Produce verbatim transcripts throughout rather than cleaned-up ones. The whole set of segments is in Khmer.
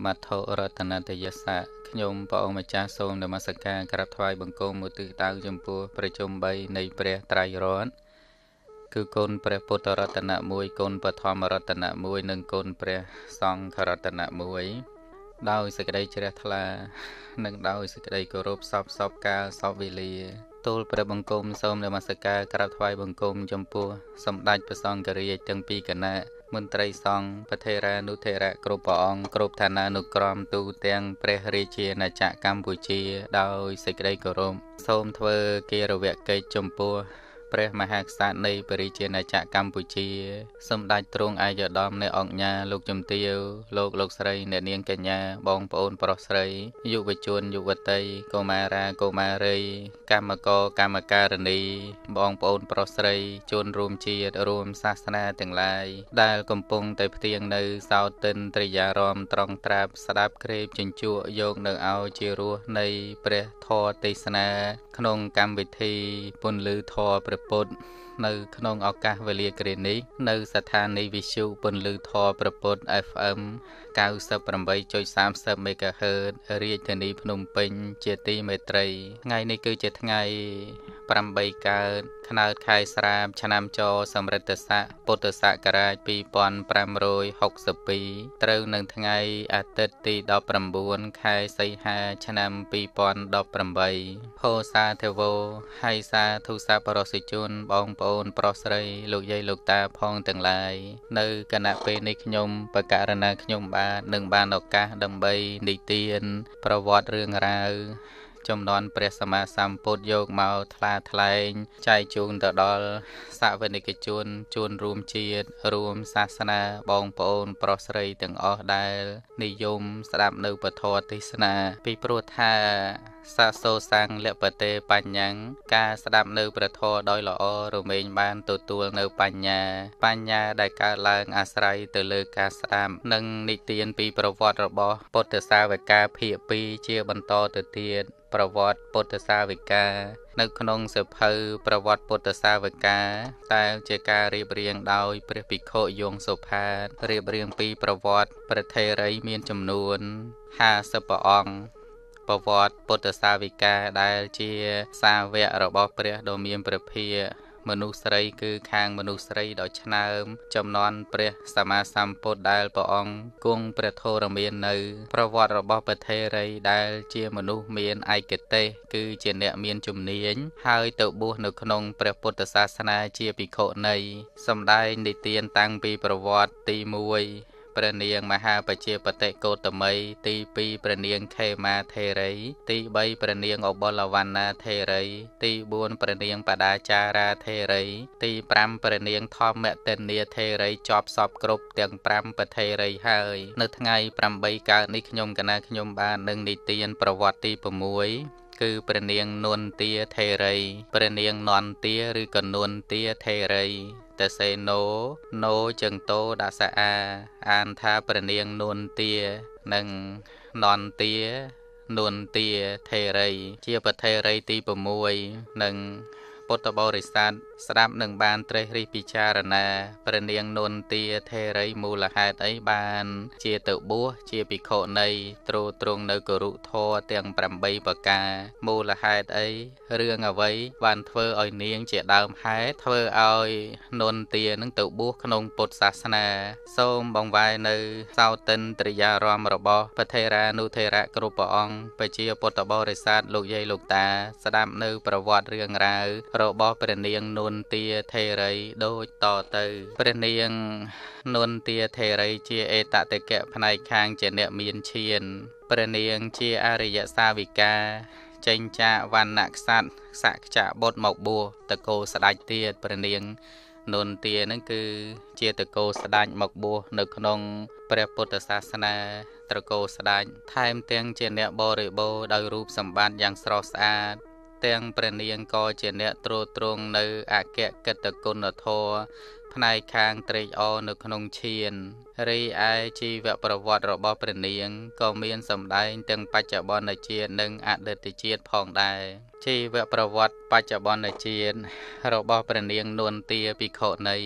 មត្ថុរតនតយសៈខ្ញុំព្រះអង្គម្ចាស់សូមនមស្ការក្រាបថ្វាយបង្គំឧទ្ទិសដៅចំពោះប្រជុំបីនៃព្រះត្រៃរតន៍គឺគុណព្រះពុទ្ធរតនៈមួយគុណបឋមរតនៈមួយនិងគុណព្រះសង្ឃរតនៈមួយដោយសេចក្តីជ្រះថ្លានិងដោយសេចក្តីគោរពសពសពកាលសពវេលាទូលព្រះបង្គំសូមនមស្ការក្រាបថ្វាយបង្គំចំពោះសម្ដេចព្រះសង្ឃរាជទាំងពីរគណៈមន្ត្រីសង្ឃពធេរានុធេរៈគ្រប់ព្រះអង្គគ្រប់ឋានានុក្រមទូទាំងព្រះរាជាណាចក្រកម្ពុជាដោយសេចក្តីគោរពសូមធ្វើគារវកិច្ចចំពោះព្រះមហាក្សត្រនៃព្រះរាជាណាចក្រកម្ពុជាសម្ដេចទ្រង់ឯកឧត្តមនៃអង្គញាលោកជំទាវលោកលោកស្រីអ្នកនាងកញ្ញាបងប្អូនប្រុសស្រីយុវជនយុវតីកុមារាកុមារីកម្មករកម្មការិនីបងប្អូនប្រុសស្រីជនរួមជាតិរួមសាសនាទាំងឡាយដែលកំពុងតែផ្ទៀងនៅសោទិនត្រិយារមត្រង់ត្រាប់ស្ដាប់ក្រេបជញ្ជក់យកនៅឲ្យជារសនៃព្រះធម៌ទេសនាក្នុងកម្មវិធីពន្លឺធម៌ព្រះពុទ្ធនៅក្នុងឱកាសវេលាគ្រានេះនៅស្ថានីយវិទ្យុពន្លឺធម៌ព្រះពុទ្ធ เอฟ เอ็ม เก้าสิบแปดจุดสามสิบ เมกะเฮิรตซ์រាជធានីភ្នំពេញជាទីមេត្រីថ្ងៃនេះគឺជាថ្ងៃប្រាំបីកើតខ្នើតខែស្រាបឆ្នាំចសម្រិទ្ធស័កពុទ្ធសករាជពីរពាន់ប្រាំរយហុកសិបពីរត្រូវនឹងថ្ងៃអាទិត្យទីដប់ប្រាំបួនខែសីហាឆ្នាំពីរពាន់ដប់ប្រាំបីហោសាទេវោហើយសាធុសពរសិជនបងប្អូនប្រុសស្រីលោកយាយលោកតាផងទាំងឡាយនៅគណៈពេលនេះខ្ញុំបកករណាខ្ញុំបាទនឹងបានឱកាសដើម្បីនិទានប្រវត្តិរឿងរ៉ាវចំនួនព្រះសម្មាសម្ពុទ្ធយកមកថ្លាថ្លែងចែកជូនទៅដល់សាវនិកជនជនរួមជាតិរួមសាសនាបងប្អូនប្រុសស្រីទាំងអស់ដែលនិយមស្ដាប់នៅពធទេសនាពីព្រោះថាសាសោសាំងលពតេបញ្ញੰការស្ដាប់នៅព្រះធម៌ដោយល្អរមែងបានទទួលនៅបញ្ញាបញ្ញាដែលកើតឡើងអាស្រ័យទៅលើការស្ដាប់និងនិទានពីប្រវត្តិរបស់ពុទ្ធសាវកាភាគពីរជាបន្តទៅទៀតប្រវត្តិពុទ្ធសាវិកានៅក្នុងសៀវភៅប្រវត្តិពុទ្ធសាវិកាតែជាការរៀបរៀងដោយព្រះភិក្ខុយងសុផាតរៀបរៀងពីប្រវត្តិព្រះថេរីមានចំនួនห้าสิบព្រះអង្គប្រវត្តិពុទ្ធសាវិកាដែលជាសាវករបស់ព្រះដ៏មានព្រះភាកមនុស្សស្រីគឺខាងមនុស្សស្រីដ៏ឆ្នើមចំនួនព្រះសម្មាសម្ពុទ្ធដែលព្រះអង្គគង់ព្រះធរមាននៅប្រវត្តិរបស់ព្រះថេរីដែលជាមនុស្សមានឯកទេសគឺជាអ្នកមានជំនាញហើយទៅបួសនៅក្នុងព្រះពុទ្ធសាសនាជាភិក្ខុនីសម្ដែងនិទានតាំងពីប្រវត្តិទីមួយព្រះនាងមហាបជាបតិកោតមីទីពីរព្រះនាងខេមាថេរីទីបីព្រះនាងអបុលវណ្ណាថេរីទីបួនព្រះនាងបដាចារាថេរីទីប្រាំព្រះនាងធម្មទិនីថេរីជាប់សពគ្រប់ទាំងប្រាំប្រថេរីហើយនៅថ្ងៃប្រាំបីកើតនេះខ្ញុំកណាខ្ញុំបាននឹងនិទានប្រវត្តិទី៦គឺព្រះនាងនន្ទាថេរីព្រះនាងនន្ទាឬក៏នន្ទាថេរីតសេណូណូចង្តោដាសាអាអានថាព្រះនាងនន្ទានិងនន្ទានន្ទាថេរីជាប្រថេរីទី៦និងពុទ្ធបរិស័ទស្ដាប់នឹងបានត្រេះរិះពិចារណាព្រះនាងនន្ទាថេរីមូលហេតុអីបានជាទៅបួសជាភិក្ខុនីទ្រទ្រង់នៅគរុធម៌ទាំងប្រាំបីប្រការមូលហេតុអីរឿងអ្វីបានធ្វើឲ្យនាងជាដើមហេតុធ្វើឲ្យនន្ទានឹងទៅបួសក្នុងពុទ្ធសាសនាសូមបង្វែរនៅសោទិនត្រិយារមរបស់ព្រះថេរានុថេរៈគ្រប់ព្រះអង្គប្រជាពុទ្ធបរិស័ទលោកយាយលោកតាស្ដាប់នៅប្រវត្តិរឿងរ៉ាវរបស់ព្រះនាងនន្ទាថេរីដូចតទៅព្រះនាងនន្ទាថេរីជាអេតតកៈផ្នែកខាងជាអ្នកមានឈានព្រះនាងជាអរិយសាវិកាចេញចាកវណ្ណៈក្សត្រសក្ចៈបុត្រមកបួសតកោស្ដេចទៀតព្រះនាងនន្ទានឹងគឺជាតកោស្ដេចមកបួសនៅក្នុងព្រះពុទ្ធសាសនាត្រកោស្ដេចថែមទាំងជាអ្នកបរិបូរដោយរូបសម្បត្តិយ៉ាងស្រស់ស្អាតទាំងព្រះនាងក៏ជាអ្នកទ្រទ្រង់នៅអគ្គកិត្តគុណធម៌ផ្នែកខាងត្រេកអរនៅក្នុងឈានរីឯជីវប្រវត្តិរបស់ព្រះនាងក៏មានសម្ដែងទាំងបច្ចុប្បន្នជាតិនិងអតីតជាតិផងដែរជីវប្រវត្តិបច្ចុប្បន្នជាតិរបស់ព្រះនាងនន្ទាភិក្ខុនី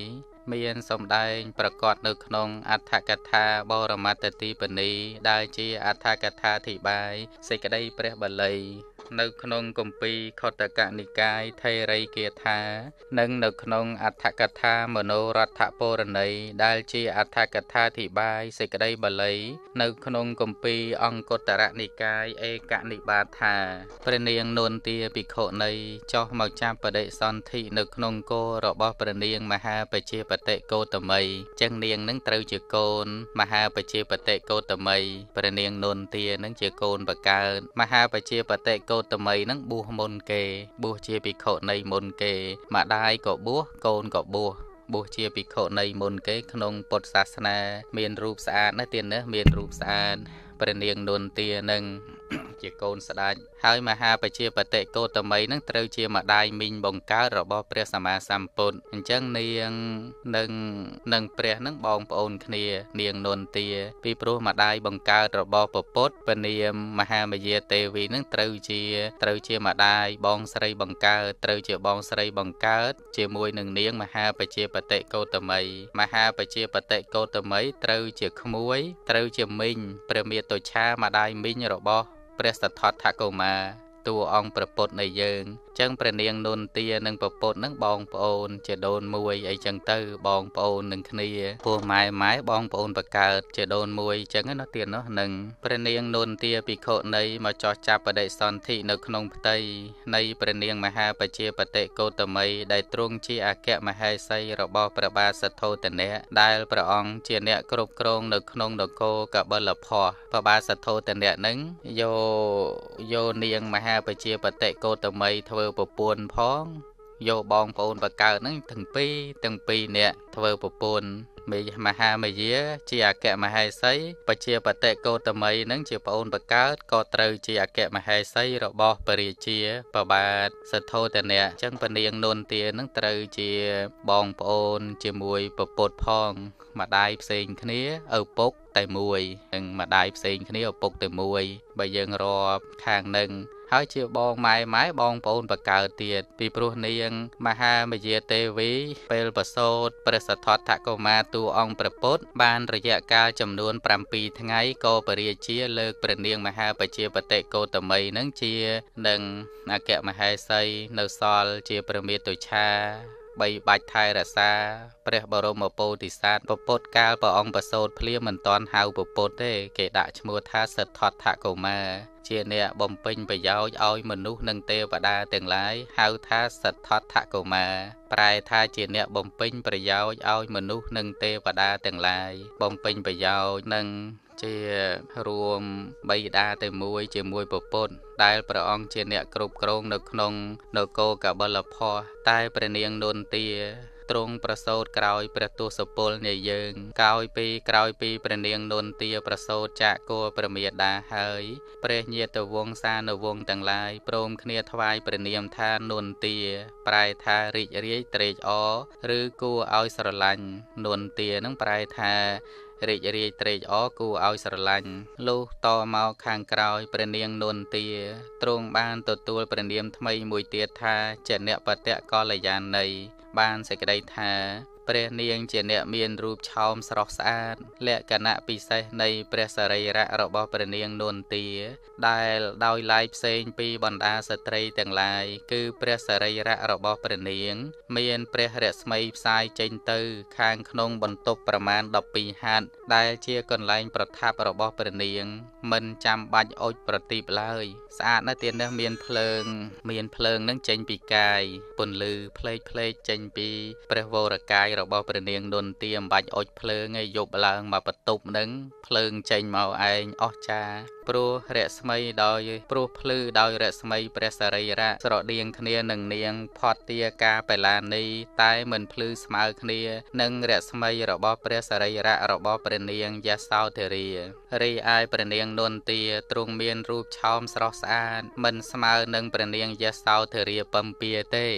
មានសម្ដែងប្រកបនៅក្នុងអដ្ឋកថាបរមត្តទីបនីដែលជាអដ្ឋកថាធិបាយសេចក្តីព្រះបាលីនៅក្នុងគម្ពីរខុទ្ទកនិកាយថេរីគាថានិងនៅក្នុងអដ្ឋកថាមនោរដ្ឋពរណីដែលជាអដ្ឋកថាធិបាយសេចក្តីបាលីនៅក្នុងគម្ពីរអង្គុត្តរនិកាយឯកនិបាតថាព្រះនាងនួនទាភិក្ខុនីចុះមកចាប់បដិសន្ធិនៅក្នុងគោរបស់ព្រះនាងមហាបជាបតិកោតមីចឹងនាងនឹងត្រូវជាកូនមហាបជាបតិកោតមីព្រះនាងនួនទានឹងជាកូនបកើតមហាបជាបតិកោតមីនឹងបួសមុនគេបួសជាភិក្ខុនីមុនគេម្ដាយក៏បួសកូនក៏បួសបួសជាភិក្ខុនីមុនគេក្នុងពុទ្ធសាសនាមានរូបស្អាតណាស់ទៀតណាមានរូបស្អាតព្រះនាងនួនទានឹងជាកូនស្ដេចហើយមហាបជាបតិកោតមីនឹងត្រូវជាម្ដាយមីងបង្កើតរបស់ព្រះសម្មាសម្ពុទ្ធអញ្ចឹងនាងនឹងនឹងព្រះនឹងបងប្អូនគ្នានាងនួនទាពីព្រោះម្ដាយបង្កើតរបស់ព្រះពុទ្ធព្រះនាមមហាមយាទេវីនឹងត្រូវជាត្រូវជាម្ដាយបងស្រីបង្កើតត្រូវជាបងស្រីបង្កើតជាមួយនឹងនាងមហាបជាបតិកោតមីមហាបជាបតិកោតមីត្រូវជាក្មួយត្រូវជាមីងព្រះមាតុច្ឆាម្ដាយមីងរបស់ព្រះសទ្ធត្ថកុមារតួអង្គព្រះពុទ្ធនៃយើងចឹងព្រះនាងនួនទានិងព្រះពុទ្ធនឹងបងប្អូនជាដូនមួយអីចឹងទៅបងប្អូននឹងគ្នាពោះម៉ែម៉ែបងប្អូនបកើតជាដូនមួយចឹងណាទៀតនោះនឹងព្រះនាងនួនទាភិក្ខុនីមកចោះចាប់បដិសន្ធិនៅក្នុងផ្ទៃនៃព្រះនាងមហាបជាបតិកោតមីដែលទ្រង់ជាអគ្គមហេសីរបស់ព្រះបាទសទ្ធោទនៈដែលព្រះអង្គជាអ្នកគ្រប់គ្រងនៅក្នុងនគរកបិលភ័ព្វព្រះបាទសទ្ធោទនៈនឹងយកយកនាងមហាបជាបតិកោតមីធ្វើប្រពន្ធផងយកបងប្អូនបកើតហ្នឹងទាំងពីរទាំងពីរនាក់ធ្វើប្រពន្ធមេមហាមយាជាអគ្គមហេសីបជាបតិកោតមីនឹងជាប្អូនបកើតក៏ត្រូវជាអគ្គមហេសីរបស់ព្រះរាជាព្រះបាទសទ្ធោទនៈអញ្ចឹងព្រះនាងនួនទានឹងត្រូវជាបងប្អូនជាមួយប្រពុតផងម្ដាយផ្សេងគ្នាឪពុកតែមួយនិងម្ដាយផ្សេងគ្នាឪពុកតែមួយបើយើងរាប់ខាងនឹងហើយជាបងម៉ែម៉ែបងប្អូនបកើតទៀតពីព្រោះនាងមហាមយាទេវីពេលប្រសូតព្រះសទ្ធត្ថកុមារតួអង្គព្រះពុទ្ធបានរយៈកាលចំនួនប្រាំពីរថ្ងៃក៏ព្រះរាជាលើកព្រះនាងមហាបជាបតិកោតមីនឹងជានឹងអគ្គមហេសីនៅសល់ជាព្រះមាតុច្ឆាបីបាច់ថែរក្សាព្រះបរមពោធិសត្វពពុទ្ធកាលព្រះអង្គប្រសូតភ្លាមមិនតាន់ហៅពពុទ្ធទេគេដាក់ឈ្មោះថាសិទ្ធត្ថកុមារជាអ្នកបំពេញប្រយោជន៍ឲ្យមនុស្សនិងទេវតាទាំងឡាយហៅថាសិទ្ធត្ថកុមារប្រែថាជាអ្នកបំពេញប្រយោជន៍ឲ្យមនុស្សនិងទេវតាទាំងឡាយបំពេញប្រយោជន៍នឹងជារួមបិតាតែមួយជាមួយពពុទ្ធដែលព្រះអង្គជាអ្នកគ្រប់គ្រងនៅក្នុងនគរកបិលភ័ព្វតែព្រះនាងនួនទាទ្រង់ប្រសូតក្រោយព្រះទសពលនៃយើងក្រោយពីក្រោយពីព្រះនាងនួនទាប្រសូតចាកគោព្រះមាតាហើយព្រះញាតិវង្សានុវង្សទាំងឡាយព្រមគ្នាថ្វាយព្រះនាមថានួនទាប្រែថារីករាយត្រេកអរឬគួរឲ្យស្រឡាញ់នួនទានឹងប្រែថារីករាយត្រេកអរគួរឲ្យស្រឡាញ់លុះតមកខាងក្រោយព្រះនាងនួនទាទ្រង់បានទទួលព្រះនាមថ្មីមួយទៀតថាចនបតកល្យាណីបានសេចក្តីថាព្រះនាងជាអ្នកមានរូបឆោមស្រស់ស្អាតលក្ខណៈពិសេសនៃព្រះសរីរៈរបស់ព្រះនាងនួនទាដែលដោយឡែកផ្សេងពីបណ្ដាស្ត្រីទាំងឡាយគឺព្រះសរីរៈរបស់ព្រះនាងមានព្រះរស្មីផ្សាយចេញទៅខាងក្នុងបន្ទប់ប្រមាណដប់ពីរហត្ថដែលជាកន្លែងប្រថាប់របស់ព្រះនាងមិនចាំបាច់អុជប្រទីបឡើយស្អាតណាស់ទៀតណាស់មានភ្លើងមានភ្លើងនឹងចេញពីកាយពន្លឺផ្លេកផ្លេកចេញពីព្រះវរកាយរបស់ព្រះនាងនួនទាមិនបាច់អុជភ្លើងឯយប់ឡើងមកបន្ទប់នឹងភ្លើងចេញមកឯងអស្ចារ្យព្រោះរស្មីដោយព្រោះភ្លឺដោយរស្មីព្រះសរីរៈស្រដៀងគ្នានឹងនាងផតទាកាបេឡានីតែមិនភ្លឺស្មើគ្នានឹងរស្មីរបស់ព្រះសរីរៈរបស់ព្រះនាងយសោធរារីឯព្រះនាងនួនទាទ្រង់មានរូបឆោមស្រស់ស្អាតមិនស្មើនឹងព្រះនាងយសោធរាពំពាទេ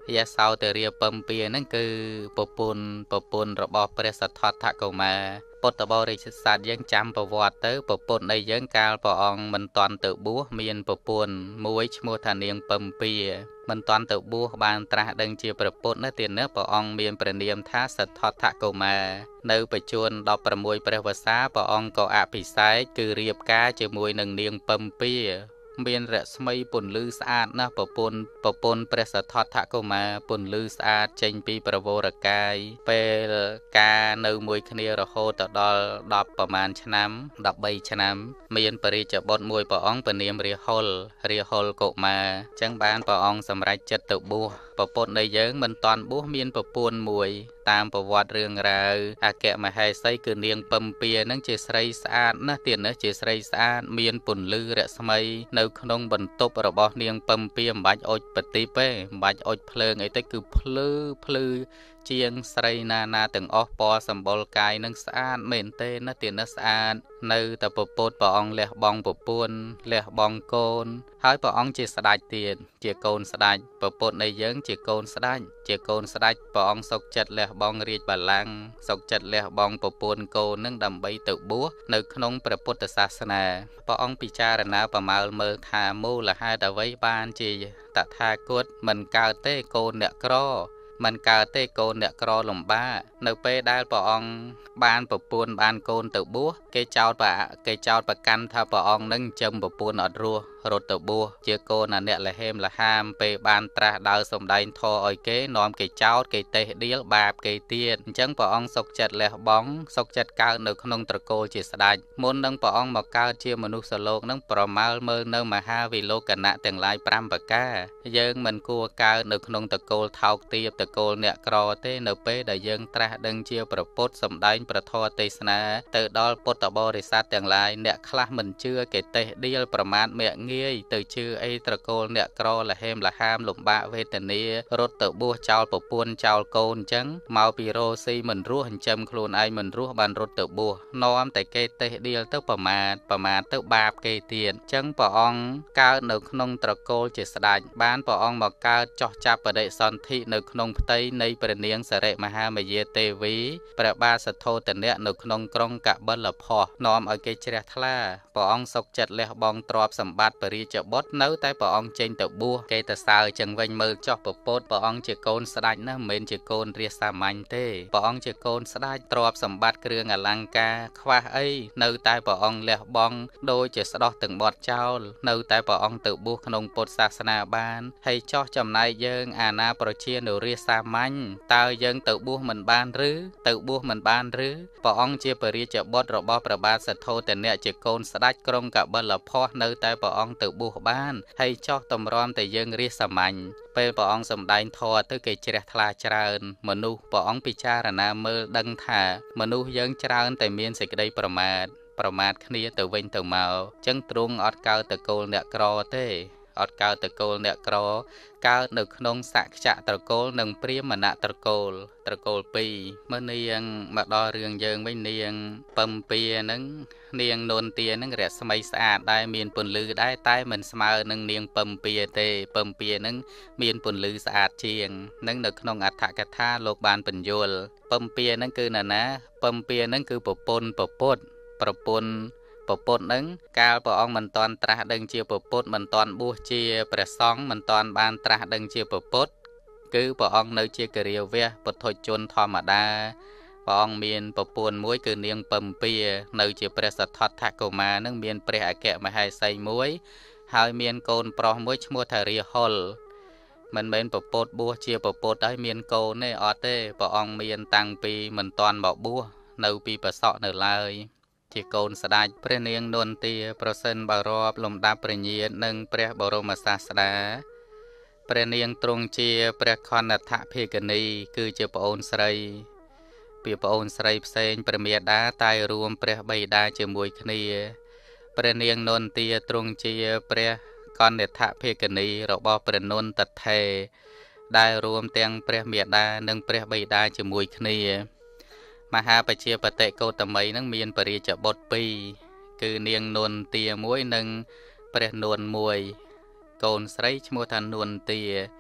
យាសោតរាពំពីហ្នឹងគឺពពុនពពុនរបស់ព្រះសទ្ធត្ថកុមារពុទ្ធបរិស័ទយើងចាំប្រវត្តិទៅពពុននៃយើងកាលព្រះអង្គមិនតាន់ទៅបួសមានពពុនមួយឈ្មោះថានាងពំពីមិនតាន់ទៅបួសបានត្រាស់ដឹងជាព្រះពុទ្ធនៅទីនេះព្រះអង្គមានព្រះនាមថាសទ្ធត្ថកុមារនៅបច្ចុប្បន្នដប់ប្រាំមួយព្រះវស្សាព្រះអង្គក៏អភិសេកគឺរៀបការជាមួយនឹងនាងពំពីមានរស្មីពន្លឺស្អាតណាស់ប្រពន្ធប្រពន្ធព្រះសទ្ធត្ថកុមារពន្លឺស្អាតចេញពីប្រវរកាយពេលការនៅមួយគ្នារហូតដល់ដប់ប្រមាណឆ្នាំដប់បីឆ្នាំមានបរិជ្ជបុត្រមួយព្រះអង្គព្រះនាមរាហុលរាហុលកុមារអញ្ចឹងបានព្រះអង្គសម្រេចចិត្តទៅបួសប្រពន្ធនៃយើងមិនតាន់បួសមានប្រពន្ធមួយតាមប្រវត្តិរឿងរ៉ាវអគ្គមហេសីគឺនាងពំពីនឹងជាស្រីស្អាតណាស់ទៀតណាជាស្រីស្អាតមានពន្លឺរស្មីនៅក្នុងបន្ទប់របស់នាងពំពីមិនបាច់អុជបទីទេមិនបាច់អុជភ្លើងអីទេគឺភ្លឺភ្លឺជាងស្រីណាណាទាំងអស់ពណ៌សម្បុរកាយនឹងស្អាតមែនទេណាទៀតណាស្អាតនៅតែពពុទ្ធព្រះអង្គលះបង់ពពួនលះបង់កូនហើយព្រះអង្គជាស្ដេចទៀតជាកូនស្ដេចពពុទ្ធនៃយើងជាកូនស្ដេចជាកូនស្ដេចព្រះអង្គសុខចិត្តលះបង់រាជបល្ល័ង្កសុខចិត្តលះបង់ពពួនកូននឹងដើម្បីទៅបួសនៅក្នុងព្រះពុទ្ធសាសនាព្រះអង្គពិចារណាប្រមើលមើលថាមូលហេតុអ្វីបានជាតថាគតមិនកើតទេកូនអ្នកក្រមិនកើតទេកូនអ្នកក្រលំបាកនៅពេលដែលព្រះអង្គបានប្រពន្ធបានកូនទៅបួសគេចោទគេចោទប្រកាន់ថាព្រះអង្គនឹងចិញ្ចឹមប្រពន្ធអត់រស់រត់ទៅបួសជាកូនអ្នកលហេមលហាមពេលបានត្រាស់ដើរសំដែងធម៌ឲ្យគេនាំគេចោទគេតេះដៀលបាបគេទៀតអញ្ចឹងព្រះអង្គសុខចិត្តលះបង់សុខចិត្តកើតនៅក្នុងត្រកូលជាស្ដេចមុននឹងព្រះអង្គមកកើតជាមនុស្សលោកនឹងប្រមាលមើលនៅមហាវិលោកគណៈទាំងឡាយប្រាំប្រការយើងមិនគួរកើតនៅក្នុងត្រកូលថោកទាបត្រកូលអ្នកក្រទេនៅពេលដែលយើងត្រាស់ដឹងជាព្រះពុទ្ធសម្ដែងព្រះធម៌ទេសនាទៅដល់ពុទ្ធបរិស័ទទាំងឡាយអ្នកខ្លះមិនជឿគេតេះដៀលប្រមាថមាក់ងាយទៅជឿអីត្រកូលអ្នកក្រលហេមលហាមលំបាកវេទនារត់ទៅបួសចោលប្រពន្ធចោលកូនអញ្ចឹងមកពីរោស៊ីមិនរស់ចិញ្ចឹមខ្លួនឯងមិនរស់បានរត់ទៅបួសនាំតែគេតេះដៀលទៅប្រមាថប្រមាថទៅបាបគេទៀតអញ្ចឹងព្រះអង្គកើតនៅក្នុងត្រកូលជាស្ដេចបានព្រះអង្គមកកើតចោះចាប់បដិសន្ធិនៅក្នុងផ្ទៃនៃព្រះនាងសិរិមហាមយាទេវីព្រះបាទសទ្ធោទនៈនៅក្នុងក្រុងកបិលភ័ស្ត្រនាំឲ្យគេជ្រះថ្លាព្រះអង្គសុខចិត្តលះបង់ទ្រព្យសម្បត្តិបរិជ្ជបុត្រនៅតែព្រះអង្គចេញទៅបួសគេទៅសើចឹងវិញមើលចោះពពុទ្ធព្រះអង្គជាកូនស្ដេចណាមិនមែនជាកូនរាស្ត្រសាមញ្ញទេព្រះអង្គជាកូនស្ដេចទ្រព្យសម្បត្តិគ្រឿងអលង្ការខ្វះអីនៅតែព្រះអង្គលះបង់ដូចជាស្ដោះទាំងបត់ចោលនៅតែព្រះអង្គទៅបួសក្នុងពុទ្ធសាសនាបានហើយចោះចំណែកយើងអាណាប្រជានៅរាស្ត្រសាមញ្ញតើយើងទៅបួសមិនបានឬទៅបួសមិនបានឬព្រះអង្គជាបរិជ្ជបុត្ររបស់ព្រះបាទសទ្ធោទនៈជាកូនស្ដេចក្រុងកបិលភ័ស្ត្រនៅតែព្រះអង្គទៅបួសបានហើយចោះតម្រាំតែយើងរាស្ត្រសាមញ្ញពេលព្រះអង្គសម្ដែងធម៌ទៅគេជ្រះថ្លាច្រើនមនុស្សព្រះអង្គពិចារណាមើលដឹងថាមនុស្សយើងច្រើនតែមានសេចក្តីប្រមាទប្រមាទគ្នាទៅវិញទៅមកអញ្ចឹងទ្រង់អត់កើតតកូលអ្នកក្រទេអត់កើតតកូលអ្នកក្រកើតនៅក្នុងសក្យត្រកូលនិងព្រាហ្មណត្រកូលត្រកូលពីរមើលនាងមកដល់រឿងយើងវិញនាងពំពីហ្នឹងនាងនន្ទាហ្នឹងរស្មីស្អាតដែរមានពន្លឺដែរតែមិនស្មើនឹងនាងពំពីទេពំពីហ្នឹងមានពន្លឺស្អាតជាងនឹងនៅក្នុងអដ្ឋកថាលោកបានបញ្យល់ពំពីហ្នឹងគឺណាណាពំពីហ្នឹងគឺប្រពន្ធប្រពុតប្រពន្ធពពុទ្ធនឹងកាលព្រះអង្គមិនតាន់ត្រាស់ដឹងជាពពុទ្ធមិនតាន់បួសជាព្រះសង្ឃមិនតាន់បានត្រាស់ដឹងជាពពុទ្ធគឺព្រះអង្គនៅជាគិរិយវៈពុទ្ធជនធម្មតាព្រះអង្គមានពពន្ធមួយគឺនាងពំពីនៅជាព្រះសទ្ធត្ថកុមារនឹងមានព្រះអគ្គមហេសីមួយហើយមានកូនប្រុសមួយឈ្មោះថារាហុលមិនមែនពពុទ្ធបួសជាពពុទ្ធហើយមានកូនទេអត់ទេព្រះអង្គមានតាំងពីមិនតាន់មកបួសនៅពីប្រសក់នៅឡើយជាកូនស្ដេចព្រះនាងនន្ទាប្រសិនបើរាប់លំដាប់ព្រះញាតិនិងព្រះបរមសាស្តាព្រះនាងទ្រង់ជាព្រះខនដ្ឋភិក្ខនីគឺជាប្អូនស្រីពីប្អូនស្រីផ្សេងព្រះមេដាតែរួមព្រះបិតាជាមួយគ្នាព្រះនាងនន្ទាទ្រង់ជាព្រះខនដ្ឋភិក្ខនីរបស់ព្រះនន្តថេរដែលរួមទាំងព្រះមេដានិងព្រះបិតាជាមួយគ្នាមហាបជាបតិកោតមីនឹងមានបរិជ្ជបុត្រពីរគឺនាងនន្ទាមួយនិងព្រះនួនមួយកូនស្រីឈ្មោះថានួនទាក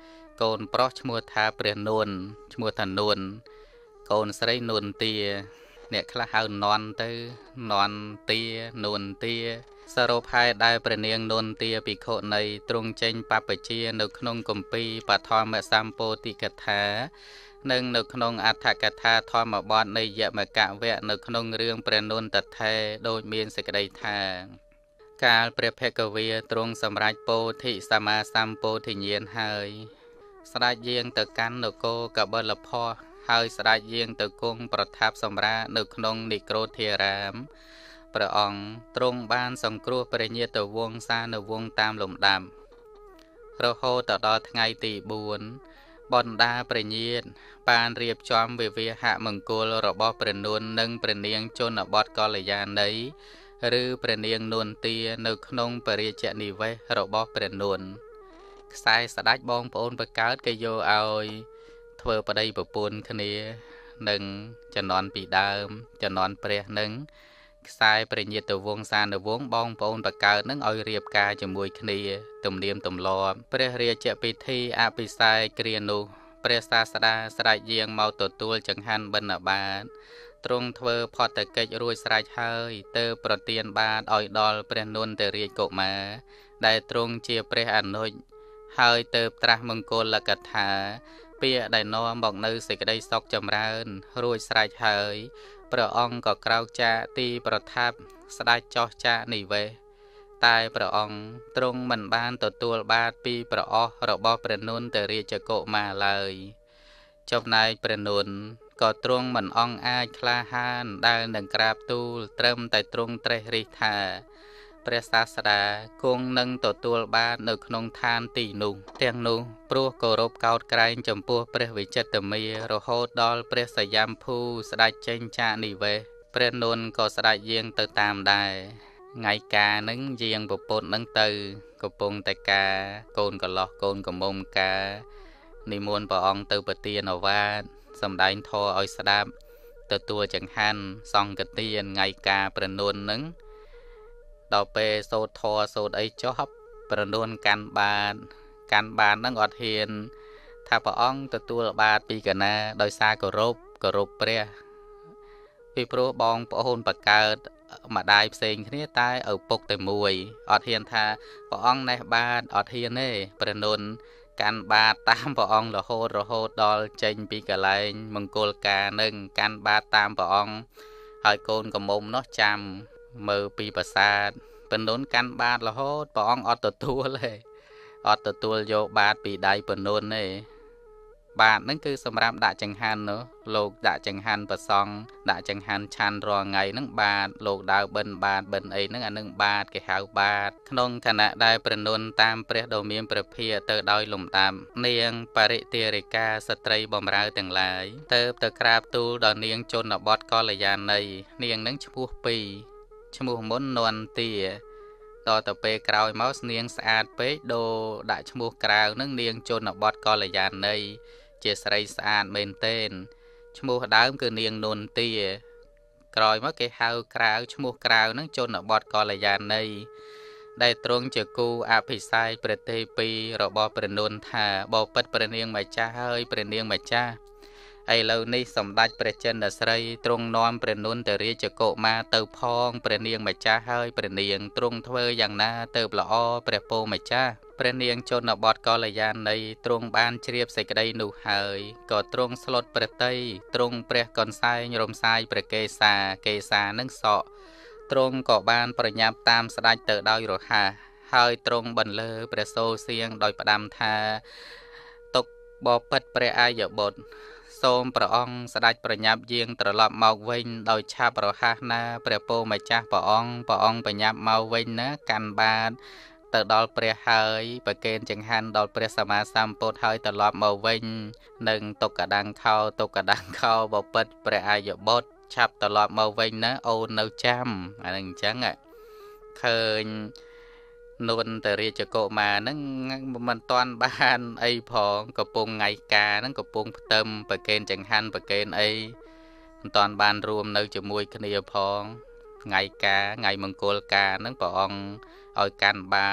កូនប្រុសឈ្មោះថាព្រះនួនឈ្មោះថានួនកូនស្រីនួនទាអ្នកខ្លះហៅនន់ទៅនន់ទានួនទាសរុបហេតុដែលព្រះនាងនួនទាភិក្ខុនីទ្រង់ចេញបព្វជិនៅក្នុងគម្ពីរបឋមសម្ពោធិកថានិងនៅក្នុងអត្ថកថាធម្មបទនៃយមកវៈនៅក្នុងរឿងព្រះនួនតថេដោយមានសេចក្តីថាកាលព្រះភគវាទ្រង់សម្រេចពោធិសមាសម្ពោធិញ្ញាណហើយស្ដេចយាងទៅកាន់នគរកបិលភ័ស្ត្រហើយស្ដេចយាងទៅគង់ប្រថាប់សម្រាកនៅក្នុងនិក្រូធារាមព្រះអង្គទ្រង់បានសង្គ្រោះព្រះញាតិវង្សានុវង្សតាមលំដាប់រហូតដល់ថ្ងៃទីបួនបណ្ដាព្រះញាតិបានរៀបចំវិវាហមង្គលរបស់ព្រះនួននិងព្រះនាងជនបទកល្យាណីឬព្រះនាងនួនទានៅក្នុងបរិជ្ជនិវេសរបស់ព្រះនួនខ្សែស្ដេចបងប្អូនបកើតគេយកឲ្យធ្វើប្តីប្រពន្ធគ្នានឹងជំនាន់ពីដើមជំនាន់ព្រះនឹងខ្សែព្រះញាតិវង្សានុវង្សបងប្អូនបកើតនឹងឲ្យរៀបការជាមួយគ្នាទំនៀមទម្លាប់ព្រះរាជពិធីអភិសេកគ្រានោះព្រះសាស្តាស្ដេចយាងមកទទួលចង្ហាន់បិណ្ឌបាតទ្រង់ធ្វើផតកិច្ចរួចស្រេចហើយទើបប្រទានបាតឲ្យដល់ព្រះនន្តរាជកុមារដែលទ្រង់ជាព្រះអនុជហើយទើបត្រាស់មង្គលកថាពាក្យដែលនាំមកនៅសេចក្តីសុខចម្រើនរួចស្រេចហើយព្រះអង្គក៏ក្រោកចាកទីប្រថាប់ស្ដេចចោះចាកនិវេសតែព្រះអង្គទ្រង់មិនបានទទួលបាតពីព្រះអស់របស់ព្រះនន្តរាជកុមារឡើយចំណែកព្រះនន្តក៏ទ្រង់មិនអង់អាចក្លាហានដែលនឹងក្រាបទូលត្រឹមតែទ្រង់ត្រេះរិះថាព្រះសាស្តាគង់នឹងទទួលបាននៅក្នុងឋានទីនោះទាំងនោះព្រោះគោរពកោតក្រែងចំពោះព្រះវិចិត្រមាររហូតដល់ព្រះសយំភូស្ដេចចេញចាកនិវេសព្រះនន្តក៏ស្ដេចយាងទៅតាមដែរថ្ងៃការនឹងយាងពពុទ្ធនឹងទៅកំពុងតែការកូនកលោះកូនកំមុំការនិមន្តព្រះអង្គទៅប្រទានឱវាទសម្ដែងធម៌ឲ្យស្ដាប់ទទួលចង្ហាន់សង្ឃទានថ្ងៃការព្រះនន្តនឹងដល់ពេលសូត្រធម៌សូត្រអីចប់ព្រះនន្តកាន់បាតកាន់បាតនឹងអត់ហ៊ានថាព្រះអង្គទទួលបាតពីកណាដោយសារគោរពគោរពព្រះពីព្រោះបងប្អូនបកើតម្ដាយផ្សេងគ្នាតែឪពុកតែមួយអត់ហ៊ានថាព្រះអង្គណេះបាតអត់ហ៊ានទេព្រះនន្តកាន់បាតតាមព្រះអង្គរហូតរហូតដល់ចេញពីកន្លែងមង្គលការនឹងកាន់បាតតាមព្រះអង្គហើយកូនកំមុំនោះចាំមើលពីប្រាសាទព្រះនន្តកាន់បាតរហូតព្រះអង្គអត់ទទួលទេអត់ទទួលយកបាតពីដៃព្រះនន្តទេបាតហ្នឹងគឺសម្រាប់ដាក់ចង្ហាន់នោះលោកដាក់ចង្ហាន់ប្រសង់ដាក់ចង្ហាន់ឆាន់រាល់ថ្ងៃហ្នឹងបាតលោកដើរបិណ្ឌបាតបិណ្ឌអីហ្នឹងអានឹងបាតគេហៅបាតក្នុងខណៈដែលព្រះនន្តតាមព្រះដ៏មានព្រះភិក្ខទៅដោយលំដាប់នាងបរិទារិកាស្ត្រីបម្រើទាំងឡាយទៅទៅក្រាបទូលដល់នាងជនបទកល្យាណីនាងហ្នឹងឈ្មោះពីរឈ្មោះមុននន្ទាដល់ទៅពេលក្រោយមកនាងស្អាតពេកដូរដាក់ឈ្មោះក្រៅនឹងនាងជនបទកល្យាណីជាស្រីស្អាតមែនទែនឈ្មោះដើមគឺនាងនន្ទាក្រោយមកគេហៅក្រៅឈ្មោះក្រៅនឹងជនបទកល្យាណីដែលទ្រង់ជាគូអភិសេកព្រះទេពីរបស់ព្រះនន្តថាបបិទ្ធព្រះនាងម្ចាស់ហើយព្រះនាងម្ចាស់ឥឡូវនេះសម្ដេចព្រះចិនស្រីទ្រង់នាំព្រះនន្តរាជកុមារទៅផងព្រះនាងម្ចាស់ហើយព្រះនាងទ្រង់ធ្វើយ៉ាងណាទៅល្អព្រះពោម្ចាស់ព្រះនាងជនបទកល្យាណីទ្រង់បានជ្រាបសេចក្តីនោះហើយក៏ទ្រង់ស្លុតព្រះតីទ្រង់ព្រះកន្សែងរំសាយព្រះកេសាកេសានឹងសក់ទ្រង់ក៏បានប្រញាប់តាមស្ដេចទៅដោយរហ័សហើយទ្រង់បន្លឺព្រះសូរសៀងដោយផ្ដាំថាទុកបបិទ្ធព្រះអាយបុត្រសូមព្រះអង្គស្ដេចប្រញាប់យាងត្រឡប់មកវិញដោយឆាប់រហ័សណាព្រះពោម្ចាស់ព្រះអង្គព្រះអង្គប្រញាប់មកវិញណាកាន់បាតទៅដល់ព្រះហើយប្រគេនចង្ហាន់ដល់ព្រះសម្មាសម្ពុទ្ធហើយត្រឡប់មកវិញនឹងទុកកដាំងខោទុកកដាំងខោបបិទ្ធព្រះអាយបុត្រឆាប់ត្រឡប់មកវិញណាអូននៅចាំអានឹងអញ្ចឹងឃើញនួនតរាជកុមារហ្នឹងមិនតាន់បានអីផងកំពុងថ្ងៃការហ្នឹងកំពុងផ្ទឹមប្រគេនចង្ហាន់ប្រគេនអីមិនតាន់បានរួមនៅជាមួយគ្នាផងថ្ងៃការថ្ងៃមង្គលការហ្នឹងព្រះអង្គឲ្យកាន់បាត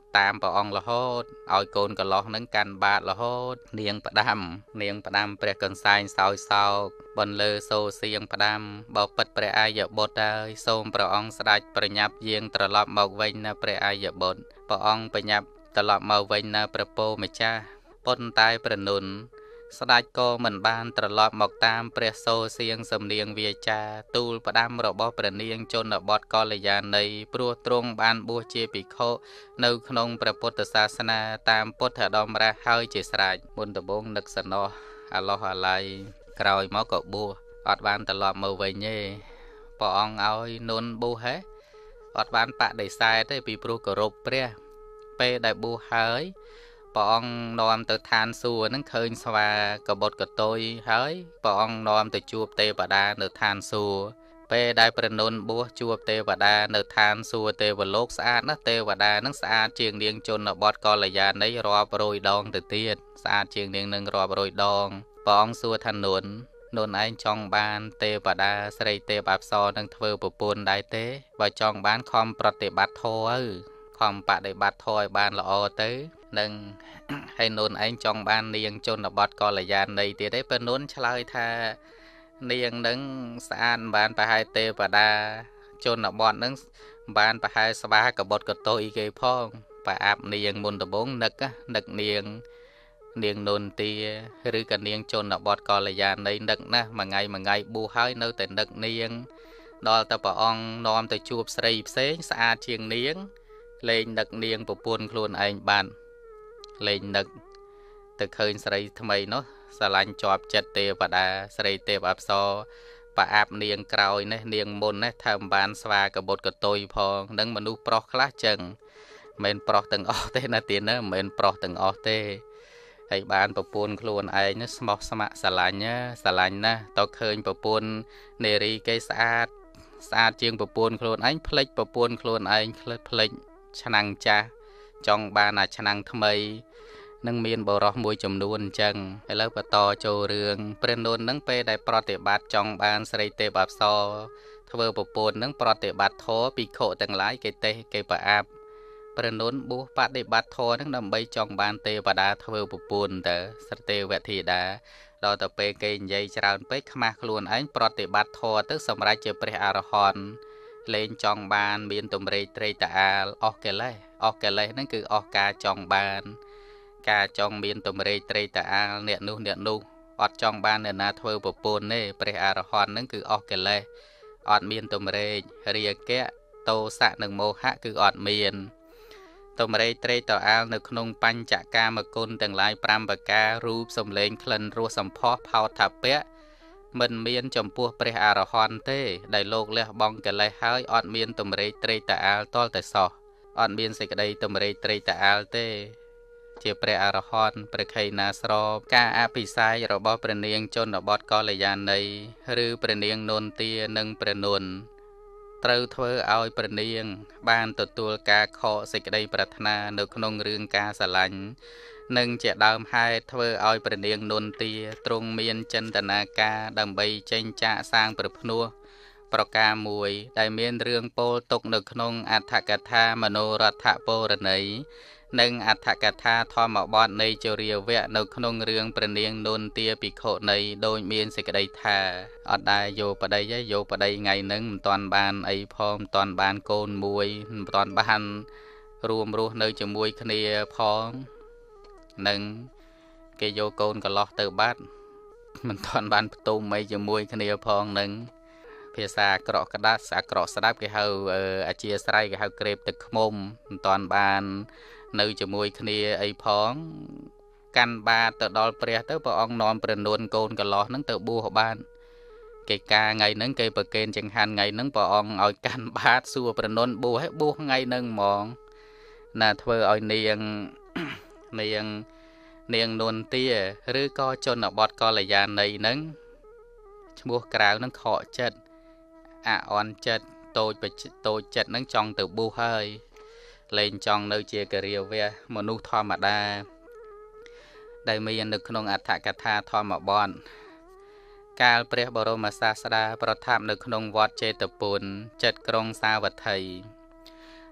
តាមព្រះអង្គរហូតឲ្យកូនកន្លោះនឹងកាន់បាតរហូតនាងផ្ដាំនាងផ្ដាំព្រះកន្សែងសោយសោកបន្លឺសូរសៀងផ្ដាំបើពិតព្រះអាយបុត្រហើយសូមព្រះអង្គស្ដេចប្រញាប់យាងត្រឡប់មកវិញនៅព្រះអាយបុត្រព្រះអង្គប្រញាប់ត្រឡប់មកវិញនៅព្រះពោម្ចាស់ប៉ុន្តែព្រះនុនស្ដេចក៏មិនបានត្រឡប់មកតាមព្រះសូរសៀងសំនៀងវាចាទូលផ្ដាំរបស់ព្រះនាងជនបទកល្យាណីព្រោះទ្រង់បានបួសជាភិក្ខុនៅក្នុងព្រះពុទ្ធសាសនាតាមពុទ្ធដំរាសហើយជាស្រេចមុនដំបូងនឹកសំណោះអាឡោះអាឡៃក្រោយមកក៏បួសអត់បានត្រឡប់មកវិញទេព្រះអង្គឲ្យនុនបួសហេអត់បានបដិសេធទេពីព្រោះគោរពព្រះពេលដែលបួសហើយព្រះអង្គនាំទៅឋានសួគ៌នឹងឃើញស្វាកបុតកតុយហើយព្រះអង្គនាំទៅជួបទេវតានៅឋានសួគ៌ពេលដែលព្រះនុនបួសជួបទេវតានៅឋានសួគ៌ទេវលោកស្អាតណាស់ទេវតានឹងស្អាតជាងនាងជនបទកល្យាណីរាប់រយដងទៅទៀតស្អាតជាងនាងនឹងរាប់រយដងព្រះអង្គសួរថានុននុនឯងចង់បានទេវតាស្រីទេពអប្សរនឹងធ្វើប្រពន្ធដែរទេបើចង់បានខំប្រតិបត្តិធម៌ទៅខំបដិបត្តិធម៌ឲ្យបានល្អទៅនឹងហើយនុនឯងចង់បាននាងជនបទកល្យាណីទៀតទេព្រះនុនឆ្លើយថានាងនឹងស្អាតមិនបានប្រហែលទេវតាជនបទនឹងមិនបានប្រហែលស្វាកបុតកតុយគេផងប្រអាប់នាងមុនដំបូងនឹកនឹកនាងនាងនុនទាឬក៏នាងជនបទកល្យាណីនឹកណាស់មួយថ្ងៃមួយថ្ងៃបួសហើយនៅតែនឹកនាងដល់តែព្រះអង្គនាំទៅជួបស្រីផ្សេងស្អាតជាងនាងលេងនឹកនាងប្រពន្ធខ្លួនឯងបានលេងនឹកទៅឃើញស្រីថ្មីនោះស្រឡាញ់ជាប់ចិត្តទេវតាស្រីទេពអប្សរប្រអាប់នាងក្រោយនេះនាងមុននេះថាមិនបានស្វាកបុតកតុយផងនឹងមនុស្សប្រុសខ្លះចឹងមិនមែនប្រុសទាំងអស់ទេណាទៀតណាមិនមែនប្រុសទាំងអស់ទេហើយបានប្រពន្ធខ្លួនឯងស្មោះស្ម័គ្រស្រឡាញ់ស្រឡាញ់ណាស់តើឃើញប្រពន្ធនារីគេស្អាតស្អាតជាងប្រពន្ធខ្លួនឯងផ្លេចប្រពន្ធខ្លួនឯងផ្លេចឆ្នាំងចាស់ចង់បានអាឆ្នាំងថ្មីនឹងមានបរោះមួយចំនួនអញ្ចឹងឥឡូវបន្តចូលរឿងព្រះនុននឹងពេលដែលប្រតិបត្តិចង់បានស្រីទេពអប្សរធ្វើប្រពន្ធនឹងប្រតិបត្តិធម៌ភិក្ខុទាំងឡាយគេទេគេប្រអាប់ព្រះនុនបួសបដិបត្តិធម៌នឹងដើម្បីចង់បានទេវតាធ្វើប្រពន្ធតើស្រទេវធីតាដល់ទៅពេលគេនិយាយច្រើនពេកខ្មាស់ខ្លួនឯងប្រតិបត្តិធម៌ទៅសម្រេចជាព្រះអរហន្តលេងចង់បានមានទំរេកត្រេកតាអាលអស់កិលេសអស់កិលេសហ្នឹងគឺអស់ការចង់បានការចង់មានទំរេកត្រេកតាអាលអ្នកនោះអ្នកនោះអត់ចង់បានអ្នកណាធ្វើប្រពន្ធទេព្រះអរហន្តហ្នឹងគឺអស់កិលេសអត់មានទំរេករាគៈតោសៈនិងមោហៈគឺអត់មានទំរេកត្រេកតាអាលនៅក្នុងបញ្ចកាមគុណទាំងឡាយប្រាំប្រការរូបសំឡេងក្លិនរសសម្ផស្សផោថពៈមិនមានចំពោះព្រះអរហន្តទេដែលលោកលះបង់កិលេសហើយអត់មានទំរេកត្រេកតាអាលតលតែសោះអត់មានសេចក្តីទំរេកត្រេកតាអាលទេជាព្រះអរហន្តព្រះខេណាស្របការអភិសេករបស់ព្រះនាងជនបទកល្យាណីឬព្រះនាងនុនទានិងព្រះនុនត្រូវធ្វើឲ្យព្រះនាងបានទទួលការខកសេចក្តីប្រាថ្នានៅក្នុងរឿងការស្រឡាញ់និងជាដើមហេតុធ្វើឲ្យព្រះនាងនុនទាទ្រង់មានចិន្ទនាការដើម្បីចេញចាកសាងព្រះភ្នោះប្រការមួយដែលមានរឿងពោលទុកនៅក្នុងអដ្ឋកថាមនោរដ្ឋពរណីនិងអដ្ឋកថាធម្មបទនៃជរាវៈនៅក្នុងរឿងព្រះនាងនុនទាភិក្ខុនីដោយមានសេចក្តីថាអត់ដែរយោបដីឯយោបដីថ្ងៃហ្នឹងមិនតាន់បានអីផងមិនតាន់បានកូនមួយមិនតាន់បានរួមរស់នៅជាមួយគ្នាផងនឹងគេយកកូនកន្លោះទៅបាត់មិនតាន់បានផ្ទុំអីជាមួយគ្នាផងនឹងភាសាអាក្រក់ក្តាប់អាក្រក់ស្ដាប់គេហៅអាជាស្រ័យគេហៅក្រេបទឹកខ្មុំមិនតាន់បាននៅជាមួយគ្នាអីផងកាន់បាតទៅដល់ព្រះទៅព្រះអង្គនាំព្រះនុនកូនកន្លោះហ្នឹងទៅបួសបានគេការថ្ងៃហ្នឹងគេប្រគេនចង្ហាន់ថ្ងៃហ្នឹងព្រះអង្គឲ្យកាន់បាតសួរព្រះនុនបួសឲ្យបួសថ្ងៃហ្នឹងហ្មងណាធ្វើឲ្យនាងនាងនាងនុនទាឬក៏ជនបទកល្យាណីហ្នឹងឈ្មោះក្រៅហ្នឹងខកចិត្តអអន់ចិត្តតូចតូចចិត្តហ្នឹងចង់ទៅបួសហើយលែងចង់នៅជាគរាវៈមនុស្សធម្មតាដែលមាននៅក្នុងអដ្ឋកថាធម្មបទកាលព្រះបរមសាស្តាប្រថាប់នៅក្នុងវត្តចេតពុនចិត្តក្រុងសាវត្ថី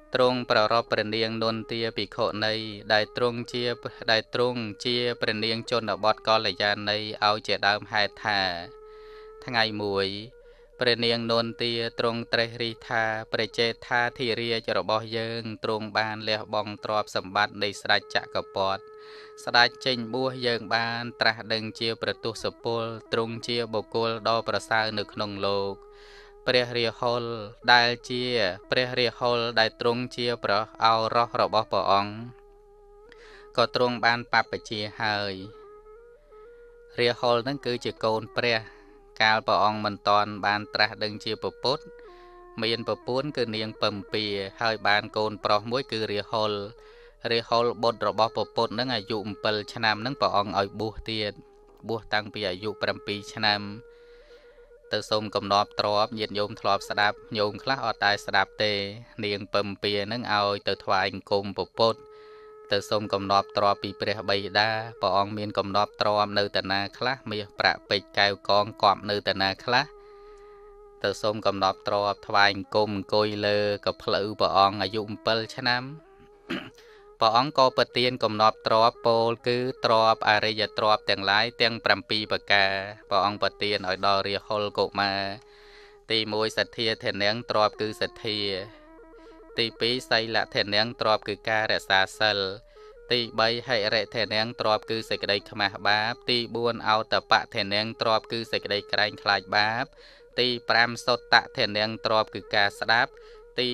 ទ្រង់ប្ររពព្រះនាងនន្ទាភិក្ខុនីដែលទ្រង់ជាដែលទ្រង់ជាព្រះនាងជនបទកល្យាណីឲ្យជាដើមហេតុថាថ្ងៃមួយព្រះនាងនន្ទាទ្រង់ត្រេះរិះថាព្រះចេថាធិរាជរបស់យើងទ្រង់បានលះបង់ទ្រព្យសម្បត្តិនៃស្ដេចចក្រពត្តិស្ដេចចេញបួសយើងបានត្រាស់ដឹងជាប្រទុសពលទ្រង់ជាបុគ្គលដ៏ប្រសើរនៅក្នុងលោកព្រះរាហុលដែលជាព្រះរាហុលដែលទ្រង់ជាព្រះឱរសរបស់ព្រះអង្គក៏ទ្រង់បានបព្វជិហើយរាហុលនឹងគឺជាកូនព្រះកាលព្រះអង្គមិនតាន់បានត្រាស់ដឹងជាពុទ្ធមានប្រពន្ធគឺនាងពំពាហើយបានកូនប្រុសមួយគឺរាហុលរាហុលបុត្ររបស់ពុទ្ធនឹងអាយុ7ឆ្នាំនឹងព្រះអង្គឲ្យបួសទៀតបួសតាំងពីអាយុ7ឆ្នាំទៅសូមកំណប់ទ្របញាតិញោមធ្លាប់ស្ដាប់ញោមខ្លះអត់តែស្ដាប់ទេនាងពំពានឹងឲ្យទៅថ្វាយអង្គមពុទ្ធទៅសូមកំណប់ទ្របពីព្រះបិតាព្រះអង្គមានកំណប់ទ្របនៅតាណាខ្លះមាសប្រាក់ពេជ្រកែវកងកប់នៅតាណាខ្លះទៅសូមកំណប់ទ្របថ្វាយអង្គមអង្គុយលើកភ្លៅព្រះអង្គអាយុ7ឆ្នាំព្រះអង្គក៏ប្រទានកំណប់ទ្របពោលគឺទ្របអរិយទ្របទាំងឡាយទាំង7ប្រការព្រះអង្គប្រទានឲ្យដល់រាហុលកុមារទី1សទ្ធាធនៈទ្របគឺសទ្ធាទី2សីលធនៈទ្របគឺការរក្សាសិលទី3ហិរិធនៈទ្របគឺសេចក្តីខ្មាស់បាបទី4អោតបធនៈទ្របគឺសេចក្តីក្រែងខ្លាចបាបទី5សុតធនៈទ្របគឺការស្ដាប់ទី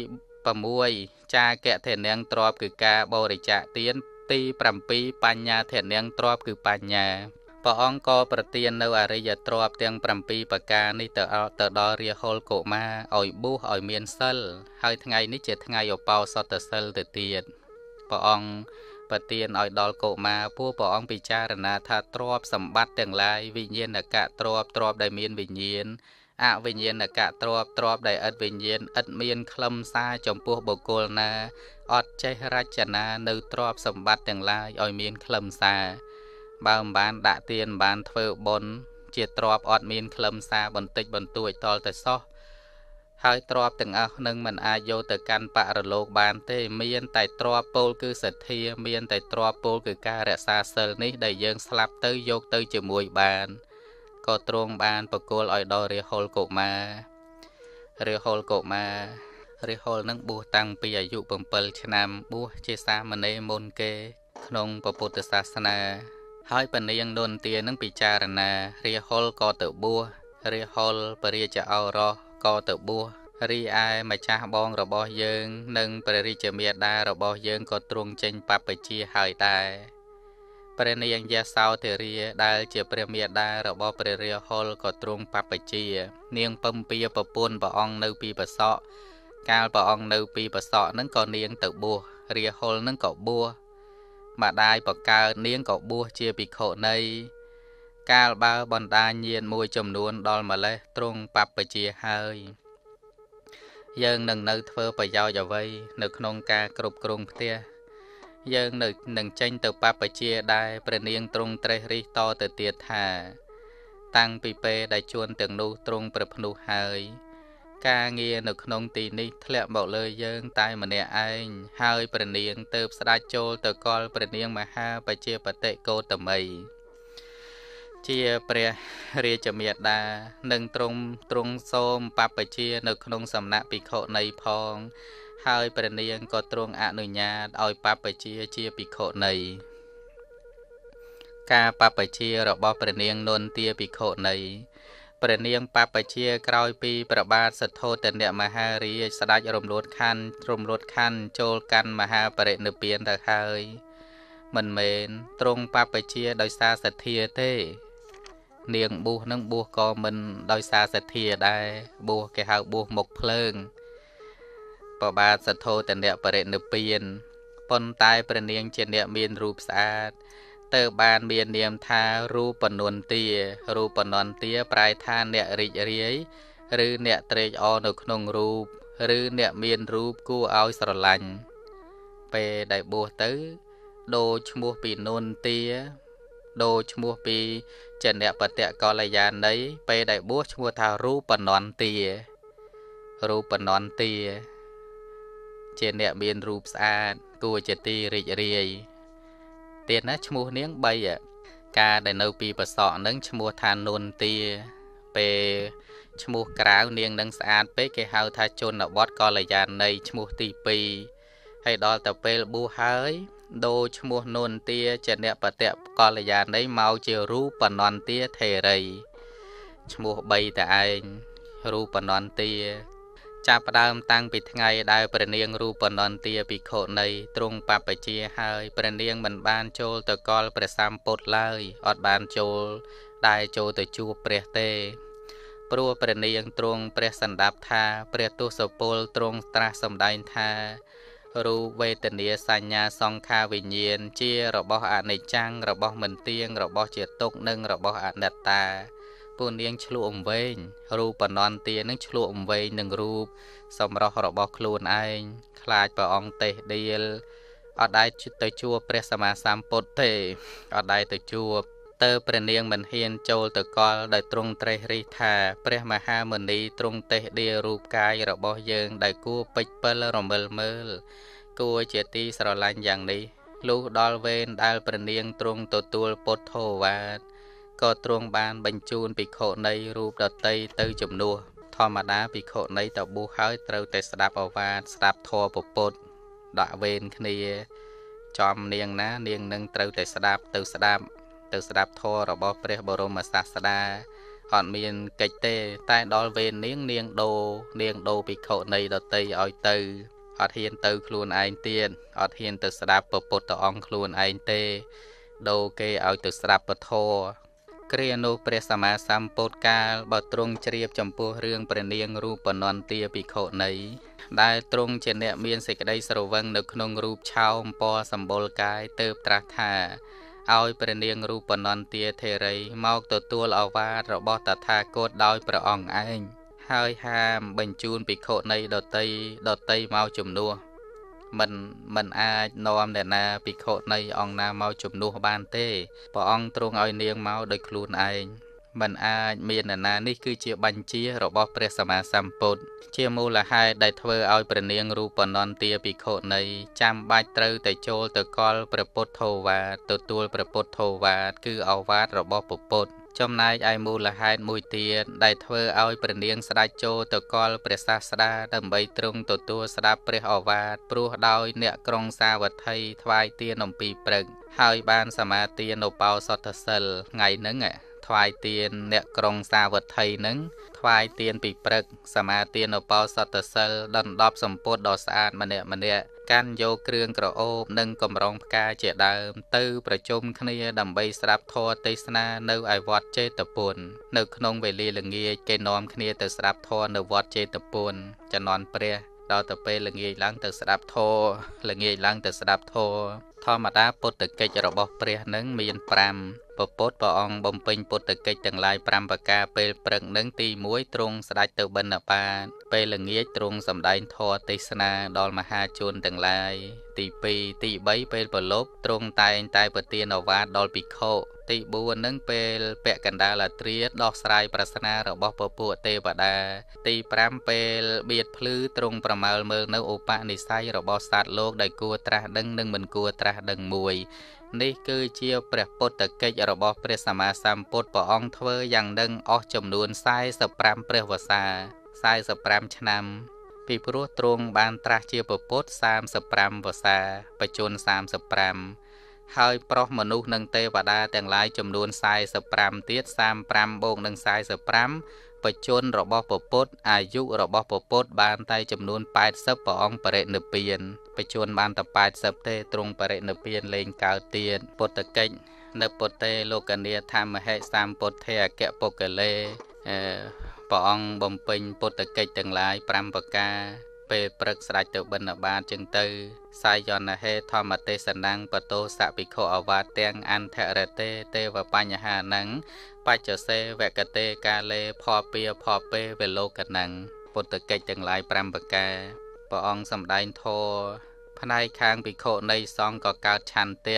6ចាកធនៈទ្របគឺការបរិច្ចាគទានទី7បញ្ញាធនៈទ្របគឺបញ្ញាព្រះអង្គក៏ប្រទាននៅអរិយទ្របទាំង7ប្រការនេះទៅទៅដល់រាហុលកុមារឲ្យបួសឲ្យមានសិលហើយថ្ងៃនេះជាថ្ងៃឧបោសថសិលទៅទៀតព្រះអង្គប្រទានឲ្យដល់កុមារពួកព្រះអង្គពិចារណាថាទ្របសម្បត្តិទាំងឡាយវិញ្ញាណកៈទ្របទ្របដែលមានវិញ្ញាណអវិញ្ញាណកៈទ្របទ្របដែលឥតវិញ្ញាណឥតមានខ្លឹមសារចំពោះបុគ្គលណាអត់ចេះរចនានៅទ្របសម្បត្តិទាំងឡាយឲ្យមានខ្លឹមសារបើមិនបានដាក់ទានមិនបានធ្វើបុណ្យជាទ្របអត់មានខ្លឹមសារបន្តិចបន្តួចតលតែសោះហើយទ្របទាំងអស់នឹងមិនអាចយកទៅកាន់បរលោកបានទេមានតែទ្របពោលគឺសទ្ធាមានតែទ្របពោលគឺការរក្សាសិលនេះដែលយើងស្លាប់ទៅយកទៅជាមួយបានក៏ទ្រង់បានប្រគល់ឲ្យដល់រាហុលកុមាររាហុលកុមាររាហុលនឹងបួសតាំងពីអាយុ7ឆ្នាំបួសជាសាមណេរមុនគេក្នុងពុទ្ធសាសនាហើយព្រះនាងនន្ទានឹងពិចារណារាហុលក៏ទៅបួសរាហុលបរិយាឱរសក៏ទៅបួសរីឯម្ចាស់បងរបស់យើងនិងព្រះរាជមាតារបស់យើងក៏ទ្រង់ចេញបព្វជិហើយដែរព្រះនាងយសោធិរាដែលជាព្រះមាតារបស់ព្រះរាហុលក៏ទ្រង់បព្វជិនាងពំពាប្រពន្ធព្រះអង្គនៅពីបសក់កាលព្រះអង្គនៅពីបសក់នឹងក៏នាងទៅបួសរាហុលនឹងក៏បួសម្ដាយបកើតនាងក៏បួសជាភិក្ខុនីកាលបើបណ្ដាញាណមួយចំនួនដល់ម្លេះទ្រង់បព្វជិហើយយើងនឹងនៅធ្វើប្រយោជន៍អ្វីនៅក្នុងការគ្រប់គ្រងផ្ទះយើងនៅនឹងចេញទៅបព្វជិដែរព្រះនាងទ្រង់ត្រេះរិះតទៅទៀតថាតាំងពីពេលដែលជួនទាំងនោះទ្រង់ប្រភ្នោះហើយការងារនៅក្នុងទីនេះធ្លាក់មកលើយើងតែម្នាក់ឯងហើយព្រះនាងទៅស្ដេចចូលទៅកលព្រះនាងមហាបជាបតិកោតមីជាព្រះរាជមាតានឹងទ្រង់ទ្រង់សូមបព្វជិនៅក្នុងសំណាក់ភិក្ខុនីផងហើយព្រះនាងក៏ទ្រង់អនុញ្ញាតឲ្យបព្វជិជាភិក្ខុនីការបព្វជិរបស់ព្រះនាងនន្ទាភិក្ខុនីព្រះនាងបព្វជិក្រោយពីព្រះបាទសទ្ធោទនមហារាជស្ដេចរំលត់ខណ្ឌរំលត់ខណ្ឌចូលកាន់មហាបរិនិព្វានទៅហើយមិនមែនទ្រង់បព្វជិដោយសារសទ្ធាទេនាងបួសនឹងបួសក៏មិនដោយសារសទ្ធាដែរបួសគេហៅបួសមុខភ្លើងព្រះបាទសទ្ធោទនបរិនិព្វានប៉ុន្តែព្រះនាងជាអ្នកមានរូបស្អាតទៅបានមាននាមថារូបនន្ទារូបនន្ទាប្រែថាអ្នករីករាយឬអ្នកត្រេកអរនៅក្នុងរូបឬអ្នកមានរូបគួរឲ្យស្រឡាញ់ពេលដែលបួសទៅដូរឈ្មោះពីនន្ទាដូរឈ្មោះពីចនបតកល្យាណីពេលដែលបួសឈ្មោះថារូបនន្ទារូបនន្ទាជាអ្នកមានរូបស្អាតគួរជាទីរីករាយទៀតណាឈ្មោះនាងបីការដែលនៅពីបសក់នឹងឈ្មោះថានុនទាពេលឈ្មោះក្រៅនាងនឹងស្អាតពេកគេហៅថាជនបទកល្យាណីឈ្មោះទីពីរហើយដល់ទៅពេលបួសហើយដូរឈ្មោះនុនទាជាអ្នកបតៈកល្យាណីមកជារូបនន្ទាថេរីឈ្មោះបីតឯងរូបនន្ទាចាប់ផ្ដើមតាំងពីថ្ងៃដែលព្រះនាងរូបនន្ទាភិក្ខុនីទ្រង់បព្វជិហើយព្រះនាងមិនបានចូលទៅកលព្រះសម្ពុទ្ធឡើយអត់បានចូលដែលចូលទៅជួបព្រះទេព្រោះព្រះនាងទ្រង់ព្រះសណ្ដាប់ថាព្រះទសពលទ្រង់ត្រាស់សម្ដែងថារូបវេទនាសញ្ញាសង្ខារវិញ្ញាណជារបស់អនិច្ចំរបស់មិនទៀងរបស់ជាទុក្ខនិងរបស់អនត្តាពួកនាងឆ្លុះអំវែងរូបនន្ទានឹងឆ្លុះអំវែងនឹងរូបសម្រស់របស់ខ្លួនឯងខ្លាចព្រះអង្គទេសដៀលអត់ដែលទៅជួបព្រះសម្មាសម្ពុទ្ធទេអត់ដែលទៅជួបតើព្រះនាងមិនហ៊ានចូលទៅកលដោយទ្រង់ត្រេះរិះថាព្រះមហាមុនីទ្រង់ទេសដៀលរូបកាយរបស់យើងដែលគួរពេចពិលរមិលមើលគួរជាទីស្រឡាញ់យ៉ាងនេះលុះដល់វេនដែលព្រះនាងទ្រង់ទទួលពុទ្ធោវាទក៏ទ្រង់បានបញ្ជូនភិក្ខុនីរូបដតីទៅជំនួសធម្មតាភិក្ខុនីទៅបួសហើយត្រូវតែស្ដាប់ឱវាទស្ដាប់ធម៌ពុទ្ធដាក់វេនគ្នាចំនាងណានាងនឹងត្រូវតែស្ដាប់ទៅស្ដាប់ទៅស្ដាប់ធម៌របស់ព្រះបរមសាស្តាអត់មានកិច្ចទេតែដល់វេននាងនាងដូរនាងដូរភិក្ខុនីដតីឲ្យទៅអត់ហ៊ានទៅខ្លួនឯងទៀតអត់ហ៊ានទៅស្ដាប់ព្រះពុទ្ធអង្គខ្លួនឯងទេដូរគេឲ្យទៅស្ដាប់ពធគ្រានោះព្រះសម្មាសម្ពុទ្ធកាលបើទ្រង់ជ្រាបចំពោះរឿងព្រះនាងរូបនន្ទាភិក្ខុនីដែលទ្រង់ជាអ្នកមានសេចក្តីស្រវឹងនៅក្នុងរូបឆោមពណ៌សម្បុរកាយទើបត្រាស់ថាឲ្យព្រះនាងរូបនន្ទាថេរីមកទទួលឱវាទរបស់តថាគតដោយព្រះអង្គឯងហើយហាមបញ្ជូនភិក្ខុនីដតីដតីមកជំនួសមិនមិនអាចនាំអ្នកណាភិក្ខុនីអង្គណាមកជំនួសបានទេព្រះអង្គទ្រង់ឲ្យនាងមកដោយខ្លួនឯងមិនអាចមានអ្នកណានេះគឺជាបញ្ជារបស់ព្រះសម្មាសម្ពុទ្ធជាមូលហេតុដែលធ្វើឲ្យព្រះនាងរូបនន្ទាភិក្ខុនីចាំបាច់ត្រូវតែចូលទៅកលព្រះពុទ្ធោវាទទទួលព្រះពុទ្ធោវាទគឺឱវាទរបស់ព្រះពុទ្ធចំណែកឯមូលហេតុមួយទៀតដែលធ្វើឲ្យព្រះនាងស្ដេចចូលទៅកលព្រះសាស្តាដើម្បីទ្រង់ទទួលស្ដាប់ព្រះឱវាទព្រោះដោយអ្នកក្រុងសាវត្ថីថ្វាយទានអំពីព្រឹកហើយបានសមាទានឧបោសថសិលថ្ងៃហ្នឹងថ្វាយទានអ្នកក្រុងសាវត្ថីហ្នឹងថ្វាយទានពីព្រឹកសមាទានឧបោសថសិលដណ្ដប់សម្ពុទ្ធដ៏ស្អាតម្នាក់ម្នាក់កាន់យកគ្រឿងក្រអូបនិងកម្រងផ្កាជាដើមទៅប្រជុំគ្នាដើម្បីស្ដាប់ធម៌ទេសនានៅឯវត្តចេតពុននៅក្នុងវេលាល្ងាចគេនាំគ្នាទៅស្ដាប់ធម៌នៅវត្តចេតពុនជំនាន់ព្រះដល់ទៅពេលល្ងាចឡើងទៅស្ដាប់ធម៌ល្ងាចឡើងទៅស្ដាប់ធម៌ធម្មតាពុទ្ធកិច្ចរបស់ព្រះនឹងមានប្រាំពពុទ្ធព្រះអង្គបំពេញពុទ្ធកិច្ចទាំងឡាយប្រាំប្រការពេលព្រឹកនឹងទីមួយទ្រង់ស្ដេចទៅបិណ្ឌបាតពេលល្ងាចទ្រង់សម្ដែងធម៌ទេសនាដល់មហាជនទាំងឡាយទីពីរទីបីពេលព្រលប់ទ្រង់តែងតែប្រទានឱវាទដល់ភិក្ខុទីបួននឹងពេលពាក់កណ្ដាលរាត្រីដោះស្រាយប្រស្នារបស់ពពួកទេវតាទីប្រាំពេលបៀតភ្លឺទ្រង់ប្រមើលមើលនៅឧបនិស្ស័យរបស់សត្វលោកដែលគួរត្រាស់ដឹងនិងមិនគួរត្រាស់ដឹងមួយនេះគឺជាព្រះពុទ្ធកិច្ចរបស់ព្រះសម្មាសម្ពុទ្ធព្រះអង្គធ្វើយ៉ាងនឹងអស់ចំនួនសែសិបប្រាំព្រះវស្សាសែសិបប្រាំឆ្នាំពីព្រោះទ្រង់បានត្រាស់ជាពុទ្ធសាមសិបប្រាំវស្សាបច្ចុប្បន្នសាមសិបប្រាំហើយប្រុសមនុស្សនិងទេវតាទាំងឡាយចំនួនសែសិបប្រាំទៀតសាមប្រាំបូកនឹងសែសិបប្រាំបច្ចុប្បន្នរបស់ពុទ្ធអាយុរបស់ពុទ្ធបានតែចំនួនแปดสิบព្រះអង្គបរិនិព្វានបច្ចុប្បន្នបានតែแปดสิบទេទ្រង់បរិនិព្វានលែងកើតទៀតពុទ្ធកិច្ចនៅពុទ្ធេលោកនាធម្មហេសម្ពុទ្ធេអគ្គពុគលេអឺព្រះអង្គបំពេញពុទ្ធកិច្ចទាំងឡាយប្រាំប្រការពេលព្រឹកស្ដេចទៅបិណ្ឌបាតចឹងទៅសាយនហេធម្មទេសនាំងបតោសភិក្ខុអវាទទាំងអន្តរតេទេវបញ្ហាណੰបច្ចសេវកតេកាលេផពាផពេវលោកណੰពុទ្ធកិច្ចទាំងឡាយប្រាំប្រការព្រះអង្គសម្ដែងធម៌ផ្នែកខាងភិក្ខុនៃសង្ឃក៏កើតឆន្ទៈ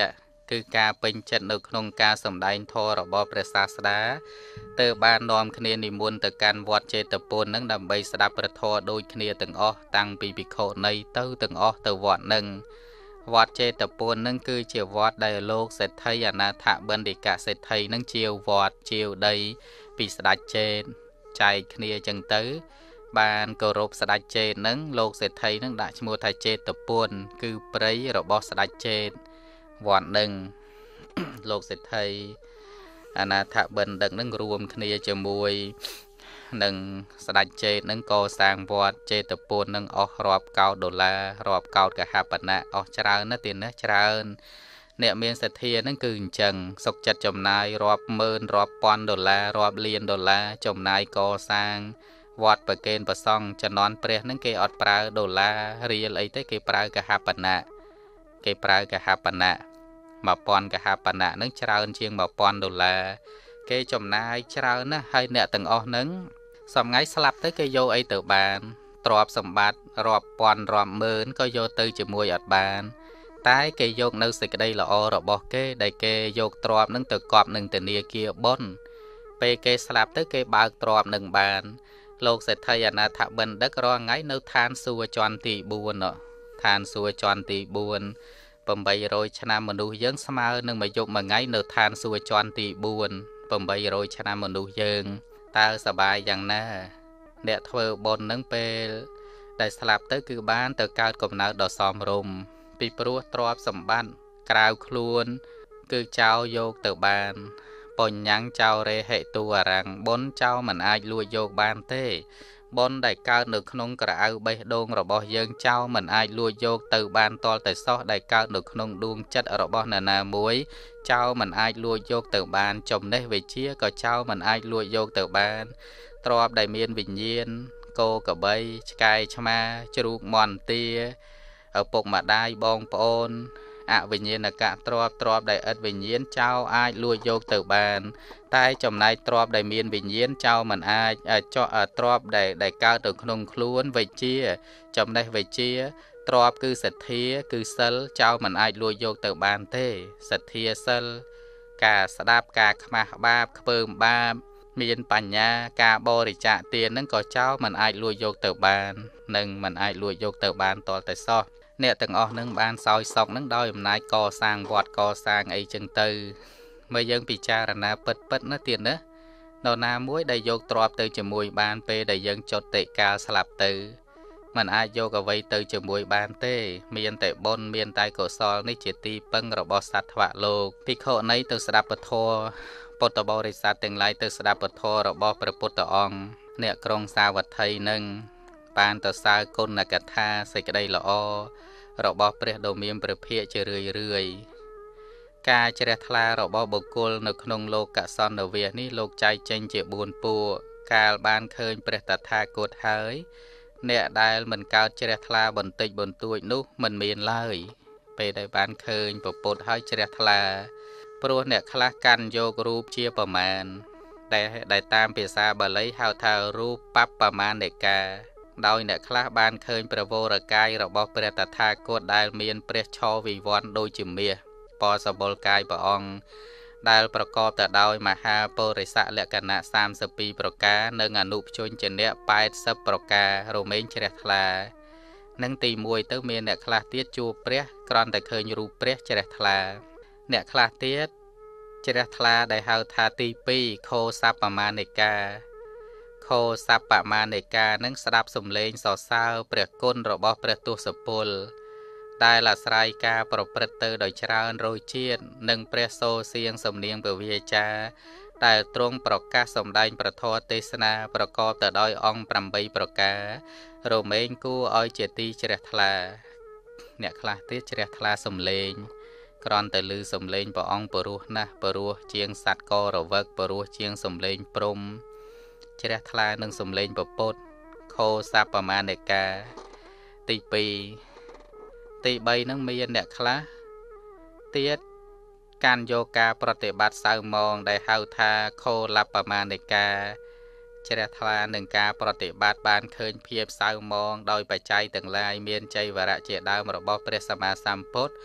គឺការពេញចិត្តនៅក្នុងការសម្ដែងធម៌របស់ព្រះសាស្តាទៅបាននាំគ្នានិមន្តទៅកាន់វត្តចេតពុននឹងដើម្បីស្ដាប់ព្រះធម៌ដូចគ្នាទាំងអស់តាំងពីភិក្ខុនីទៅទាំងអស់ទៅវត្តនឹងវត្តចេតពុននឹងគឺជាវត្តដែលលោកសេដ្ឋីអនាថបណ្ឌិកសេដ្ឋីនឹងជាវត្តជាវដីពីស្ដេចចេតចែកគ្នាចឹងទៅបានគោរពស្ដេចចេតនឹងលោកសេដ្ឋីនឹងដាក់ឈ្មោះថាចេតពុនគឺព្រៃរបស់ស្ដេចចេតវត្តនឹងលោកសេដ្ឋីអនាថបណ្ឌិតនឹងរួមគ្នាជាមួយនឹងស្ដេចចេតនឹងកសាងវត្តចេតពុននឹងអស់រាប់កោដដុល្លាររាប់កោដកហបណៈអស់ច្រើនណាស់ទៀតណាច្រើនអ្នកមានសទ្ធានឹងគឺអញ្ចឹងសុខចិត្តចំណាយរាប់ម៉ឺនរាប់ពាន់ដុល្លាររាប់លានដុល្លារចំណាយកសាងវត្តប្រគេនប្រសង់ជំនាន់ព្រះនឹងគេអត់ប្រើដុល្លាររៀលអីទេគេប្រើកហបណៈគេប្រើកហបណៈមួយពាន់កហបណៈនឹងច្រើនជាងមួយពាន់ដុល្លារគេចំណាយច្រើនណាស់ហើយអ្នកទាំងអស់នឹងសំថ្ងៃស្លាប់ទៅគេយកអីទៅបានទ្រព្យសម្បត្តិរាប់ពាន់រាប់ម៉ឺនក៏យកទៅជាមួយអត់បានតែគេយកនៅសេចក្តីល្អរបស់គេដែលគេយកទ្រព្យនឹងទៅកប់នឹងធនាគារបុណ្យពេលគេស្លាប់ទៅគេបើកទ្រព្យនឹងបានលោកសេដ្ឋីអនាថបណ្ឌិតរាល់ថ្ងៃនៅឋានសួគ៌ជាន់ទីបួនឋានសួគ៌ជាន់ទីបួន800ឆ្នាំមនុស្សយើងស្មើនឹងមួយយប់មួយថ្ងៃនៅឋានសួគ៌ជាន់ទីបួន800ឆ្នាំមនុស្សយើងតើសប្បាយយ៉ាងណាអ្នកធ្វើបុណ្យនឹងពេលដែលស្លាប់ទៅគឺបានទៅកើតកំណើតដ៏សមរម្យពីព្រោះទ្រព្យសម្បត្តិក្រៅខ្លួនគឺចោលយកទៅបានបញ្ញังចោរេហិទូអរੰបុណ្យចោលមិនអាចលួចយកបានទេបុណ្យដែលកើតនៅក្នុងក្រអៅបេះដូងរបស់យើងចោលមិនអាចលួចយកទៅបានតលតែសោះដែលកើតនៅក្នុងដួងចិត្តរបស់នរណាមួយចោលមិនអាចលួចយកទៅបានចំណេះវិជ្ជាក៏ចោលមិនអាចលួចយកទៅបានទ្រព្យដែលមានវិញ្ញាណគោក្របីឆ្កែឆ្មាជ្រូកមាន់ទាឪពុកម្ដាយបងប្អូនអវិញ្ញាណកៈទ្រព្យទ្រព្យដែលឥតវិញ្ញាណចោលអាចលួចយកទៅបានតែចំណែកទ្រព្យដែលមានវិញ្ញាណចោលមិនអាចចោលទ្រព្យដែលដែលកើតទៅក្នុងខ្លួនវិជ្ជាចំណេះវិជ្ជាទ្រព្យគឺសទ្ធាគឺសិលចោលមិនអាចលួចយកទៅបានទេសទ្ធាសិលការស្ដាប់ការខ្មាស់បាបខ្ពើមបាបមានបញ្ញាការបរិច្ចាគទាននឹងក៏ចោលមិនអាចលួចយកទៅបាននឹងមិនអាចលួចយកទៅបានតលតែសោះអ្នកទាំងអស់នឹងបានសោយសុខនឹងដោយអំណាចកសាងវត្តកសាងអីចឹងទៅមើលយើងពិចារណាពិតពិតណាទៀតណានរណាមួយដែលយកទ្រព្យទៅជាមួយបានពេលដែលយើងចុតតិកាលស្លាប់ទៅมันអាចយកអ្វីទៅជាមួយបានទេមានតែបុណ្យមានតែកុសលនេះជាទីពឹងរបស់សត្វថ្វលោកភិក្ខុនីទៅស្ដាប់ពធពុទ្ធបរិស័ទទាំងឡាយទៅស្ដាប់ពធរបស់ព្រះពុទ្ធអង្គអ្នកក្រុងសាវត្ថីនឹងបានទៅសើគុណកថាសេចក្តីល្អរបស់ព្រះដ៏មានព្រះភិក្ខជារឿយរឿយការជ្រះថ្លារបស់បុគ្គលនៅក្នុងលោកកសន្នវាសនេះលោកចែកចេញជាបួនពួកកាលបានឃើញព្រះតថាគតហើយអ្នកដែលមិនកើតជ្រះថ្លាបន្តិចបន្តួចនោះមិនមានឡើយពេលដែលបានឃើញពពុទ្ធហើយជ្រះថ្លាព្រោះអ្នកខ្លះកាន់យករូបជាប្រមាណដែលដែលតាមភាសាបាលីហៅថារូបបបមានិកាដោយអ្នកខ្លះបានឃើញព្រះវរកាយរបស់ព្រះតថាគតដែលមានព្រះឆោវិវ័នដូចជាមាសបរិបុលកាយព្រះអង្គដែលប្រកបទៅដោយមហាបរិស័កលក្ខណៈសាមសិបពីរប្រការនិងអនុព្យញ្ជនៈប៉ែតសិបប្រការរមែងជ្រះថ្លានិងទីមួយទៅមានអ្នកខ្លះទៀតជួបព្រះគ្រាន់តែឃើញរូបព្រះជ្រះថ្លាអ្នកខ្លះទៀតជ្រះថ្លាដែលហៅថាទីពីរខោសបមានិកាខោសបមានិកានឹងស្ដាប់សំឡេងសរសើរព្រះគុណរបស់ព្រះទសពលដែលអាស្រ័យការប្រព្រឹត្តទៅដោយច្រើនរយជាតិនិងព្រះសូរសៀងសំនៀងពវាចាដែលទ្រង់ប្រកាសសម្ដែងប្រធរទេសនាប្រកបទៅដោយអង្គប្រាំបីប្រការរមែងគួរឲ្យជាទីជ្រះថ្លាអ្នកខ្លះទៀតជ្រះថ្លាសំឡេងគ្រាន់តែឮសំឡេងព្រះអង្គពរោះណាស់ពរោះជាងសត្វករវឹកពរោះជាងសំឡេងព្រំជ្រះថ្លានឹងសំឡេងពពុទ្ធខោសបមានិកាទីពីរទីបីនឹងមានអ្នកខ្លះទៀតកាន់យកការប្រតិបត្តិសៅមងដែលហៅថាខោលបមានិកាជ្រះថ្លានឹងការប្រតិបត្តិបានឃើញភាពសៅមងដោយបច្ច័យទាំងឡាយមានចៃវរៈជាដើមរបស់ព្រះសម្មាសម្ពុទ្ធ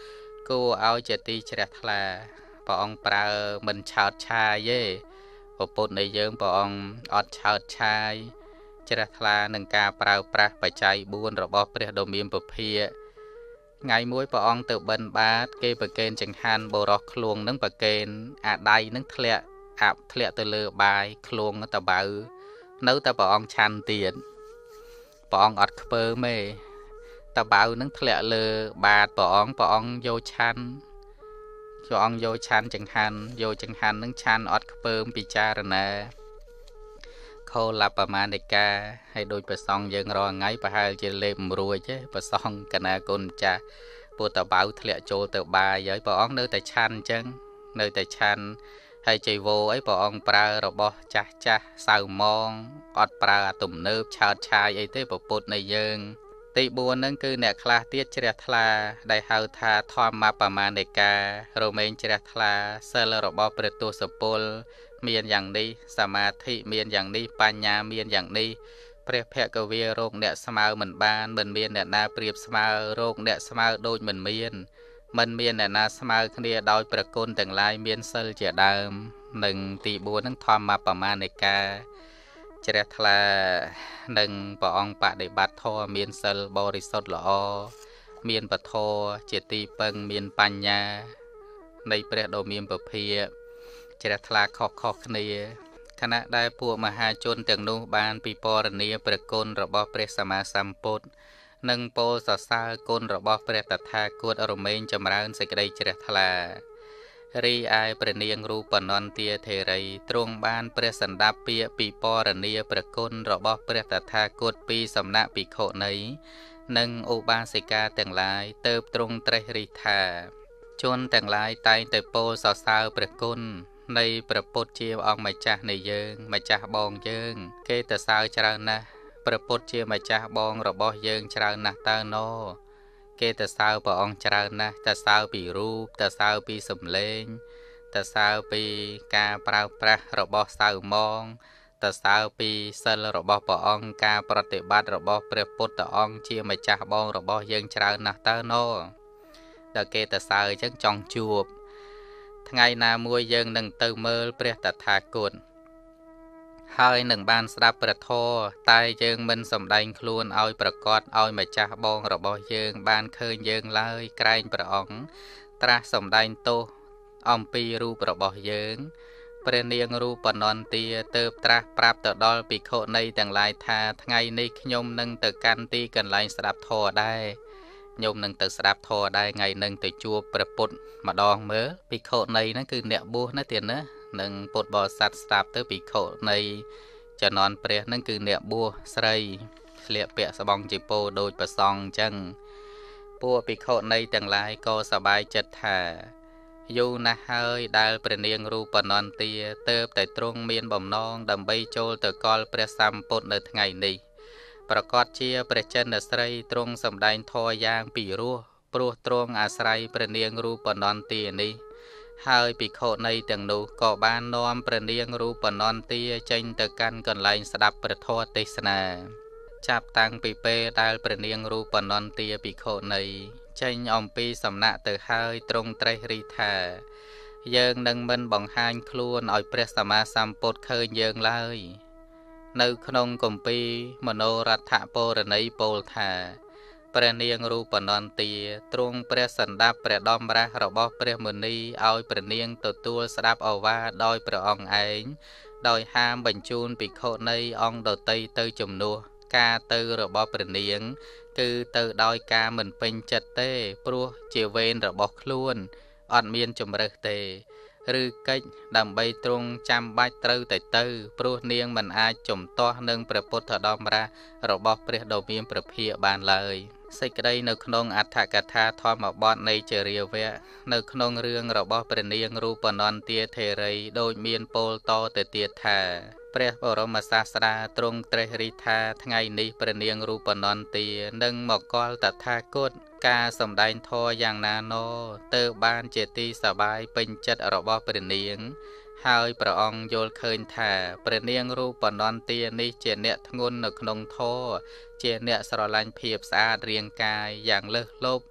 គួរឲ្យជាទីជ្រះថ្លាព្រះអង្គប្រើមិនឆោតឆាយទេពពុទ្ធនៃយើងព្រះអង្គអត់ឆោតឆាយជ្រះថ្លានឹងការប្រើប្រាស់បច្ច័យបួនរបស់ព្រះដ៏មានពភាថ្ងៃមួយព្រះអង្គទៅបិណ្ឌបាតគេប្រគេនចង្ហាន់បរោះឃ្លួងនឹងប្រគេនអាដៃនឹងធ្លាក់អាប់ធ្លាក់ទៅលើបាយឃ្លួងតបៅនៅតែព្រះអង្គឆាន់ទៀតព្រះអង្គអត់ខ្ពើមទេតបៅនឹងធ្លាក់លើបាតព្រះអង្គព្រះអង្គយកឆាន់ព្រះអង្គយកឆាន់ចង្ហាន់យកចង្ហាន់នឹងឆាន់អត់ខ្ពើមពិចារណាខោលបមានិកាហើយដូចប្រសងយើងរាល់ថ្ងៃប្រហែលជាលេបមិនរួចទេប្រសងកណាគុណចាស់ពុទ្ធបៅធ្លាក់ចូលទៅបាយហើយព្រះអង្គនៅតែឆាន់អញ្ចឹងនៅតែឆាន់ហើយចៃវោអីព្រះអង្គប្រើរបស់ចាស់ចាស់សៅម៉ងអត់ប្រើអាទំនើបឆើតឆាយអីទេពុទ្ធនៃយើងទីបួនហ្នឹងគឺអ្នកខ្លះទៀតជ្រះថ្លាដែលហៅថាធម្មបមានិការមែងជ្រះថ្លាសិលរបស់ព្រះទសពលមានយ៉ាងនេះសមាធិមានយ៉ាងនេះបញ្ញាមានយ៉ាងនេះព្រះភគវារោគអ្នកស្មើមិនបានមិនមានអ្នកណាប្រៀបស្មើរោគអ្នកស្មើដូចមិនមានមិនមានអ្នកណាស្មើគ្នាដោយប្រគុណទាំងឡាយមានសិលជាដើមនិងទីបួនហ្នឹងធម្មបមានិកាជ្រះថ្លានិងព្រះអង្គបដិបត្តិធម៌មានសិលបរិសុទ្ធល្អមានពធជាទីពឹងមានបញ្ញានៃព្រះដ៏មានពភាជ្រះថ្លាខុសខុសគ្នាខណៈដែលពួកមហាជនទាំងនោះបានពិពណ៌នាព្រះគុណរបស់ព្រះសម្មាសម្ពុទ្ធនិងពោលសរសើរគុណរបស់ព្រះតថាគតរមែងចម្រើនសេចក្តីជ្រះថ្លារីឯព្រះនាងរូបនន្ទាធេរីទ្រង់បានព្រះសណ្ដាប់ពាក្យពិពណ៌នាព្រះគុណរបស់ព្រះតថាគតពីសំណាក់ភិក្ខុនីនិងឧបាសិកាទាំងឡាយទៅទ្រង់ត្រេះរិះថាជនទាំងឡាយតែងតែពោលសរសើរព្រះគុណនៃព្រះពុទ្ធជាអង្គម្ចាស់នៃយើងម្ចាស់បងយើងគេទៅសើច្រើនណាស់ព្រះពុទ្ធជាម្ចាស់បងរបស់យើងច្រើនណាស់តើណោគេទៅសើព្រះអង្គច្រើនណាស់ទៅសើពីរូបទៅសើពីសម្លេងទៅសើពីការប្រើប្រាស់របស់សៅម៉ងទៅសើពីសិលរបស់ព្រះអង្គការប្រតិបត្តិរបស់ព្រះពុទ្ធអង្គជាម្ចាស់បងរបស់យើងច្រើនណាស់តើណោដល់គេទៅសើអញ្ចឹងចង់ជួបថ្ងៃណាមួយយើងនឹងទៅមើលព្រះតថាគតហើយនឹងបានស្ដាប់ព្រះធម៌តែយើងមិនសម្ដែងខ្លួនឲ្យប្រកាសឲ្យម្ចាស់បងរបស់យើងបានឃើញយើងឡើយក្រែងព្រះអង្គត្រាស់សម្ដែងទោសអំពីរូបរបស់យើងព្រះនាងរូបនន្ទាទើបត្រាស់ប្រាប់ទៅដល់ភិក្ខុនីទាំងឡាយថាថ្ងៃនេះខ្ញុំនឹងទៅកាន់ទីកន្លែងស្ដាប់ធម៌ដែរខ្ញុំនឹងទៅស្ដាប់ធម៌ដែរថ្ងៃនឹងទៅជួបព្រះពុទ្ធម្ដងមើលភិក្ខុនីហ្នឹងគឺអ្នកបួសណាទៀតណានឹងពុទ្ធបរិស័ទស្ដាប់ទៅភិក្ខុនៃជំនាន់ព្រះហ្នឹងគឺអ្នកបួសស្រីស្លៀកពាក់ស្បង់ជាពោដូចប្រសងអញ្ចឹងពួកភិក្ខុនីទាំងឡាយក៏សប្បាយចិត្តថាយូរណាស់ហើយដែលព្រះនាងរូបនន្ទាទើបតែទ្រង់មានបំណងដើម្បីចូលទៅកលព្រះសម្ពុទ្ធនៅថ្ងៃនេះប្រកាសជាព្រះចិនស្រីទ្រង់សម្ដែងធម៌យ៉ាងពីរោះព្រោះទ្រង់អាស្រ័យព្រះនាងរូបនន្ទានេះហើយភិក្ខុនីទាំងនោះក៏បាននាំព្រះនាងរូបនន្ទាចេញទៅកាន់កន្លែងស្ដាប់ព្រះធម៌ទេសនាចាប់តាំងពីពេលដែលព្រះនាងរូបនន្ទាភិក្ខុនីចេញអំពីសំណាក់ទៅហើយទ្រង់ត្រេះរិះថាយើងនឹងមិនបង្ហាញខ្លួនឲ្យព្រះសម្មាសម្ពុទ្ធឃើញយើងឡើយនៅក្នុងគម្ពីរមនោរដ្ឋពរណីពោលថាព្រះនាងរូបនន្ទាទ្រង់ព្រះសណ្ដាប់ព្រះដំរាស់របស់ព្រះមុនីឲ្យព្រះនាងទទួលស្ដាប់ឱវាទដោយព្រះអង្គឯងដោយហាមបញ្ជូនភិក្ខុនីអង្គដទៃទៅជំនួសការទៅរបស់ព្រះនាងគឺទៅដោយការមិនពេញចិត្តទេព្រោះជាវេនរបស់ខ្លួនអត់មានជំរើសទេឬកិច្ចដើម្បីទ្រង់ចាំបាច់ត្រូវតែទៅព្រោះនាងមិនអាចជំទាស់នឹងព្រះពុទ្ធដំរាស់របស់ព្រះដ៏មានព្រះភិក្ខបានឡើយសេចក្តីនៅក្នុងអត្ថកថាធម្មបទនៃចរិយាវៈនៅក្នុងរឿងរបស់ព្រះនាងរូបនន្ទាធេរីដូចមានពោលតទៅទៀតថាព្រះបរមសាស្តាទ្រង់ត្រេះរិះថាថ្ងៃនេះព្រះនាងរូបនន្ទានឹងមកកលតថាគតការសម្ដែងធម៌យ៉ាងណាណោទើបបានជាទីសប្បាយពេញចិត្តរបស់ព្រះនាងហើយព្រះអង្គយល់ឃើញថាព្រះនាងរូបនន្ទានេះជាអ្នកធ្ងន់នៅក្នុងធម៌ជាអ្នកស្រឡាញ់ភាពស្អាតរាងកាយយ៉ាងលើសលប់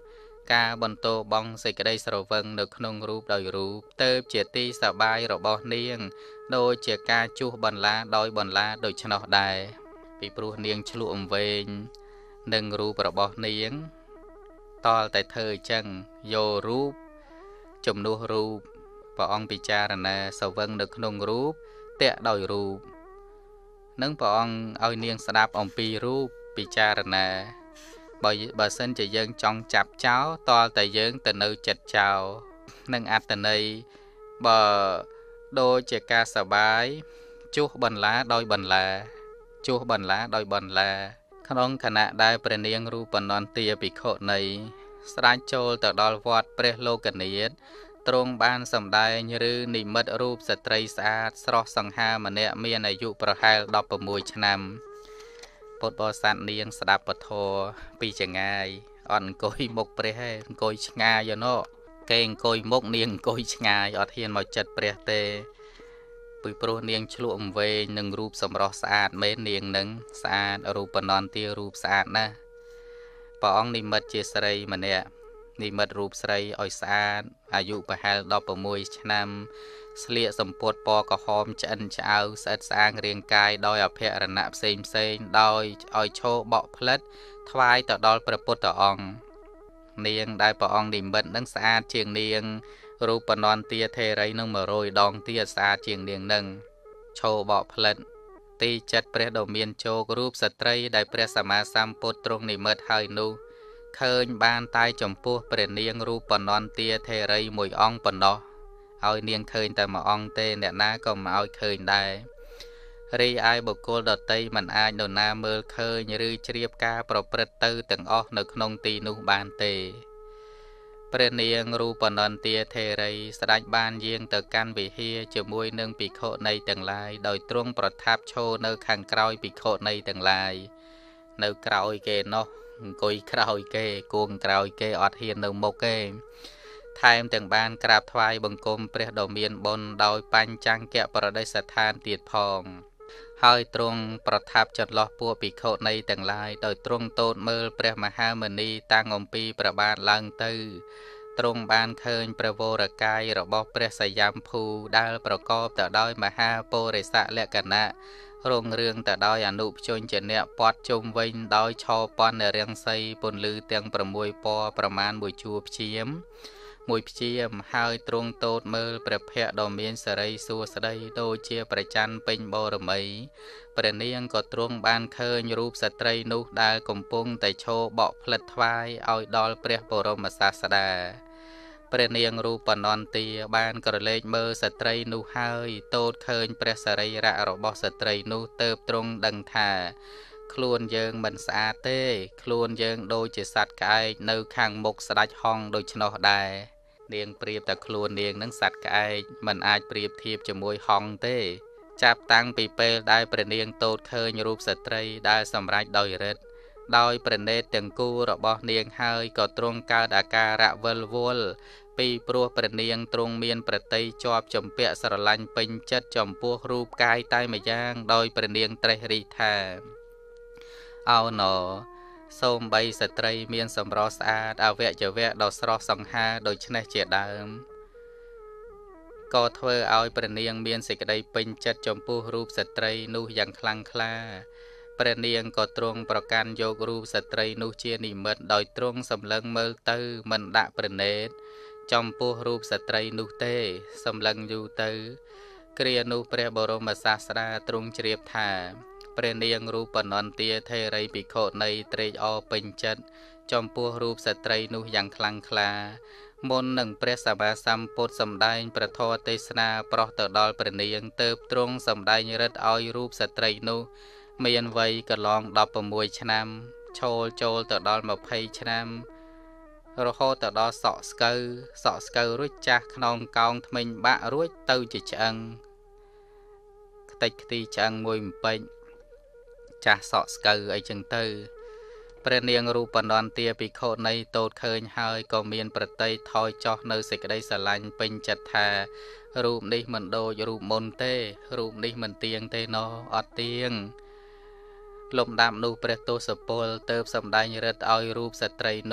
ការបន្តបងសេចក្តីស្រវឹងនៅក្នុងរូបដោយរូបទៅជាទីសប្បាយរបស់នាងដោយជាការជួសបន្លាដោយបន្លាដូច្នោះដែរពីព្រោះនាងឆ្លក់អំវែងនឹងរូបរបស់នាងតលតែធ្វើអញ្ចឹងយករូបជំនួសរូបព្រះអង្គពិចារណាស្រវឹងនៅក្នុងរូបតាក់ដោយរូបនឹងព្រះអង្គឲ្យនាងស្ដាប់អំពីរូបពិចារណាបើបើសិនជាយើងចង់ចាប់ចោលតលតែយើងទៅនៅចិត្តចោលនឹងអត្តន័យបើដូចជាការសបាយជួសបន្លាដោយបន្លាជួសបន្លាដោយបន្លាក្នុងខណៈដែលព្រះនាងរូបនន្ទាភិក្ខុនីស្ដេចចូលទៅដល់វត្តព្រះលោកនាថទ្រង់បានសម្ដែងឬនិមិត្តរូបស្ត្រីស្អាតស្រស់សង្ហាម្នាក់មានអាយុប្រហែលដប់៦ឆ្នាំពុទ្ធបរិស័ទនាងស្ដាប់ពធពីចងាយអត់អង្គុយមុខព្រះទេអង្គុយឆ្ងាយណោះគេអង្គុយមុខនាងអង្គុយឆ្ងាយអត់ហ៊ានមកចិត្តព្រះទេពីព្រោះនាងឆ្លក់អំវែងនឹងរូបសម្រស់ស្អាតមែននាងនឹងស្អាតរូបនន្ទារូបស្អាតណាស់ព្រះអង្គនិមិត្តជាស្រីម្នាក់និមិត្តរូបស្រីឲ្យស្អាតអាយុប្រហែលដប់៦ឆ្នាំស្លៀកសម្ពត់ពណ៌ក្រហមឆ្អិនឆ្អៅស្អិតស្អាងរាងកាយដោយអភរណៈផ្សេងផ្សេងដោយឲ្យឈរបក់ផ្លិតថ្វាយទៅដល់ព្រះពុទ្ធអង្គនាងដែលព្រះអង្គនិមិត្តនឹងស្អាតជាងនាងរូបនន្ទាថេរីនឹងមួយរយដងទៀតស្អាតជាងនាងនឹងឈរបក់ផ្លិតទីចិត្តព្រះដ៏មានជោគរូបស្ត្រីដែលព្រះសម្មាសម្ពុទ្ធទ្រង់និមិត្តហើយនោះឃើញបានតែចំពោះព្រះនាងរូបនន្ទាថេរីមួយអង្គប៉ុណ្ណោះឲ្យនាងឃើញតែមួយអង្គទេអ្នកណាក៏មិនឲ្យឃើញដែររីឯបុគ្គលដតីមិនអាចនរណាមើលឃើញឬជ្រាបការប្រព្រឹត្តទៅទាំងអស់នៅក្នុងទីនោះបានទេព្រះនាងរូបនន្ទាថេរីស្ដេចបានយាងទៅកាន់វិហារជាមួយនឹងភិក្ខុនីទាំងឡាយដោយទ្រង់ប្រថាប់ឈរនៅខាងក្រោយភិក្ខុនីទាំងឡាយនៅក្រោយគេនោះអង្គុយក្រោយគេគួងក្រោយគេអត់ហ៊ាននៅមុខគេថែមទាំងបានក្រាបថ្វាយបង្គំព្រះដ៏មានបុណ្យដោយបញ្ចង្គៈប្រតិស្ថានទៀតផងហើយទ្រង់ប្រថាប់ចន្លោះពួកភិក្ខុនីទាំងឡាយដោយទ្រង់ទតមើលព្រះមហាមុនីតាំងអំពីព្រះបាទឡើងទៅទ្រង់បានឃើញព្រះវរកាយរបស់ព្រះសយំភូដែលប្រកបទៅដោយមហាពុរិសលក្ខណៈរុងរឿងទៅដោយអនុភ្ជញ្ជនៈព័ទ្ធជុំវិញដោយឆោពន្ធរាំងសីពន្លឺទាំង6ពណ៌ប្រមាណមួយជួរព្យាមមួយព្យាមហើយទ្រង់ទតមើលព្រះភ័ក្ត្រដ៏មានសិរីសួស្តីដូចជាប្រច័ណ្ឌពេញបរមីព្រះនាងក៏ទ្រង់បានឃើញរូបស្ត្រីនោះដែលកំពុងតែឈរបក់ផ្លិតថ្វាយឲ្យដល់ព្រះបរមសាស្តាព្រះនាងរូបនន្ទាបានក្រឡេកមើលស្ត្រីនោះហើយទតឃើញព្រះសរីរៈរបស់ស្ត្រីនោះទើបទ្រង់ដឹងថាខ្លួនយើងមិនស្អាតទេខ្លួនយើងដូចជាសត្វក្អែកនៅខាងមុខស្ដេចហង្សដូច្នោះដែរនាងប្រៀបតែខ្លួននាងនឹងសត្វក្អែកមិនអាចប្រៀបធៀបជាមួយហង្សទេចាប់តាំងពីពេលដែលព្រះនាងទតឃើញរូបស្ត្រីដែលសម្រេចដោយฤទ្ធិដោយព្រះនេត្រទាំងគូរបស់នាងហើយក៏ទ្រង់កើតអាការៈវិលវល់ពីព្រោះព្រះនាងទ្រង់មានប្រតិជាប់ជំពាក់ស្រឡាញ់ពេញចិត្តចំពោះរូបកាយតែម្យ៉ាងដោយព្រះនាងត្រេះរិះថាអោណោសូមបីស្ត្រីមានសម្រស់ស្អាតអវយវៈដ៏ស្រស់សង្ហាដូច្នេះជាដើមក៏ធ្វើឲ្យព្រះនាងមានសេចក្តីពេញចិត្តចំពោះរូបស្ត្រីនោះយ៉ាងខ្លាំងក្លាព្រះនាងក៏ទ្រង់ប្រកាន់យករូបស្ត្រីនោះជានិមិត្តដោយទ្រង់សម្លឹងមើលទៅមិនដាក់ព្រះនេត្រចំពោះរូបស្ត្រីនោះទេសម្លឹងយូរទៅគ្រានោះព្រះបរមសាស្តាទ្រង់ជ្រាបថាព្រះនាងរូបនន្ទាថេរីភិក្ខុនីត្រេកអរពេញចិត្តចំពោះរូបស្ត្រីនោះយ៉ាងខ្លាំងក្លាមុននឹងព្រះសម្មាសម្ពុទ្ធសម្ដែងព្រះធម៌ទេសនាប្រោះទៅដល់ព្រះនាងទើបទ្រង់សម្ដែងឫទ្ធិឲ្យរូបស្ត្រីនោះមានវ័យកន្លងដប់៦ឆ្នាំឈោលចូលទៅដល់២០ឆ្នាំរហូតទៅដល់សក់ស្កូវសក់ស្កូវរួចចាស់ខ្នងកោងធ្មេញបាក់រួចទៅជាឆ្អឹងខ្ទេចខ្ទីឆ្អឹងមួយម្ពេចចាស់សក់ស្កូវអីចឹងទៅព្រះនាងរូបនន្ទាភិក្ខុនីទតឃើញហើយក៏មានប្រតិថយចោះនៅសេចក្តីស្រឡាញ់ពេញចិត្តថារូបនេះមិនដូចរូបមុនទេរូបនេះមិនទៀងទេណោះអត់ទៀងលំដាប់នោះព្រះទសពលទើបសម្ដែងឫទ្ធិឲ្យរូបស្ត្រីនោះ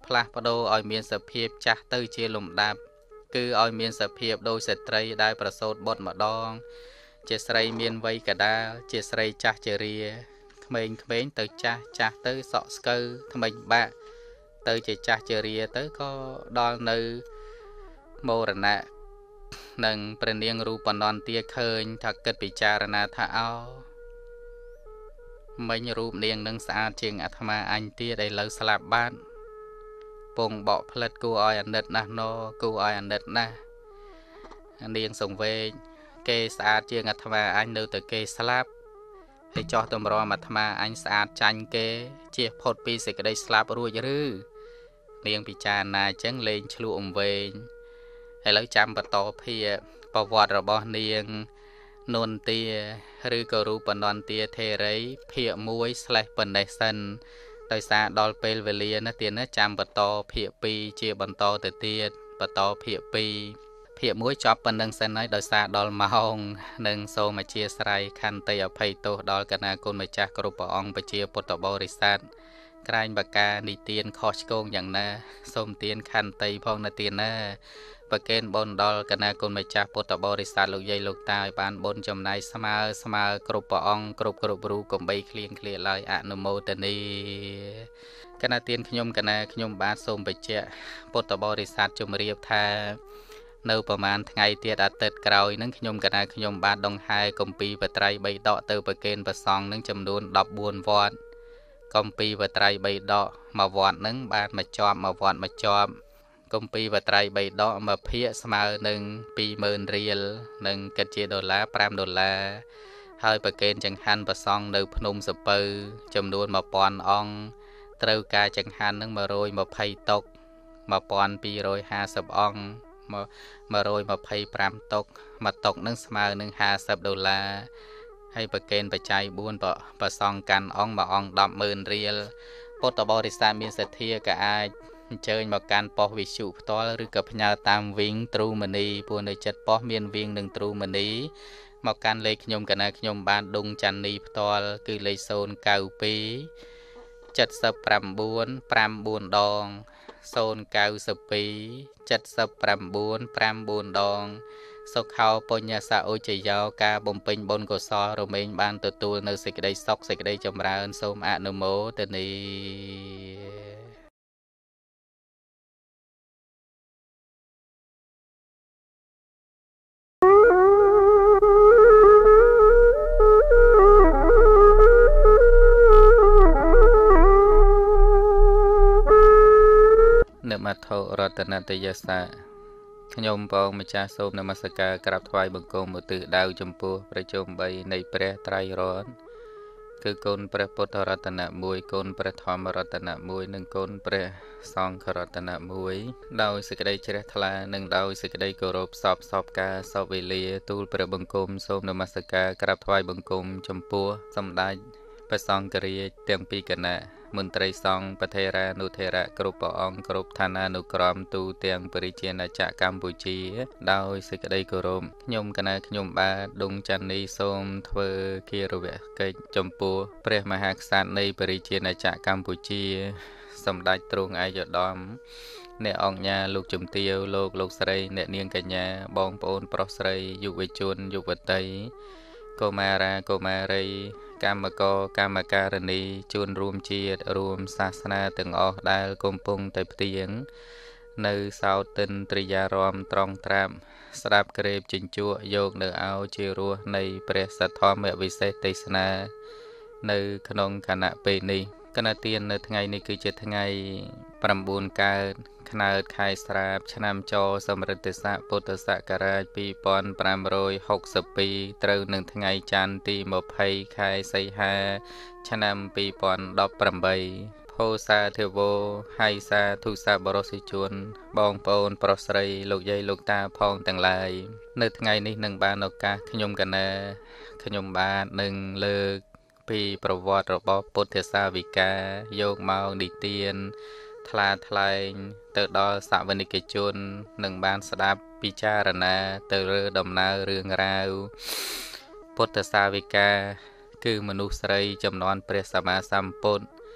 ផ្លាស់ប្ដូរឲ្យមានសភាពចាស់ទៅជាលំដាប់គឺឲ្យមានសភាពដោយស្ត្រីដែលប្រសូតបុត្រម្ដងជាស្រីមានវ័យកដាលជាស្រីចាស់ជារាក្មេងៗទៅចាស់ចាស់ទៅសក់ស្កូវថ្មិញបាក់ទៅជាចាស់ជារាទៅក៏ដល់នៅមរណៈនឹងព្រះនាងរូបនន្ទាឃើញថាគិតពិចារណាថាអោមិញរូបនាងនឹងស្អាតជាងអាត្មាអញទៀតឥឡូវស្លាប់បាត់ពងបកផ្លិតគួរឲ្យអាណិតណាស់ណគួរឲ្យអាណិតណាស់នាងសង្វេគគេស្អាតជាងអាត្មាអញនៅតែគេស្លាប់ហើយចោះតម្រាំអាត្មាអញស្អាតចាញ់គេជៀសផុតពីសេចក្តីស្លាប់រួចឬនាងពិចារណាអញ្ចឹងលេងឆ្លក់អំវែងឥឡូវចាំបន្តភាពប្រវត្តិរបស់នាងនន្ទាឬក៏រូបនន្ទាធេរីភាគមួយស្លេះប៉ុណ្ណេះសិនដោយសារដល់ពេលវេលាណាទៀតណាចាំបន្តភាគពីរជាបន្តទៅទៀតបន្តភាគពីរភាគមួយចប់ប៉ុណ្្នឹងសិនហើយដោយសារដល់ម៉ោងនិងសូមអធិស្ឋានខន្តីអភ័យទោសដល់កណាគុណម្ចាស់គ្រប់ព្រះអង្គប្រជាពុទ្ធបរិស័ទក្រែងបកានិទានខុសឆ្គងយ៉ាងណាសូមទានខន្តីផងណាទៀតណាប្រកេនបុណ្យដល់កណាគុណម្ចាស់ពុទ្ធបរិស័ទលោកយាយលោកតាឲ្យបានបុណ្យចំណាយស្មើស្មើគ្រប់ព្រះអង្គគ្រប់គ្រប់រូបកំបីគ្លៀងគ្លាឡើយអនុមោទនីកណាទានខ្ញុំកណាខ្ញុំបាទសូមបញ្ជាក់ពុទ្ធបរិស័ទជំរាបថានៅប្រហែលថ្ងៃទៀតអាទិត្យក្រោយនឹងខ្ញុំកណាខ្ញុំបាទដងហែកំពីបត្រៃបីដកទៅប្រកេនប្រសង់នឹងចំនួនដប់បួនវត្តកំពីបត្រៃបីដកមួយវត្តនឹងបានមកជាប់មួយវត្តមកជាប់កំពីបត្រៃបីដកមួយភាគស្មើនឹងពីរម៉ឺនរៀលនឹងគិតជាដុល្លារប្រាំដុល្លារហើយប្រកេនចង្ហាន់ប្រសង់នៅភ្នំសពៅចំនួនមួយពាន់អង្គត្រូវការចង្ហាន់នឹងមួយរយម្ភៃតុកមួយពាន់ពីររយហាសិបអង្គមួយរយម្ភៃប្រាំតុកមួយតុកនឹងស្មើនឹងហាសិបដុល្លារហើយប្រកេនបច្ច័យបួនប្រសង់កាន់អង្គមួយអង្គដប់ម៉ឺនរៀលពុទ្ធបរិស័ទមានសទ្ធាក៏អាចអញ្ជើញមកកាន់ប៉ុស្តិ៍វិទ្យុផ្ទាល់ឬក៏ផ្ញើតាមវីងទ្រូមនីពួកនៅចិត្តប៉ុស្តិ៍មានវីងនិងទ្រូមនីមកកាន់លេខខ្ញុំកណាខ្ញុំបានដុងច័ន្ទនីផ្ទាល់គឺលេខศูนย์ เก้า ពីរ เจ็ด เก้า บួន ប្រាំ បួន ដងศูนย์ เก้า ពីរ เจ็ด เก้า บួន ប្រាំ បួន ដងសុខោបញ្ញសឧចយោការបំពេញបុណ្យកុសលរមែងបានទទួលនៅសេចក្តីសុខសេចក្តីចម្រើនសូមអនុមោទនីនមថោរតនតយសាខ្ញុំបងម្ចាស់សូមនមស្ការក្រាបថ្វាយបង្គំឧទ្ទិសដៅចំពោះព្រះជន្មបីនៃព្រះត្រៃរតន៍គឺគុណព្រះពុទ្ធរតនៈមួយគុណព្រះធម្មរតនៈមួយនិងគុណព្រះសង្ឃរតនៈមួយដោយសេចក្តីជ្រះថ្លានិងដោយសេចក្តីគោរពសពសពការសពវេលាទូលព្រះបង្គំសូមនមស្ការក្រាបថ្វាយបង្គំចំពោះសម្ដេចព្រះសង្ឃរាជទាំងពីរគណៈមន្ត្រីសង្ឃប្រធេរានុធេរៈគ្រប់ព្រះអង្គគ្រប់ឋានានុក្រមទូទាំងបរិជាណាចក្រកម្ពុជាដោយសេចក្តីគោរពខ្ញុំកណាខ្ញុំបាទដុងច័ន្ទនីសូមធ្វើគារវកិច្ចចំពោះព្រះមហាក្សត្រនៃបរិជាណាចក្រកម្ពុជាសម្ដេចទ្រង់ឯកឧត្តមអ្នកអង្គញាលោកជំទាវលោកលោកស្រីអ្នកនាងកញ្ញាបងប្អូនប្រុសស្រីយុវជនយុវតីកុមារាកុមារីកម្មករកម្មការិនីជួនរួមជាតិរួមសាសនាទាំងអស់ដែលកំពុងតែផ្ទៀងនៅសោតិនត្រិយារមត្រង់ត្រាប់ស្ដាប់ក្រេបជញ្ជក់យកនៅឲ្យជារសនៃព្រះសទ្ធម្មវិសេសទេសនានៅក្នុងគណៈពេលនេះគណៈទាននៅថ្ងៃនេះគឺជាថ្ងៃប្រាំបួនកើតខ្នើតខែស្រាបឆ្នាំចសម្រិទ្ធស័កពុទ្ធសករាជពីរពាន់ប្រាំរយហុកសិបពីរត្រូវនឹងថ្ងៃច័ន្ទទីម្ភៃខែសីហាឆ្នាំពីរពាន់ដប់ប្រាំបីភោសាទេវោហៃសាធុសាបរសិជនបងប្អូនប្រុសស្រីលោកយាយលោកតាផងទាំងឡាយនៅថ្ងៃនេះនឹងបានឱកាសខ្ញុំកណាខ្ញុំបាទនឹងលើកពីប្រវត្តិរបស់ពុទ្ធសាវិកាយកមកនិទានថ្លាថ្លែងទៅដល់សាវនិកជននឹងបានស្ដាប់ពិចារណាទៅលើដំណើររឿងរ៉ាវពុទ្ធសាវិកាគឺមនុស្សស្រីចំនួនព្រះសម្មាសម្ពុទ្ធ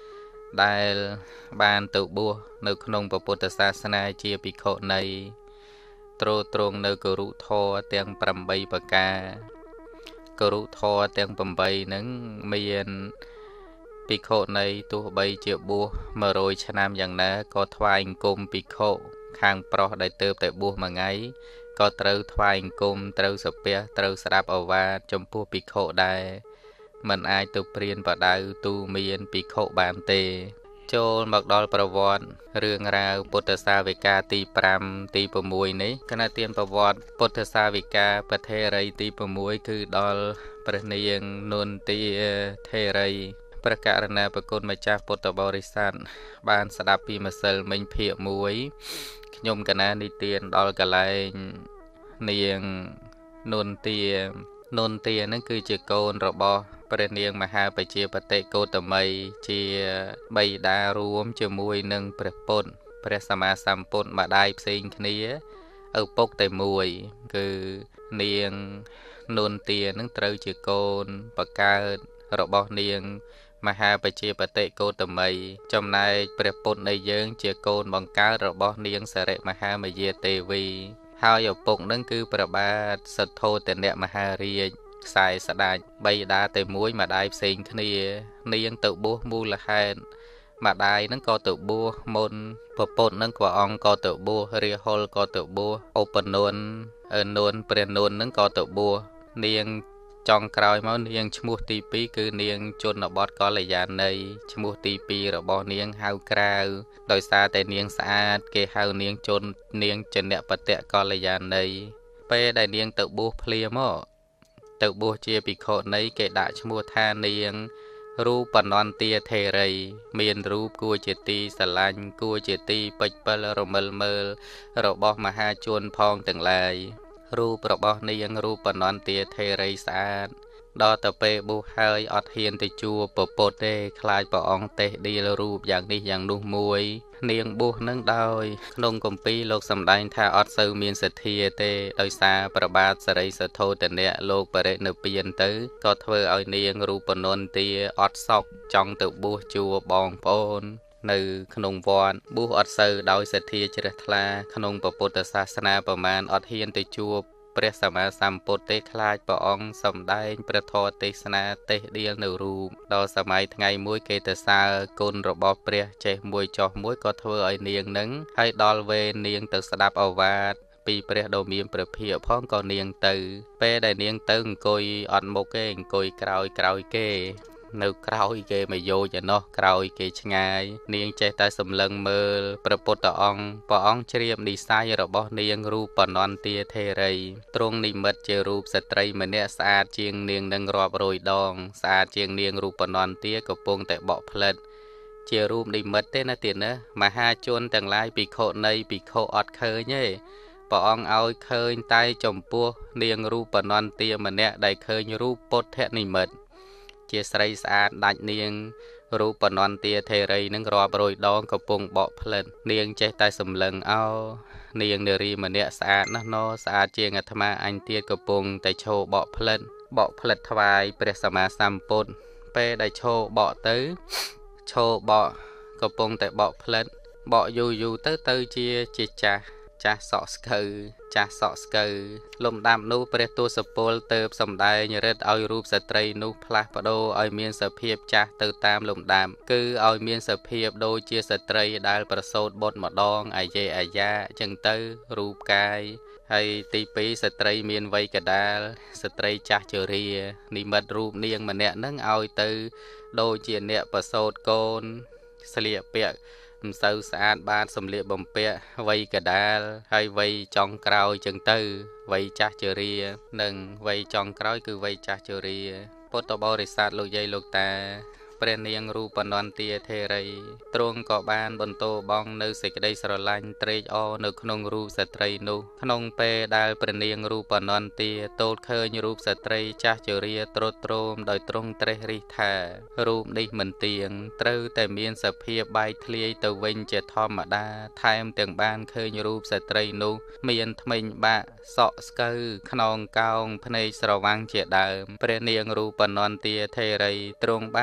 ដែលបានទៅបួសនៅក្នុងពុទ្ធសាសនាជាភិក្ខុនីទ្រទ្រង់នៅគរុធម៌ទាំងប្រាំបីប្រការគរុធម៌ទាំងប្រាំបីហ្នឹងមានភិក្ខុនីទោះបីជាបួសមួយរយឆ្នាំយ៉ាងណាក៏ថ្វាយអង្គមភិក្ខុខាងប្រុសដែលទៅតែបួសមួយថ្ងៃក៏ត្រូវថ្វាយអង្គមត្រូវសាពះត្រូវស្ដាប់ឱវាទចំពោះភិក្ខុដែរមិនអាចទៅព្រានបដៅទូមានភិក្ខុបានទេចូលមកដល់ប្រវត្តិរឿងរ៉ាវពុទ្ធសាវិកាទីប្រាំទី៦នេះគណៈទានប្រវត្តិពុទ្ធសាវិកាពធេរីទី៦គឺដល់ព្រះនាងនុនទាធេរីព្រះករណាប្រគុណម្ចាស់ពុទ្ធបរិស័ទបានស្ដាប់ពីម្សិលមិញភាគមួយខ្ញុំកណានិទានដល់កលែងនាងនុនទានុនទានឹងគឺជាកូនរបស់ព្រះនាងមហាបជាបតិកោតមីជាបិតារួមជាមួយនឹងព្រះពុទ្ធព្រះសម្មាសម្ពុទ្ធម្ដាយផ្សេងគ្នាឪពុកតែមួយគឺនាងនុនទានឹងត្រូវជាកូនបកើតរបស់នាងមហាបជាបតិកោតមីចំណែកព្រះពុទ្ធនៃយើងជាកូនបង្កើតរបស់នាងសិរិមហាមយាទេវីហើយឪពុកនឹងគឺព្រះបាទសទ្ធោទនៈមហារាជខ្សែស្ដេចបិតាតែមួយម្ដាយផ្សេងគ្នានាងទៅបួសមូលហេតុម្ដាយនឹងក៏ទៅបួសមុនព្រះពុទ្ធនឹងព្រះអង្គក៏ទៅបួសរាហុលក៏ទៅបួសឧបនុននុនព្រះនុននឹងក៏ទៅបួសនាងចុងក្រោយមកនាងឈ្មោះទីពីរគឺនាងជនបតកល្យាណីឈ្មោះទីពីររបស់នាងហៅក្រៅដោយសារតែនាងស្អាតគេហៅនាងជននាងចនបតកល្យាណីពេលដែលនាងទៅបួសភ្លាមមកទៅបួសជាភិក្ខុនីគេដាក់ឈ្មោះថានាងរូបនន្ទាធេរីមានរូបគួរជាទីស្រឡាញ់គួរជាទីពេចពិលរមិលមើលរបស់មហាជនផងទាំងឡាយរូបរបស់នាងរូបនន្ទាធេរីស្អាតដល់ទៅពេលបួសហើយអត់ហ៊ានទៅជួបពពុទ្ធទេខ្លាចព្រះអង្គទេសដៀលរូបយ៉ាងនេះយ៉ាងនោះមួយនាងបួសនឹងដោយក្នុងគម្ពីរលោកសម្ដែងថាអត់សូវមានសទ្ធាទេដោយសារព្រះបាទសរិសទ្ធោទនៈលោកបរិនិព្វានទៅក៏ធ្វើឲ្យនាងរូបនន្ទាអត់សក់ចង់ទៅបួសជួបបងប្អូននៅក្នុងវត្តបួសអត់សូវដោយសទ្ធាជ្រះថ្លាក្នុងពុទ្ធសាសនាប្រមាណអត់ហ៊ានទៅជួបព្រះសម្មាសម្ពុទ្ធទេខ្លាចព្រះអង្គសម្ដែងព្រះធម៌ទេសនាទេសដៀលនៅរូបដល់សម័យថ្ងៃមួយគេទៅសើគុណរបស់ព្រះចេះមួយចោះមួយក៏ធ្វើឲ្យនាងនឹងហើយដល់វេនាងទៅស្ដាប់ឱវាទពីព្រះដ៏មានព្រះភិក្ខផងក៏នាងទៅពេលដែលនាងទៅអង្គុយអត់មុខទេអង្គុយក្រោយក្រោយគេនៅក្រោយគេមកយោជឯណោះក្រោយគេឆ្ងាយនាងចេះតែសម្លឹងមើលព្រះពុទ្ធអង្គព្រះអង្គជ្រាបនិស្ស័យរបស់នាងរូបនន្ទាធេរីទ្រង់និមិត្តជារូបស្ត្រីម្នាក់ស្អាតជាងនាងនឹងរាប់រយដងស្អាតជាងនាងរូបនន្ទាកំពុងតែបក់ផ្លិតជារូបនិមិត្តទេណាទៀតណាមហាជនទាំងឡាយភិក្ខុនីភិក្ខុអត់ឃើញទេព្រះអង្គឲ្យឃើញតែចំពោះនាងរូបនន្ទាម្នាក់ដែលឃើញរូបពុទ្ធនិមិត្តជាស្រីស្អាតដាច់នាងរូបនន្ទាធេរីនឹងរាប់រយដងកំពុងបកផ្លិតនាងចេះតែសម្លឹងអោនាងនារីម្នាក់ស្អាតណាស់ណោស្អាតជាងអាត្មាអញទៀតកំពុងតែឈរបកផ្លិតបកផ្លិតថ្វាយព្រះសម្មាសម្ពុទ្ធពេលដែលឈរបកទៅឈរបកកំពុងតែបកផ្លិតបកយូរយូរទៅទៅជាជាចាស់ចាស់សក់ស្កូវចាស់សក់ស្កូវលំដាប់នោះព្រះទសពលទៅសំដែងរិទ្ធឲ្យរូបស្ត្រីនោះផ្លាស់ប្ដូរឲ្យមានសភាពចាស់ទៅតាមលំដាប់គឺឲ្យមានសភាពដូចជាស្ត្រីដែលប្រសូតបុត្រម្ដងអាយេអាយ៉ាចឹងទៅរូបកាយហើយទីពីរស្ត្រីមានវ័យកដាលស្ត្រីចាស់ជរានិមិត្តរូបនាងម្នាក់ហ្នឹងឲ្យទៅដូចជាអ្នកប្រសូតកូនស្លៀកពាក់មិនសូវស្អាតបានសម្លៀកបំពាក់វ័យកដាលហើយវ័យចុងក្រោយចឹងទៅវ័យចាស់ជរានិងវ័យចុងក្រោយគឺវ័យចាស់ជរាពុទ្ធបរិស័ទលោកយាយលោកតាព្រះនាងរូបនន្ទាធេរីទ្រង់ក៏បានបន្តបងនៅសេចក្តីស្រឡាញ់ត្រេកអរនៅក្នុងរូបស្ត្រីនោះក្នុងពេលដែលព្រះនាងរូបនន្ទាទតឃើញរូបស្ត្រីចាស់ជរាត្រុតត្រោមដោយទ្រង់ត្រេះរិះថារូបនេះមិនទៀងត្រូវតែមានសភាពបែកធ្លាយទៅវិញជាធម្មតាថែមទាំងបានឃើញរូបស្ត្រីនោះមានធ្មេញបាក់សក់ស្កូវខ្នងកោងភ្នែកស្រវាំងជាដើមព្រះនាងរូបនន្ទាធេរីទ្រង់បានទត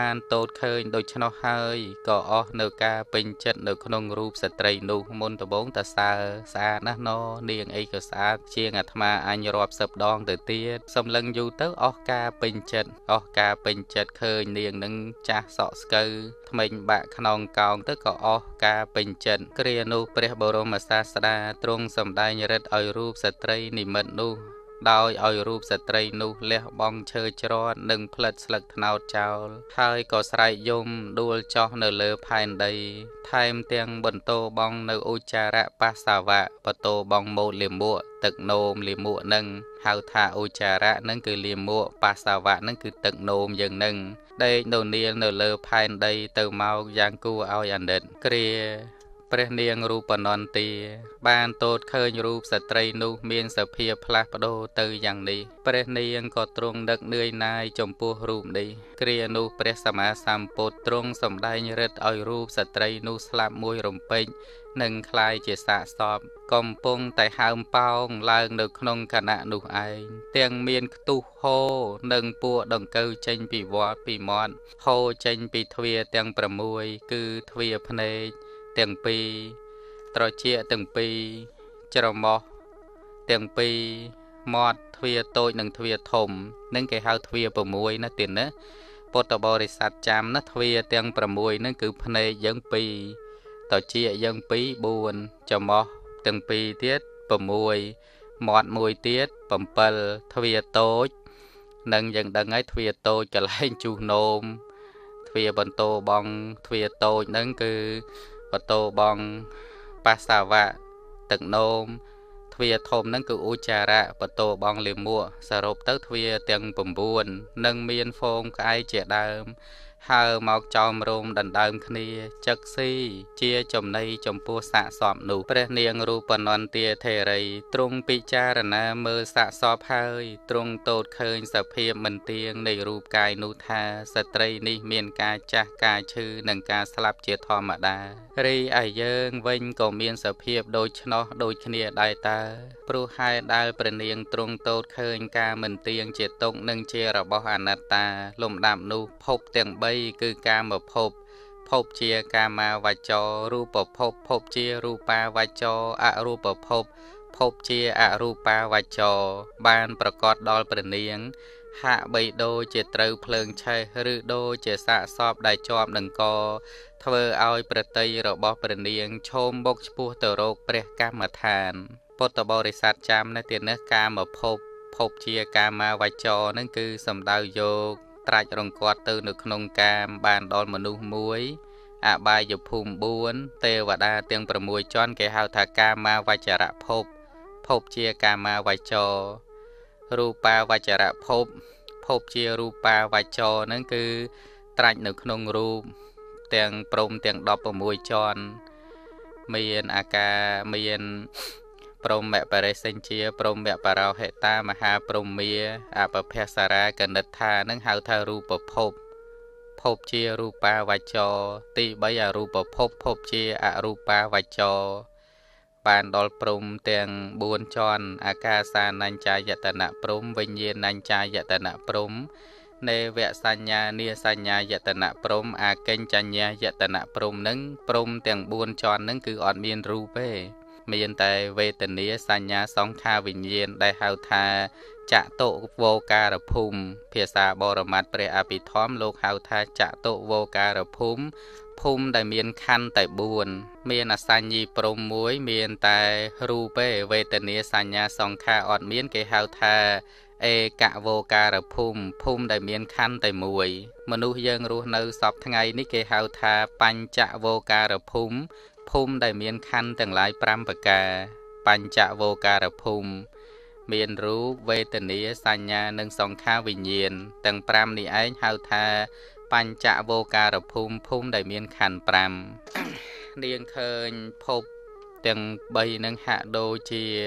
តឃើញដូច្នោះហើយក៏អស់នៅការពេញចិត្តនៅក្នុងរូបស្ត្រីនោះមុនដំបូងតសើស្អាតណាស់ណនាងអីក៏ស្អាតជាងអាត្មាអញរាប់សិបដងទៅទៀតសំឡឹងយូរទៅអស់ការពេញចិត្តអស់ការពេញចិត្តឃើញនាងនឹងចាស់សក់ស្កូវថ្មិញបាក់ខ្នងកោងទៅក៏អស់ការពេញចិត្តគ្រានោះព្រះបរមសាស្តាទ្រង់សម្ដែងរិទ្ធឲ្យរូបស្ត្រីនិមិត្តនោះដោយឲ្យរូបស្ត្រីនោះលះបង់ឈើច្រត់និងផ្លិតស្លឹកត្នោតចោលហើយក៏ស្រែកយំដួលចុះនៅលើផែនដីថែមទាំងបន្តបងនៅឧច្ចារៈបាសាវៈបន្តបងមោតលាមកទឹកនោមលាមកនឹងហៅថាឧច្ចារៈនឹងគឺលាមកបាសាវៈនឹងគឺទឹកនោមយ៉ាងនឹងដេកនៅនាលនៅលើផែនដីទៅមកយ៉ាងគួរឲ្យអាណិតគ្រាព្រះនាងរូបនន្ទាបានទតឃើញរូបស្ត្រីនោះមានសភាពផ្លាស់ប្ដូរទៅយ៉ាងនេះព្រះនាងក៏ទ្រង់ដឹកនឿយណាយចំពោះរូបនេះគ្រានោះព្រះសម្មាសម្ពុទ្ធទ្រង់សម្ដែងរិទ្ធឲ្យរូបស្ត្រីនោះស្លាប់មួយរំពេចនិងคล้ายជាសាកសពកំពុងតែហើមប៉ោងឡើងនៅក្នុងគណៈនោះឯងទាំងមានខ្ទុះហូរនិងពួកដង្កូវចេញពីវត្តពីមាត់ហូរចេញពីទ្វារទាំងប្រាំមួយគឺទ្វារភ្នែកទាំងពីរត្រចៀកទាំងពីរច្រមុះទាំងពីរមាត់ទ្វារតូចនិងទ្វារធំនឹងគេហៅទ្វារប្រាំមួយណាទៀតណាពុទ្ធបរិស័ទចាំណាទ្វារទាំងប្រាំមួយនឹងគឺភ្នែកយើងពីរត្រចៀកយើងពីរ បួនច្រមុះទាំងពីរទៀតប្រាំមួយមាត់មួយទៀតប្រាំពីរទ្វារតូចនឹងយើងដឹងហើយទ្វារតូចកន្លែងជុះនោមទ្វារបន្តបងទ្វារតូចនឹងគឺបន្តបងបាសាវៈទឹកនោមទ្វារធំហ្នឹងគឺឧច្ចារៈបន្តបងលាមកសរុបទៅទ្វារទាំងប្រាំបួននឹងមានហ្វូងក្អែកជាដើមហើមកចោមរោមដណ្ដើមគ្នាចឹកស៊ីជាចំណីចំពោះសាកសពនោះព្រះនាងរូបនន្ទាធេរីទ្រង់ពិចារណាមើលសាកសពហើយទ្រង់ទតឃើញសភាពមិនទៀងនៃរូបកាយនោះថាស្ត្រីនេះមានការចាស់ការឈឺនិងការស្លាប់ជាធម្មតារីឯយើងវិញក៏មានសភាពដូចឆ្នោះដូចគ្នាដែរតើព្រោះហេតុដែលព្រះនាងទ្រង់ទតឃើញការមិនទៀងជាទុក្ខនិងជារបស់អនត្តាលំដាប់នោះភពទាំងបីគឺកាមភពភពជាកាមាវចររូបភពភពជារូបាវចរអរូបភពភពជាអរូបាវចរបានប្រកបដល់ព្រះនាងហាក់បីដូចជាត្រូវភ្លើងឆេះឬដូចជាសាកសពដែលជាប់នឹងកធ្វើឲ្យប្រតិយរបស់ព្រះនាងឈោមមុខឆ្ពោះទៅរកព្រះកម្មដ្ឋានពុទ្ធបរិស័ទចាំនៅទីនេះកាមភពភពជាកាមាវចរនឹងគឺសំដៅយកត្រាច់រង្គាត់ទៅនៅក្នុងកាមបានដល់មនុស្សមួយអបាយភូមិបួនទេវតាទាំងប្រាំមួយជាន់គេហៅថាកាមាវចរភពភពជាកាមាវចររូបាវចរភពភពជារូបាវចរហ្នឹងគឺត្រាច់នៅក្នុងរូបទាំងព្រំទាំងដប់ប្រាំមួយជាន់មានអាការមានព្រមបរិសេញ្ជាព្រមបរោហេតាមហាព្រំមាអបភសារាកនិដ្ឋានឹងហៅថារូបភពភពជារូបាវចរទីបីអរូបភពភពជាអរូបាវចរបានដល់ព្រំទាំងបួនជាន់អាកាសានញ្ចាយតនៈព្រំវិញ្ញាណញ្ចាយតនៈព្រំនេវសញ្ញានាសញ្ញាយតនៈព្រំអាកិញ្ចញ្ញាយតនៈព្រំនឹងព្រំទាំងបួនជាន់នឹងគឺអត់មានរូបទេមានតែវេទនាសញ្ញាសង្ខារវិញ្ញាណដែលហៅថាចតុវោការភូមិភាសាបរមត្ថព្រះអភិធម្មលោកហៅថាចតុវោការភូមិភូមិដែលមានខណ្ឌតែបួនមានអសញ្ញីព្រំមួយមានតែរូបទេវេទនាសញ្ញាសង្ខារអត់មានគេហៅថាអេកវោការភូមិភូមិដែលមានខណ្ឌតែមួយមនុស្សយើងរស់នៅសពថ្ងៃនេះគេហៅថាបញ្ចវោការភូមិភូមិដែលមានខណ្ឌទាំងឡាយប្រាំប្រការបញ្ចវោការភូមិមានរូបវេទនាសញ្ញានិងសង្ខារវិញ្ញាណទាំងប្រាំនេះឯងហៅថាបញ្ចវោការភូមិភូមិដែលមានខណ្ឌប្រាំនាងឃើញភពទាំងបីនឹងហាក់ដូចជា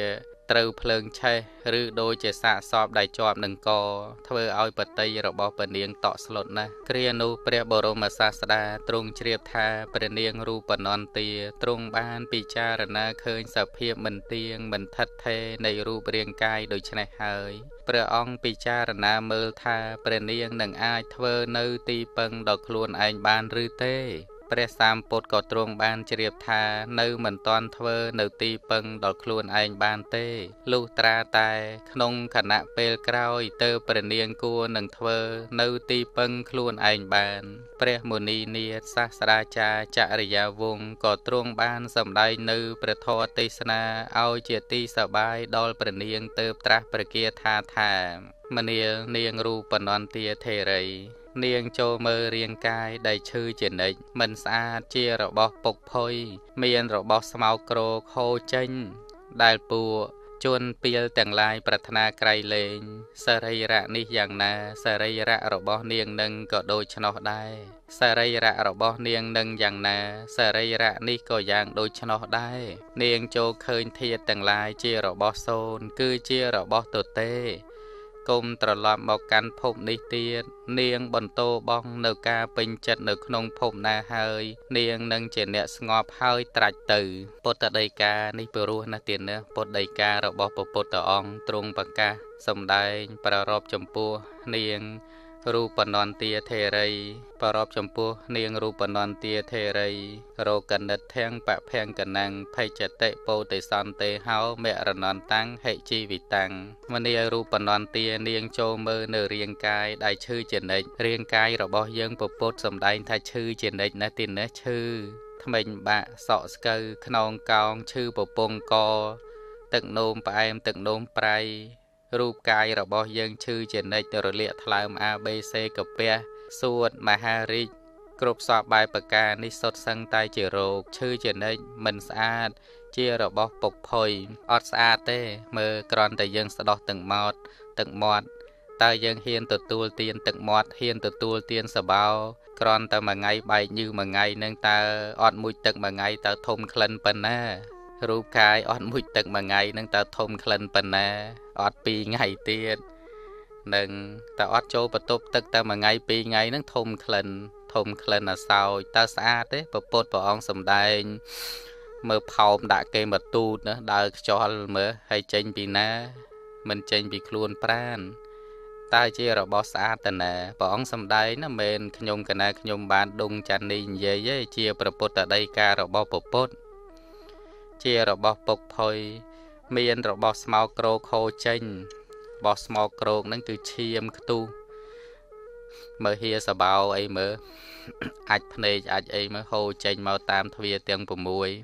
ត្រូវភ្លើងឆេះឬដូចជាសាកសពដែលជាប់នឹងកធ្វើឲ្យបតីរបស់ព្រះនាងតក់ស្លុតណាស់គ្រានោះព្រះបរមសាស្តាទ្រង់ជ្រាបថាព្រះនាងរូបនន្ទាទ្រង់បានពិចារណាឃើញសភាពមិនទៀងមិនថិតថេរនៃរូបរាងកាយដូច្នេះហើយព្រះអង្គពិចារណាមើលថាព្រះនាងនឹងអាចធ្វើនៅទីពឹងដល់ខ្លួនឯងបានឬទេព្រះសម្ពុទ្ធក៏ទ្រង់បានជ្រាបថានៅមិនទាន់ធ្វើនៅទីពឹងដល់ខ្លួនឯងបានទេលុះត្រាតែក្នុងខណៈពេលក្រោយទៅព្រះនាងគួរនឹងធ្វើនៅទីពឹងខ្លួនឯងបានព្រះមុនីនាថសាស្ត្រាចារ្យចរិយាវង្សក៏ទ្រង់បានសម្ដែងនៅព្រះធម៌ទេសនាឲ្យជាទីសប្បាយដល់ព្រះនាងទើបត្រាស់ប្រគាថាថាមនាលនាងរូបនន្ទាធេរីនាងចូលមើលរាងកាយដែលឈឺជានិច្ចមិនស្អាតជារបស់ពុកផុយមានរបស់ស្មោកគ្រោកហូរចេញដែលពួកជនពីលទាំងឡាយប្រាថ្នាក្រៃលែងសរីរៈនេះយ៉ាងណាសរីរៈរបស់នាងនឹងក៏ដូចឆ្នោះដែរសរីរៈរបស់នាងនឹងយ៉ាងណាសរីរៈនេះក៏យ៉ាងដូចឆ្នោះដែរនាងចូលឃើញធាតុទាំងឡាយជារបស់សូន្យគឺជារបស់ទទេគុំត្រឡប់មកកាន់ភពនេះទៀតនាងបន្តបងនៅការពេញចិត្តនៅក្នុងភពណាហើយនាងនឹងជាអ្នកស្ងប់ហើយត្រាច់ទៅពុទ្ធដីកានេះព្រោះណាស់ទៀតណាពុទ្ធដីការបស់ព្រះពុទ្ធអង្គទ្រង់ប្រកាសសម្ដែងប្ររពចំពោះនាងរូបនន្ទាធេរីប្ររពចំពោះនាងរូបនន្ទាធេរីរោគនិតធាំងបភង្គកណੰភេចតិពោតិសន្ទេហោមរណន្តាំងហិជីវិតាំងមនារូបនន្ទានាងចូលមើលនៅរាងកាយដែលឈឺជានិច្ចរាងកាយរបស់យើងពុទ្ធសម្ដែងថាឈឺជានិច្ចណាស់ទីនេះឈឺធ្មេញបាក់សក់ស្កូវខ្នងកោងឈឺពពង់កទឹកនោមផ្អែមទឹកនោមប្រៃរូបកាយរបស់យើងឈឺជានិច្ចរលាកថ្លើម A B C កាពះសួតមហារាជគ្រប់សពបែបប្រការនេះសុទ្ធសឹងតែជារោគឈឺជានិច្ចមិនស្អាតជារបស់ពុកផុយអត់ស្អាតទេមើលគ្រាន់តែយើងស្ដោះទឹកមាត់ទឹកមាត់តើយើងហ៊ានទទួលទានទឹកមាត់ហ៊ានទទួលទានសបោគ្រាន់តែមួយថ្ងៃបែកញើសមួយថ្ងៃនឹងតើអត់មួយទឹកមួយថ្ងៃតើធំក្លិនប៉ុណ្ណារូបកាយអត់មួយទឹកមួយថ្ងៃនឹងតើធំក្លិនប៉ុណ្ណាអត់ពីរថ្ងៃទៀតនឹងតើអត់ចូលបន្ទប់ទឹកតែមួយថ្ងៃពីរថ្ងៃនឹងធំក្លិនធំក្លិនអសោចតើស្អាតទេព្រះពុទ្ធព្រះអង្គសម្ដែងមើលផោមដាក់គេមកទូតណាដើរខ្យល់មើលហើយចេញពីណាមិនចេញពីខ្លួនប្រាណតើជារបស់ស្អាតតាណាព្រះអង្គសម្ដែងណាមិនខ្ញុំកណាខ្ញុំបានដុងចាន់នេះនិយាយទេជាព្រះពុទ្ធដីការបស់ព្រះពុទ្ធជារបស់ពុកផុយមានរបស់ស្មោកគ្រោកហូរចេញរបស់ស្មោកគ្រោកហ្នឹងគឺឈាមខ្ទុះមើលហៀសបោអីមើលអាចភ្នែកអាចអីមើលហូរចេញមកតាមទ្វារទាំង៦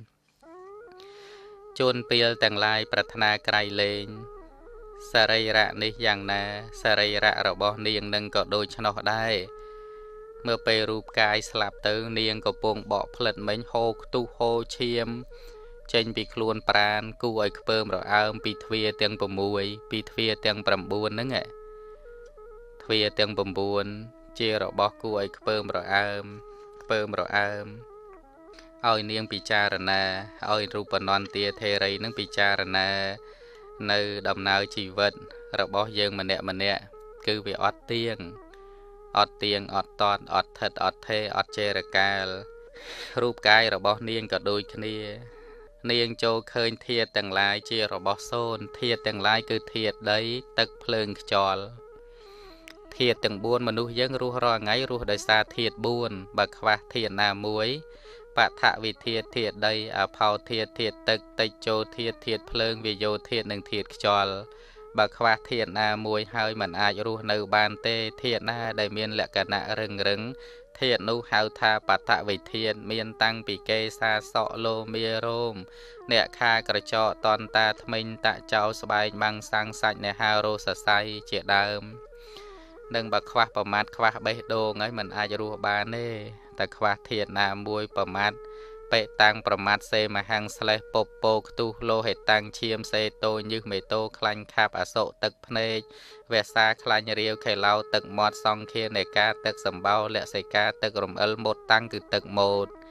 ជួនពីលទាំងឡាយប្រាថ្នាក្រៃលែងសរីរៈនេះយ៉ាងណាសរីរៈរបស់នាងនឹងក៏ដូចឆ្នោះដែរเมื่อពេលរូបកាយស្លាប់ទៅនាងកំពុងបកផ្លិតមិញហូរខ្ទុះហូរឈាមចេញពីខ្លួនប្រាណគួរឲ្យខ្ពើមរអើមពីទ្វារទាំង6ពីទ្វារទាំង9ហ្នឹងទ្វារទាំង9ជារបស់គួរឲ្យខ្ពើមរអើមខ្ពើមរអើមឲ្យនាងពិចារណាឲ្យរូបនន្ទាធេរីនឹងពិចារណានៅដំណើរជីវិតរបស់យើងម្នាក់ម្នាក់គឺវាអត់ទៀងអត់ទៀងអត់តតអត់ថិតអត់ថេអត់ចេរកាលរូបកាយរបស់នាងក៏ដូចគ្នានាងចូលឃើញធាតុទាំងឡាយជារបស់សូន្យធាតុទាំងឡាយគឺធាតុដីទឹកភ្លើងខ្យល់ធាតុទាំង4មនុស្សយើងរស់រាល់ថ្ងៃរស់ដោយសារធាតុ4បើខ្វះធាតុណាមួយបឋវិធាតុធាតុដីអភោធាតុធាតុទឹកតេជោធាតុធាតុភ្លើងវាយោធាតុនិងធាតុខ្យល់បើខ្វះធាតុណាមួយហើយมันអាចរស់នៅបានទេធាតុណាដែលមានលក្ខណៈរឹងរឹងធាតុនោះហៅថាបឋវិធាតុមានតាំងពីកេសាសក់លោមារោមអ្នកខាក្រចកតន្តាថ្មិញតចោស្បែកបាំងសាំងសាច់នេហារោសស័យជាដើមនឹងបើខ្វះប្រមាថខ្វះបេះដូងហើយมันអាចរស់បានទេតែខ្វះធាតុណាមួយប្រមាថបេតាំងប្រមាថសេមហាំងស្លេះពពពោខ្ទុះលោហេតាំងឈាមសេតូញឹសមេតូខ្លាញ់ខាប់អសុទឹកភ្នែកវេសាខ្លាញ់រាវខេឡោទឹកមាត់សង្ឃានេកាទឹកសម្បោលក្សិកាទឹករំអិលមុតតាំងគឺទឹកម៉ូត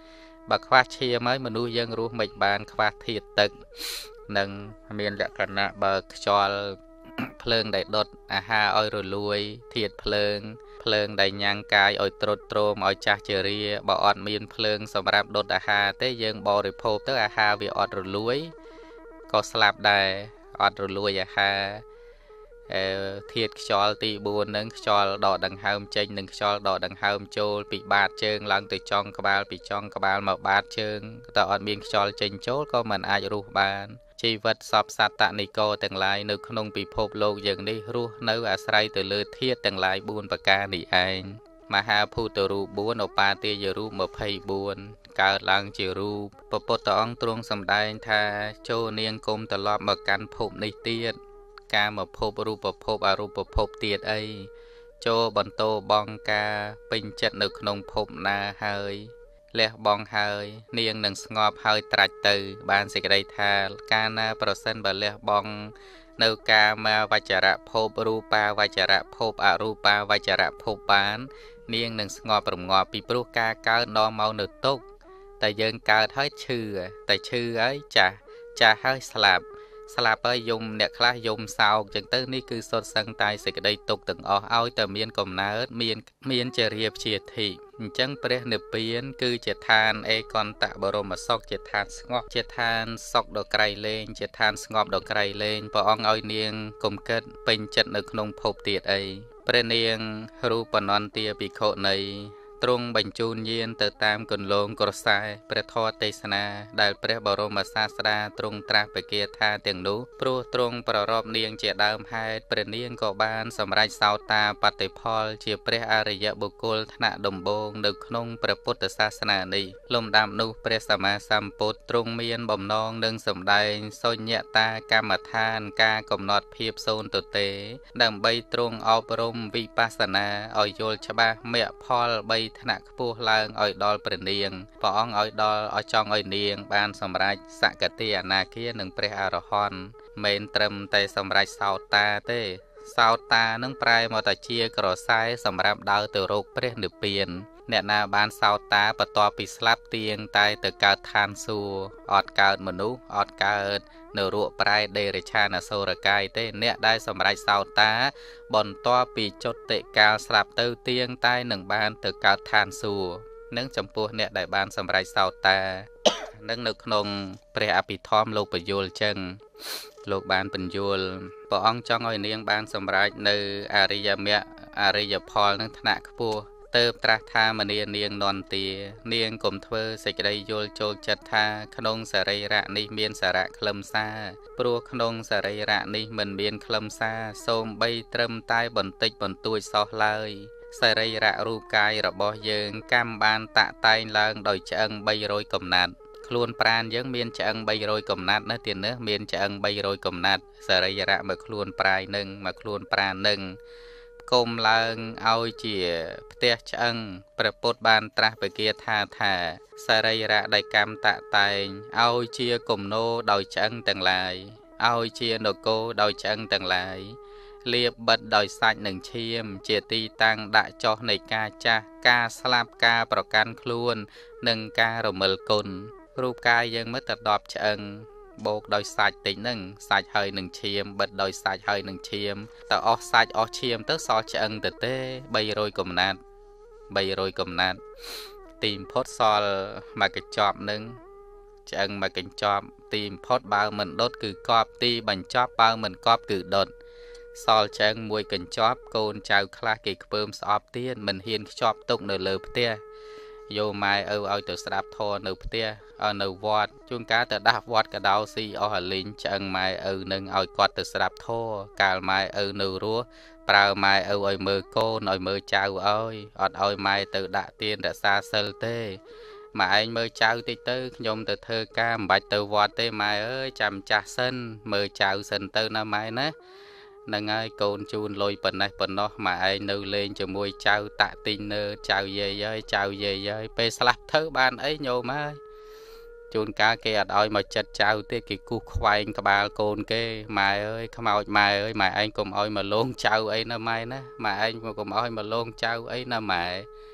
បើខ្វះឈាមហើយមនុស្សយើងរស់មិនបានខ្វះធាតុទឹកនឹងមានលក្ខណៈបើខ្យល់ភ្លើងដែលដុតអាហារឲ្យរលួយធាតុភ្លើងភ្លើងដែលញ៉ាំងកាយឲ្យត្រុតត្រោមឲ្យចាស់ជរាបើអត់មានភ្លើងសម្រាប់ដុតអាហារទេយើងបរិភោគទៅអាហារវាអត់រលួយក៏ស្លាប់ដែរអត់រលួយអាហារអឺធាតុខ្យល់ទីបួនហ្នឹងខ្យល់ដកដង្ហើមចេញនិងខ្យល់ដកដង្ហើមចូលពីបាតជើងឡើងទៅចុងក្បាលពីចុងក្បាលមកបាតជើងតែអត់មានខ្យល់ចេញចូលក៏មិនអាចរស់បានជីវិតសពសត្វតនិកទាំងឡាយនៅក្នុងពិភពលោកយើងនេះរស់នៅអាស្រ័យទៅលើធាតុទាំងឡាយបួនប្រការនេះឯងមហាភូតរូបបួនឧបាទាយរូបម្ភៃបួនកើតឡើងជារូបព្រះពុទ្ធអង្គទ្រង់សម្ដែងថាចូលនាងគុំត្រឡប់មកកាន់ភពនេះទៀតកាមភពរូបភពអរូបភពទៀតអីចូលបន្តបងការពេញចិត្តនៅក្នុងភពណាហើយលះបង់ហើយនាងនឹងស្ងប់ហើយត្រាច់ទៅបានសេចក្តីថាកាលណាប្រសិនបើលះបង់នៅកាមាវចរៈភពរូបាវចរៈភពអរូបាវចរៈភពបាននាងនឹងស្ងប់រងាប់ពីព្រោះការកើតនាំមកនៅទុក្ខតែយើងកើតហើយឈឺតែឈឺហើយចាស់ចាស់ហើយស្លាប់ស្លាប់ហើយយំអ្នកខ្លះយំសោកចឹងទៅនេះគឺសុទ្ធសឹងតែសេចក្តីទុក្ខទាំងអស់ឲ្យតែមានកំណើតមានមានជារាព្យាធិអញ្ចឹងព្រះនិព្វានគឺជាឋានអេកន្តបរមសុខជាឋានស្ងប់ជាឋានសុខដ៏ក្រៃលែងជាឋានស្ងប់ដ៏ក្រៃលែងព្រះអង្គឲ្យនាងកុំគិតពេញចិត្តនៅក្នុងភពទៀតអីព្រះនាងរូបនន្ទាភិក្ខុនីទ្រង់បញ្ជូនយានទៅតាមគន្លងក្រសែព្រះធម៌ទេសនាដែលព្រះបរមសាស្តាទ្រង់ត្រាស់បគាថាទាំងនោះព្រោះទ្រង់ប្ររពនាងជាដើមហេតុព្រះនាងក៏បានសម្រេចសោតាបតិផលជាព្រះអរិយបុគ្គលថ្នាក់ដំបូងនៅក្នុងព្រះពុទ្ធសាសនានេះលំដាប់នោះព្រះសម្មាសម្ពុទ្ធទ្រង់មានបំណងនឹងសម្ដែងសុញ្ញតាកម្មដ្ឋានការកំណត់ភាពសូន្យទទេដើម្បីទ្រង់អប់រំវិបស្សនាឲ្យយល់ច្បាស់មគ្គផលបីថ្នាក់ខ្ពស់ឡើងឲ្យដល់ព្រះនាងព្រះអង្គឲ្យដល់ឲ្យចង់ឲ្យនាងបានសម្រេចសកតិអនាគានិងព្រះអរហន្តមិនត្រឹមតែសម្រេចសោតាទេសោតានឹងប្រែមកតែជាក្រសែសម្រាប់ដើរទៅរកព្រះនិព្វានអ្នកណាបានសោតាបន្ទាប់ពីស្លាប់ទៀងតែទៅកើតឋានសួគ៌អត់កើតមនុស្សអត់កើតនៅរកប្រែដេរឆានអសូរកាយទេអ្នកដែលសម្រេចសោតាបន្ទាប់ពីចុតិកាលស្លាប់ទៅទៀងតែនឹងបានទៅកើតឋានសួគ៌នឹងចំពោះអ្នកដែលបានសម្រេចសោតានឹងនៅក្នុងព្រះអភិធម្មលោកបញ្យលចឹងលោកបានបញ្យលព្រះអង្គចង់ឲ្យនាងបានសម្រេចនៅអរិយមគ្គអរិយផលនឹងថ្នាក់ខ្ពស់ទើបត្រាស់ថាមនានាងនន្ទានាងកុំធ្វើសេចក្តីយល់ចូលចិត្តថាក្នុងសរីរៈនេះមានសារៈខ្លឹមសារព្រោះក្នុងសរីរៈនេះមិនមានខ្លឹមសារសូម្បីត្រឹមតែបន្តិចបន្តួចសោះឡើយសរីរៈរូបកាយរបស់យើងកម្មបានតាក់តែងឡើងដោយឆ្អឹងបីរយកំណាត់ខ្លួនប្រាណយើងមានឆ្អឹងបីរយកំណាត់ណាទៀតណាមានឆ្អឹងបីរយកំណាត់សរីរៈមកខ្លួនប្រាយនឹងមកខ្លួនប្រាណនឹងគុំឡើងឲ្យជាផ្ទះឆ្អឹងព្រះពុទ្ធបានត្រាស់បគាថាថាសរីរៈដែលកម្មតតែងឲ្យជាគំនោដោយឆ្អឹងទាំងឡាយឲ្យជានគរដោយឆ្អឹងទាំងឡាយលាបបិទដោយសាច់និងឈាមជាទីតាំងដាក់ចុះនៃការចាស់ការស្លាប់ការប្រកាន់ខ្លួននិងការរមិលគុណរូបកាយយើងមើលទៅដប់ឆ្អឹងបោកដោយសាច់តិចហ្នឹងសាច់ហើយនឹងឈាមបិទដោយសាច់ហើយនឹងឈាមតើអស់សាច់អស់ឈាមទៅសល់ឆ្អឹងទៅទេបីរយកំណាត់បីរយកំណាត់ទីបំផុតសល់មកកញ្ចប់នឹងឆ្អឹងមកកញ្ចប់ទីបំផុតបើមិនដុតគឺកប់ទីបញ្ចប់បើមិនកប់គឺដុតសល់ឆ្អឹងមួយកញ្ចប់កូនចៅខ្លះគេខ្ពើមស្អប់ទៀតមិនហ៊ានខ្ជាប់ទុកនៅលើផ្ទះយកម៉ែឪឲ្យទៅស្ដាប់ធម៌នៅផ្ទះនៅវត្តជួនកាលទៅដាស់វត្តកដោស៊ីអស់អាលីងឆ្អឹងម៉ែឪនឹងឲ្យគាត់ទៅស្ដាប់ធម៌កាលម៉ែឪនៅរស់ប្រើម៉ែឪឲ្យមើលកូនឲ្យមើលចៅឲ្យអត់ឲ្យម៉ែទៅដាក់ទានរក្សាសិលទេម៉ែឯងមើលចៅតិចទៅខ្ញុំទៅធ្វើការមិនបាច់ទៅវត្តទេម៉ែអើយចាំចាស់សិនមើលចៅសិនទៅណាម៉ែណានឹងហើយកូនជូនលុយប៉ុណ្ណេះប៉ុណ្ណោះម៉ែឯងនៅលេងជាមួយចៅតាក់ទិញនៅចៅយាយហើយចៅយាយហើយពេលស្លាប់ទៅបានអីញោមហើយជួនកាលគេអត់ឲ្យមកចិត្តចៅទេគេគូសខ្វែងក្បាលកូនគេម៉ែអើយខ្មោចម៉ែអើយម៉ែឯងកុំឲ្យមកលងចៅអីណាម៉ែណាម៉ែឯងកុំឲ្យមកលងចៅអីណាម៉ែ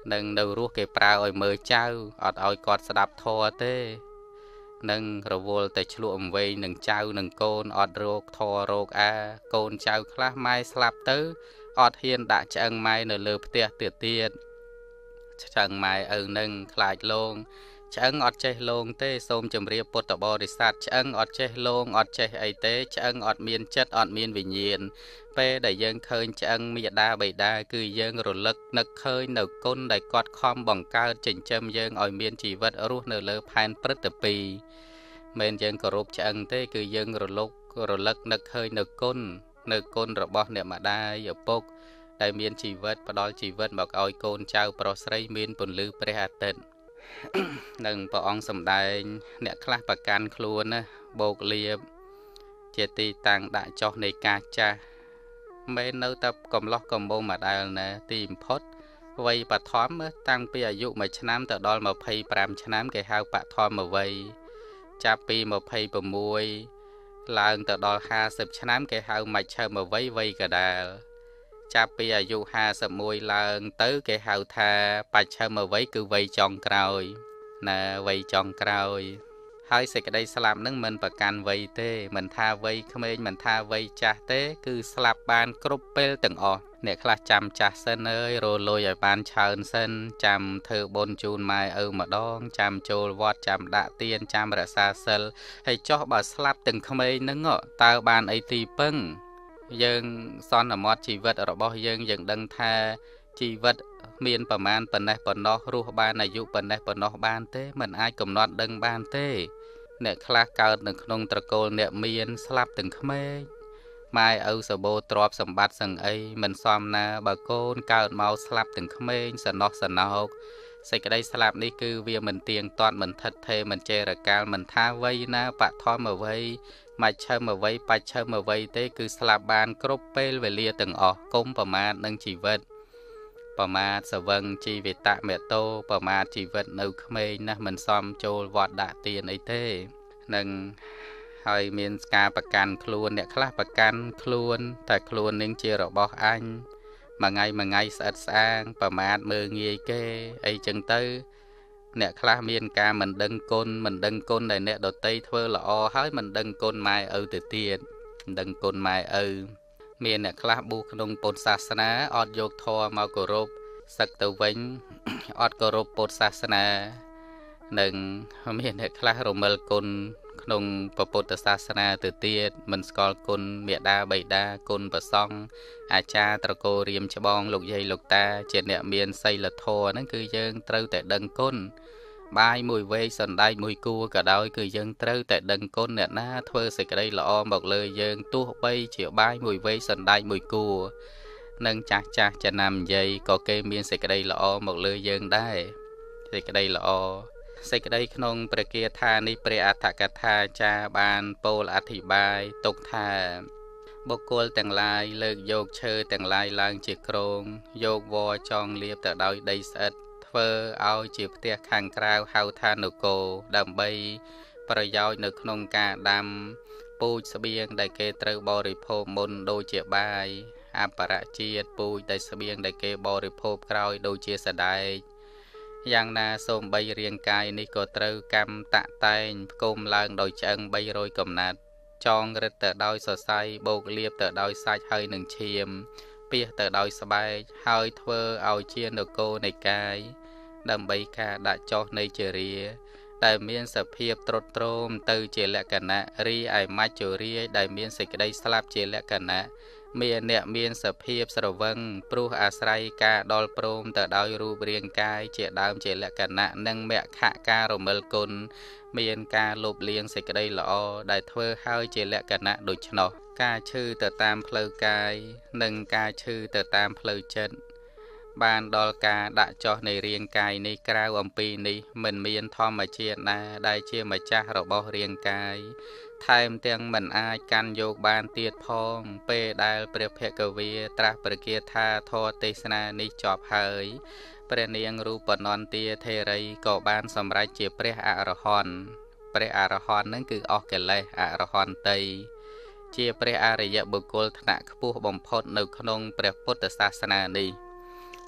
នឹងនៅរស់គេប្រើឲ្យមើលចៅអត់ឲ្យគាត់ស្ដាប់ធម៌ទេនឹងរវល់តែឆ្លក់អំវែងនឹងចៅនឹងកូនអត់រោគធររោគអាកូនចៅខ្លះម៉ែស្លាប់ទៅអត់ហ៊ានដាក់ឆ្អឹងម៉ែនៅលើផ្ទះទៀតទៀតឆ្អឹងម៉ែឪនឹងខ្លាចលងឆ្អឹងអត់ចេះលងទេសូមជម្រាបពុទ្ធបរិស័ទឆ្អឹងអត់ចេះលងអត់ចេះអីទេឆ្អឹងអត់មានចិត្តអត់មានវិញ្ញាណពេលដែលយើងឃើញឆ្អឹងមេដាបិតាគឺយើងរលឹកនឹកឃើញនៅគុណដែលគាត់ខំបង្កើតចិញ្ចឹមយើងឲ្យមានជីវិតរស់នៅលើផែនព្រឹត្តពីរមិនយើងគោរពឆ្អឹងទេគឺយើងរលឹករលឹកនឹកឃើញនៅគុណនៅគុណរបស់អ្នកម្ដាយឪពុកដែលមានជីវិតផ្ដល់ជីវិតមកឲ្យកូនចៅប្រុសស្រីមានពន្លឺព្រះអាទិត្យនឹងព្រះអង្គសម្ដែងអ្នកខ្លះប្រកាន់ខ្លួនណាបោកលៀបជាទីតាំងដាក់ចុះនៃការចាស់មិននៅតែកំឡោះកំមុំមកដែលណាទីបំផុតវ័យបឋមតាំងពីអាយុមួយឆ្នាំទៅដល់ម្ភៃប្រាំឆ្នាំគេហៅបឋមវ័យចាប់ពីម្ភៃប្រាំមួយឡើងទៅដល់ហាសិបឆ្នាំគេហៅមជ្ឈិមវ័យវ័យកដាលចាប់ពីអាយុហាសិបមួយឡើងទៅគេហៅថាបច្ឆិមវ័យគឺវ័យចុងក្រោយណាវ័យចុងក្រោយហើយសេចក្តីស្លាប់នឹងមិនប្រកាន់វ័យទេមិនថាវ័យក្មេងមិនថាវ័យចាស់ទេគឺស្លាប់បានគ្រប់ពេលទាំងអស់អ្នកខ្លះចាំចាស់សិនអើយរលុយឲ្យបានច្រើនសិនចាំធ្វើបុណ្យជូនម៉ែឪម្ដងចាំចូលវត្តចាំដាក់ទានចាំរក្សាសិលហើយចោះបើស្លាប់ទាំងក្មេងហ្នឹងតើបានអីទីពឹងយើងសន្មត់ជីវិតរបស់យើងយើងដឹងថាជីវិតមានប្រមាណប៉ុណ្ណេះប៉ុណ្ណោះរស់បានអាយុប៉ុណ្ណេះប៉ុណ្ណោះបានទេមិនអាចកំណត់ដឹងបានទេអ្នកខ្លះកើតនៅក្នុងត្រកូលអ្នកមានស្លាប់ទាំងក្មេងម៉ែឪសបោទ្របសម្បត្តិសឹងអីមិនសមណាបើកូនកើតមកស្លាប់ទាំងក្មេងសណោះសណោកសេចក្តីស្លាប់នេះគឺវាមិនទៀងទាត់មិនថិតថេរមិនចេរកាលមិនថាវ័យណាបឋមវ័យមជ្ឈិមវ័យបច្ឆិមវ័យទេគឺស្លាប់បានគ្រប់ពេលវេលាទាំងអស់កុំប្រមាទនឹងជីវិតប្រមាទសវឹងជីវិតមេតោប្រមាទជីវិតនៅក្មេងណាស់មិនសមចូលវត្តដាក់ទានអីទេនឹងហើយមានការប្រកាន់ខ្លួនអ្នកខ្លះប្រកាន់ខ្លួនតែខ្លួននឹងជារបស់អញមួយថ្ងៃមួយថ្ងៃស្អិតស្អាងប្រមាទមើលងាយគេអីចឹងទៅអ្នកខ្លះមានការមិនដឹងគុណមិនដឹងគុណដែលអ្នកដតីធ្វើល្អហើយមិនដឹងគុណម៉ែឪទៅទៀតមិនដឹងគុណម៉ែឪមានអ្នកខ្លះបួសក្នុងពុទ្ធសាសនាអត់យកធម៌មកគោរពសឹកទៅវិញអត់គោរពពុទ្ធសាសនានិងមានអ្នកខ្លះរមិលគុណក្នុងពុទ្ធសាសនាទៅទៀតមិនស្គាល់គុណមេដាបៃតាគុណប្រសង់អាចារ្យត្រកូលរៀមច្បងលោកយាយលោកតាជាអ្នកមានសីលធម៌ហ្នឹងគឺយើងត្រូវតែដឹងគុណបាយមួយវែកសណ្ដែកមួយគួរក៏ដោយគឺយើងត្រូវតែដឹងគុណអ្នកណាធ្វើសេចក្តីល្អមកលើយើងទោះបីជាបាយមួយវែកសណ្ដែកមួយគួរនឹងចាស់ចាស់ចំណាំនិយាយក៏គេមានសេចក្តីល្អមកលើយើងដែរសេចក្តីល្អសេចក្តីក្នុងព្រះគាថានេះព្រះអដ្ឋកថាចារបានពោលអធិប្បាយទុកថាបុគ្គលទាំងឡាយលើកយកឈើទាំងឡាយឡើងជាគ្រងយកវល្លិចងលាបទៅដោយដីស្អិតធ្វើឲ្យជាផ្ទះខាងក្រៅហៅថានគរដើម្បីប្រយោជន៍នៅក្នុងការដាំពូជស្បៀងដែលគេត្រូវបរិភោគមុនដូចជាបាយអបរជាតិពូជដែលស្បៀងដែលគេបរិភោគក្រោយដូចជាសដែកយ៉ាងណាសូម្បីរាងកាយនេះក៏ត្រូវកម្មតាក់តែងផ្គុំឡើងដោយឆ្អឹងបីរយកំណាត់ចងរឹតទៅដោយសរសៃបោកលាបទៅដោយសាច់ហើយនឹងឈាមពាសទៅដោយស្បែកហើយធ្វើឲ្យជានគរនៃកាយដើម្បីការដាក់ចុះនៃជរាដែលមានសភាពត្រុតត្រោមទៅជាលក្ខណៈរីឯមច្ចុរាយដែលមានសេចក្តីស្លាប់ជាលក្ខណៈមានអ្នកមានសភាពស្រវឹងព្រោះអាស្រ័យការដល់ព្រមទៅដោយរូបរាងកាយជាដើមជាលក្ខណៈនិងមគ្គការរមិលគុណមានការលុបលាងសេចក្តីល្អដែលធ្វើឲ្យជាលក្ខណៈដូច្នោះការឈឺទៅតាមផ្លូវកាយនិងការឈឺទៅតាមផ្លូវចិត្តបានដល់ការដាក់ចុះនៃរាងកាយនេះក្រៅអំពីនេះមិនមានធម្មជាតិណាដែលជាម្ចាស់របស់រាងកាយថែមទាំងមិនអាចកាន់យកបានទៀតផងពេលដែលព្រះភគវាត្រាស់ប្រគាថាធម៌ទេសនានេះចប់ហើយព្រះនាងរូបនន្ទាធេរីក៏បានសម្រេចជាព្រះអរហន្តព្រះអរហន្តនឹងគឺអស់កិលេសអរហន្តីជាព្រះអរិយបុគ្គលថ្នាក់ខ្ពស់បំផុតនៅក្នុងព្រះពុទ្ធសាសនានេះ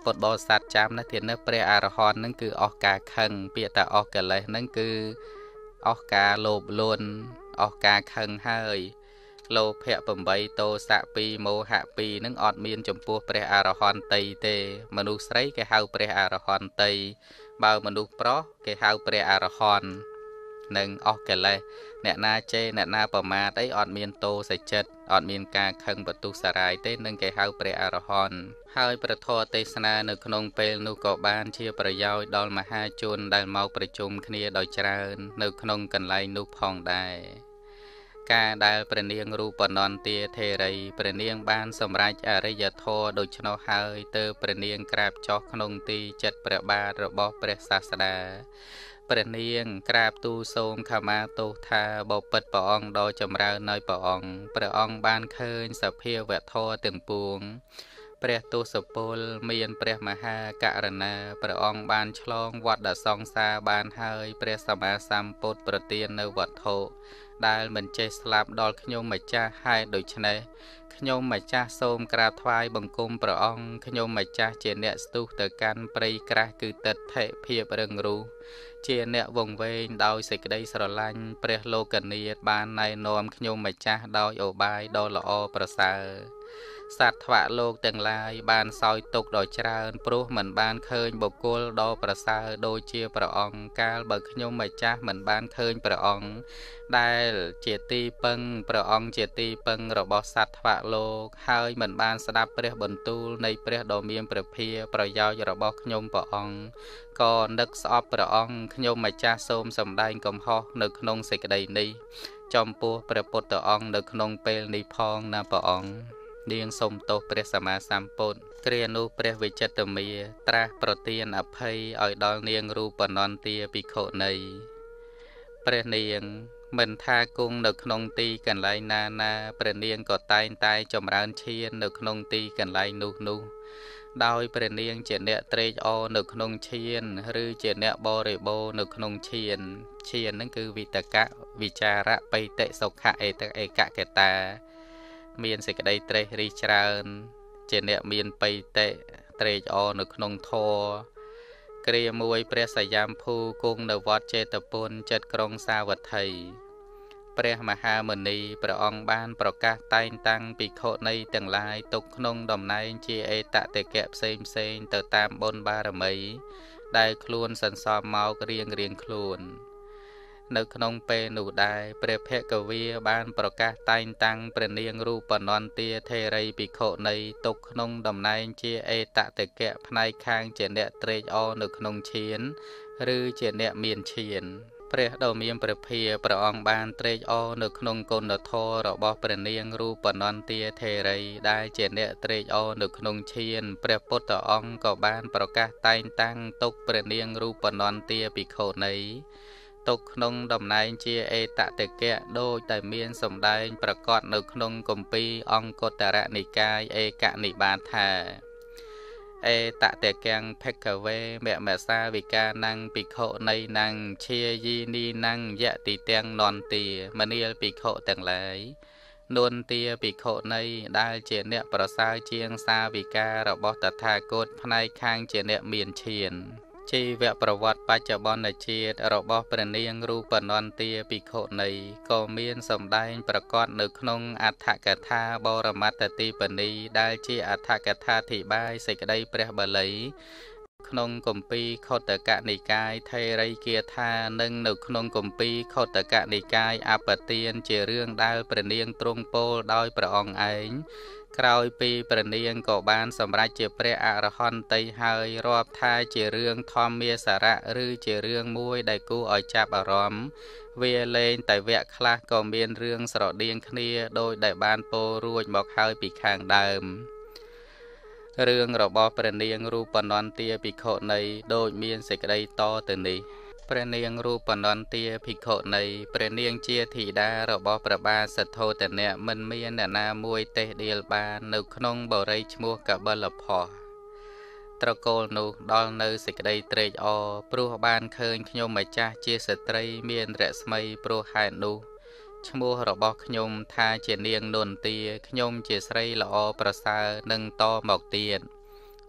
ពុទ្ធបរិស័ទចាំណាទៀតនៅព្រះអរហន្តហ្នឹងគឺអស់ការខឹងពាក្យតែអស់កិលេសហ្នឹងគឺអស់ការលោភលន់អស់ការខឹងហើយលោភៈប្រាំទោសៈពីរមោហៈពីរហ្នឹងអត់មានចំពោះព្រះអរហន្តីទេមនុស្សស្រីគេហៅព្រះអរហន្តីបើមនុស្សប្រុសគេហៅព្រះអរហន្តនឹងអស់កិលេសអ្នកណាជេរអ្នកណាប្រមាថអីអត់មានទោសចិត្តអត់មានការខឹងបន្ទុះសារាយទេនឹងគេហៅព្រះអរហន្តហើយព្រះធម៌ទេសនានៅក្នុងពេលនោះក៏បានជាប្រយោជន៍ដល់មហាជនដែលមកប្រជុំគ្នាដោយច្រើននៅក្នុងកន្លែងនោះផងដែរការដែលព្រះនាងរូបនន្ទាធេរីព្រះនាងបានសម្រេចអរិយធម៌ដូច្នោះហើយទើបព្រះនាងក្រាបចុះក្នុងទីចិត្តព្រះបាទរបស់ព្រះសាស្តាព្រះនាងក្រាបទូលសូមខមាទោសថាបពិតព្រះអង្គដ៏ចម្រើននៅព្រះអង្គព្រះអង្គបានឃើញសភាវធម៌ទាំងពួងព្រះទសពលមានព្រះមហាករុណាព្រះអង្គបានឆ្លងវដ្តសង្សារបានហើយព្រះសម្មាសម្ពុទ្ធប្រទាននៅវត្ថុដែលមិនចេះស្លាប់ដល់ខ្ញុំម្ចាស់ហេតុដូច្នេះខ្ញុំម្ចាស់សូមក្រាបថ្វាយបង្គំព្រះអង្គខ្ញុំម្ចាស់ជាអ្នកស្ទុះទៅកាន់ព្រៃក្រាស់គឺទិដ្ឋិភាពរឹងរូសជាអ្នកវង្វេងដោយសេចក្តីស្រឡាញ់ព្រះលោកនាថបានណែនាំខ្ញុំម្ចាស់ដោយឧបាយដ៏ល្អប្រសើរសត្វថ្វាក់លោកទាំងឡាយបានសោយទុក្ខដ៏ច្រើនព្រោះមិនបានឃើញបុគ្គលដ៏ប្រសើរដូចជាព្រះអង្គកាលបើខ្ញុំម្ចាស់មិនបានឃើញព្រះអង្គដែលជាទីពឹងព្រះអង្គជាទីពឹងរបស់សត្វថ្វាក់លោកហើយមិនបានស្ដាប់ព្រះបន្ទូលនៃព្រះដ៏មានព្រះភាប្រយោជន៍របស់ខ្ញុំព្រះអង្គក៏នឹកស្អប់ព្រះអង្គខ្ញុំម្ចាស់សូមសម្ដែងកំហុសនៅក្នុងសេចក្តីនេះចំពោះព្រះពុទ្ធអង្គនៅក្នុងពេលនេះផងណាព្រះអង្គនាងសូមទោសព្រះសម្មាសម្ពុទ្ធគ្រានោះព្រះវិចិត្រមាត្រាស់ប្រទានអភ័យឲ្យដល់នាងរូបនន្ទាភិក្ខុនីព្រះនាងមិនថាគង់នៅក្នុងទីកន្លែងណាណាព្រះនាងក៏តែងតែចម្រើនឈាននៅក្នុងទីកន្លែងនោះនោះដោយព្រះនាងជាអ្នកត្រេកអរនៅក្នុងឈានឬជាអ្នកបរិបូរនៅក្នុងឈានឈានហ្នឹងគឺវិតកៈវិចារៈបៃតិសុខៈអេតឯកកតាមានសេចក្តីត្រេះរិះច្រើនជាអ្នកមានបៃតិត្រេកអរនៅក្នុងធម៌គ្រាមួយព្រះសយាមភូគង់នៅវត្តចេតពុនចិត្តក្រុងសាវត្ថីព្រះមហាមុនីព្រះអង្គបានប្រកាសតែងតាំងភិក្ខុនីទាំងឡាយទុកក្នុងតំណែងជាអេតតេកៈផ្សេងផ្សេងទៅតាមបុណ្យបារមីដែលខ្លួនសន្សំមករៀងរៀងខ្លួននៅក្នុងពេលនោះដែរព្រះភគវាបានប្រកាសតែងតាំងព្រះនាងរូបនន្ទាធេរីភិក្ខុនីទុកក្នុងតំណែងជាអេតតេកៈផ្នែកខាងជាអ្នកត្រេកអរនៅក្នុងឈានឬជាអ្នកមានឈានព្រះដ៏មានព្រះភាព្រះអង្គបានត្រេកអរនៅក្នុងគុណធម៌របស់ព្រះនាងរូបនន្ទាធេរីដែលជាអ្នកត្រេកអរនៅក្នុងឈានព្រះពុទ្ធអង្គក៏បានប្រកាសតែងតាំងទុកព្រះនាងរូបនន្ទាភិក្ខុនីទុកក្នុងតំណែងជាអេតតេកៈដូចតែមានសម្ដែងប្រកាសនៅក្នុងគម្ពីរអង្គត្តរនិកាយឯកនិបាតថាអេតតេកੰភគវេមមសាវិកានੰភិក្ខុនីនੰឈាយីនីនੰយតិទាំងនន្ទាមនាលភិក្ខុទាំងឡាយនន្ទាភិក្ខុនីដែលជាអ្នកប្រសើរជាងសាវិការបស់តថាគតផ្នែកខាងជាអ្នកមានឈានជីវប្រវត្តិបច្ចុប្បន្នជាតិរបស់ព្រះនាងរូបនន្ទាភិក្ខុនីក៏មានសម្ដែងប្រកាសនៅក្នុងអដ្ឋកថាបរមត្តទីបនីដែលជាអដ្ឋកថាធិប្បាយសេចក្តីព្រះបាលីក្នុងគម្ពីរខុទ្ទកនិកាយថេរីគាថានិងនៅក្នុងគម្ពីរខុទ្ទកនិកាយអបទានជារឿងដែលព្រះនាងទ្រង់ពោលដោយព្រះអង្គឯងក្រោយពីព្រះនាងក៏បានសម្រេចជាព្រះអរហន្តីហើយរាប់ថាជារឿងធម្មាសារៈឬជារឿងមួយដែលគួរឲ្យចាប់អារម្មណ៍វាលែងតែវគ្គខ្លះក៏មានរឿងស្រដៀងគ្នាដោយដែលបានពោលរួចមកហើយពីខាងដើមរឿងរបស់ព្រះនាងរូបនន្ទាភិក្ខុនីដូចមានសេចក្តីតទៅនេះព្រះនាងរូបនន្ទាភិក្ខុនីព្រះនាងជាធីតារបស់ព្រះបាទសទ្ធោទនៈមិនមានអ្នកណាមួយទេសដៀលបាននៅក្នុងបរិយឈ្មោះកបិលផោះត្រកូលនោះដល់នៅសេចក្តីត្រេកអរព្រោះបានឃើញខ្ញុំម្ចាស់ជាស្ត្រីមានរស្មីព្រោះហេតុនោះឈ្មោះរបស់ខ្ញុំថាជានាងនន្ទាខ្ញុំជាស្រីល្អប្រសើរនឹងតមកទៀត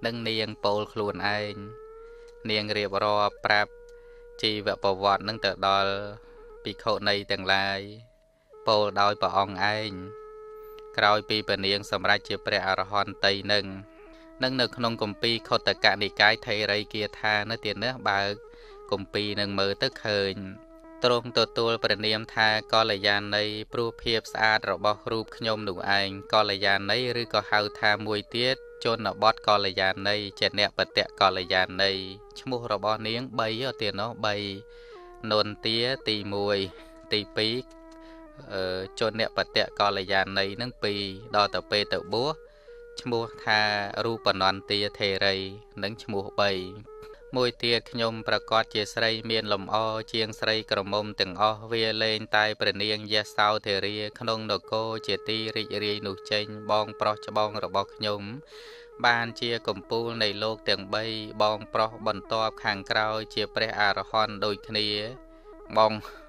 នឹងនាងពោលខ្លួនឯងនាងរៀបរាប់ប្រាប់ជីវប្រវត្តិនឹងទៅដល់ភិក្ខុនីទាំងឡាយពោលដោយព្រះអង្គឯងក្រោយពីព្រះនាងសម្រេចជាព្រះអរហន្តតីនឹងនឹងនៅក្នុងគម្ពីរខុទ្ទកនិកាយថេរីគាថានៅទៀតនេះបើកគម្ពីរនឹងមើលទៅឃើញទ្រង់ទទួលព្រះនាមថាកល្យាណីព្រោះភាពស្អាតរបស់រូបខ្ញុំនោះឯងកល្យាណីឬក៏ហៅថាមួយទៀតជនបទកល្យាណីជាអ្នកបតៈកល្យាណីឈ្មោះរបស់នាងបីទៀតនោះបីនន្ទាទីមួយទីពីរអឺជនអ្នកបតៈកល្យាណីនឹងពីរដល់ទៅពេលទៅបួសឈ្មោះថារូបនន្ទាថេរីនឹងឈ្មោះបីមួយទៀតខ្ញុំប្រកាសជាស្រីមានលំអជាងស្រីក្រមុំទាំងអស់វាលែងតែព្រះនាងយសោធេរាក្នុងនគរជាទីរីករាយនោះចេញបងប្រុសច្បងរបស់ខ្ញុំបានជាកំពូលនៃលោកទាំងបីបងប្រុសបន្ទាប់ខាងក្រោយជាព្រះអរហន្តដូចគ្នាបង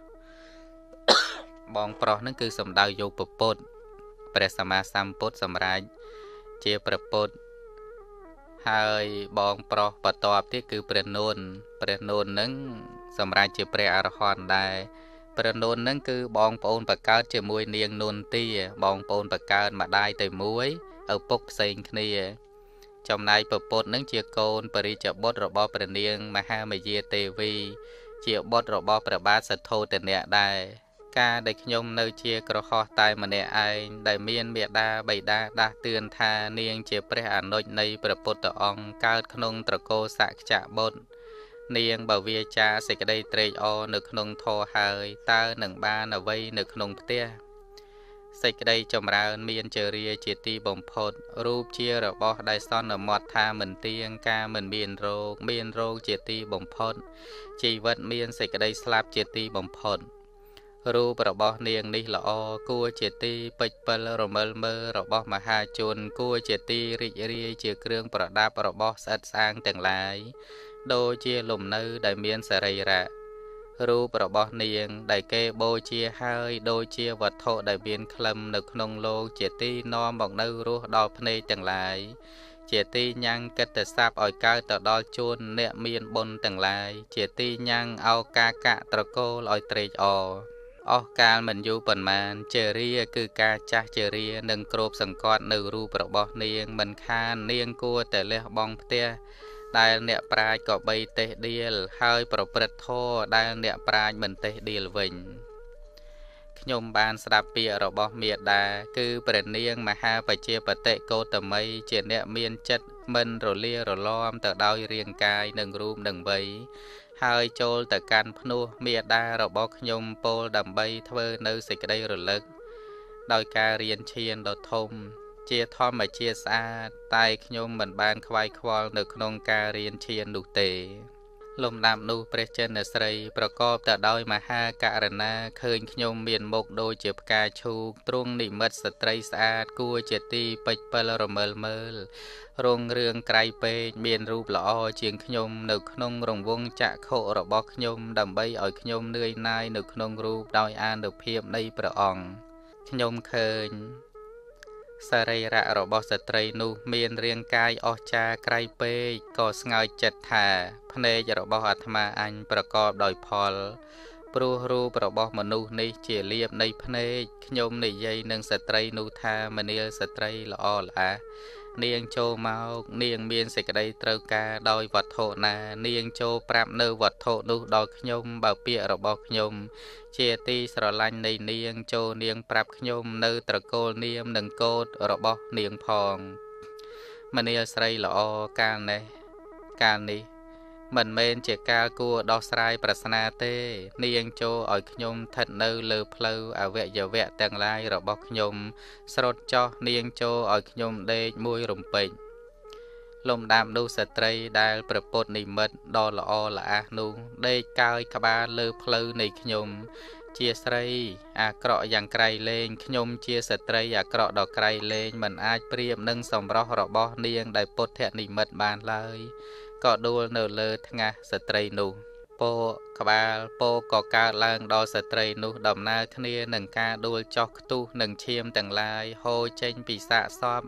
បងប្រុសនឹងគឺសំដៅយកពពុទ្ធព្រះសម្មាសម្ពុទ្ធសម្រាប់ជាព្រះពុទ្ធហើយបងប្រុសបន្ទាប់ទៀតគឺព្រះនួនព្រះនួននឹងសម្រាប់ជាព្រះអរហន្តដែរព្រះនួននឹងគឺបងប្អូនបកើតជាមួយនាងនួនទាបងប្អូនបកើតម្ដាយតែមួយឪពុកផ្សេងគ្នាចំណែកពពុទ្ធនឹងជាកូនបរិជ្ជបុត្ររបស់ព្រះនាងមហាមាយាទេវីជាបុត្ររបស់ព្រះបាទសទ្ធោទនៈដែរការដែលខ្ញុំនៅជាក្រហោះតែម្នាក់ឯងដែលមានមេដាបិតាដាស់តឿនថានាងជាព្រះអនុជនៃព្រះពុទ្ធអង្គកើតក្នុងត្រកូលសក្យបុត្រនាងបើវាចាសេចក្តីត្រេកអរនៅក្នុងធម៌ហើយតើនឹងបានអ្វីនៅក្នុងផ្ទះសេចក្តីចម្រើនមានជរាជាទីបំផុតរូបជារបស់ដែលសន្មត់ថាមិនទៀងការមិនមានរោគមានរោគជាទីបំផុតជីវិតមានសេចក្តីស្លាប់ជាទីបំផុតរូបរបស់នាងនេះល្អគួរជាទីពេចពិលរមិលមើលរបស់មហាជនគួរជាទីរីករាយជាគ្រឿងប្រដាប់របស់ស្អិតស្អាងទាំងឡាយដូចជាលំនៅដែលមានសរីរៈរូបរបស់នាងដែលគេបូជាហើយដូចជាវត្ថុដែលមានក្លឹមនៅក្នុងលោកជាទីនាំមកនៅរសដល់ភ្នែកទាំងឡាយជាទីញ៉ាំងកិត្តិស័ព្ទឲ្យកើតទៅដល់ជនអ្នកមានបុណ្យទាំងឡាយជាទីញ៉ាំងឱកាកៈត្រកូលឲ្យត្រេកអរអស់កាលមិនយូរប៉ុន្មានជរាគឺការចាស់ជរានឹងគ្របសង្កត់នៅរូបរបស់នាងមិនខាននាងគួរតែលះបង់ផ្ទះដែលអ្នកប្រាជ្ញក៏បីទេសដៀលហើយប្រព្រឹត្តធម៌ដែលអ្នកប្រាជ្ញមិនទេសដៀលវិញខ្ញុំបានស្ដាប់ពាក្យរបស់មេដាគឺព្រះនាងមហាបជាបតិកោតមីជាអ្នកមានចិត្តមិនរលារលំទៅដោយរាងកាយនិងរូបនិងវ័យហើយចូលទៅកាន់ភ្នោះមេដារបស់ខ្ញុំពោលដើម្បីធ្វើនៅសេចក្តីរលឹកដោយការរៀនឈានដ៏ធំជាធម្មជាតិស្អាតតែខ្ញុំមិនបានខ្វាយខ្វល់នៅក្នុងការរៀនឈាននោះទេលំដាប់នោះព្រះចិនស្រីប្រកបទៅដោយមហាករណាឃើញខ្ញុំមានមុខដូចជាផ្កាឈូកទ្រង់និមិត្តស្ត្រីស្អាតគួរជាទីពេចពិលរមើលមើលរងរឿងក្រៃពេកមានរូបល្អជាងខ្ញុំនៅក្នុងរង្វង់ចក្ខុរបស់ខ្ញុំដើម្បីឲ្យខ្ញុំនឿយណាយនៅក្នុងរូបដោយអានុភាពនៃព្រះអង្គខ្ញុំឃើញសរីរៈរបស់ស្ត្រីនោះមានរាងកាយអស្ចារ្យក្រៃពេកក៏ស្ងើចចិត្តថាភ្នែករបស់អាត្មាអញប្រកបដោយផលព្រោះរូបរបស់មនុស្សនេះជាលៀបនៃភ្នែកខ្ញុំនិយាយនឹងស្ត្រីនោះថាមនាលស្ត្រីល្អល្អះនាងចូលមកនាងមានសេចក្តីត្រូវការដោយវត្ថុណានាងចូលប្រាប់នៅវត្ថុនោះដល់ខ្ញុំបើពាក្យរបស់ខ្ញុំជាទីស្រឡាញ់នៃនាងចូលនាងប្រាប់ខ្ញុំនៅត្រកូលនាមនិងកូដរបស់នាងផងមនាលស្រីល្អកាលនេះកាលនេះមិនមែនជាការគួរដោះស្រាយប្រស្នាទេនាងចូលឲ្យខ្ញុំស្ថិតនៅលើផ្លូវអវយវៈទាំងឡាយរបស់ខ្ញុំស្រត់ចោះនាងចូលឲ្យខ្ញុំដេកមួយរំពេចលំដាប់នោះស្ត្រីដែលព្រះពុទ្ធនិមិត្តដ៏ល្អល្អះនោះដេកកើយក្បាលលើផ្លូវនៃខ្ញុំជាស្រីអាក្រក់យ៉ាងក្រៃលែងខ្ញុំជាស្ត្រីអាក្រក់ដ៏ក្រៃលែងមិនអាចប្រៀបនឹងសម្រស់របស់នាងដែលពុទ្ធនិមិត្តបានឡើយក៏ដួលនៅលើថ្ងាសស្ត្រីនោះពោក្បាលពោក៏កើតឡើងដល់ស្ត្រីនោះដំណើរគ្នានឹងការដួលចុះខ្ទុះនឹងឈាមទាំងឡាយហូរចេញពីសាកសព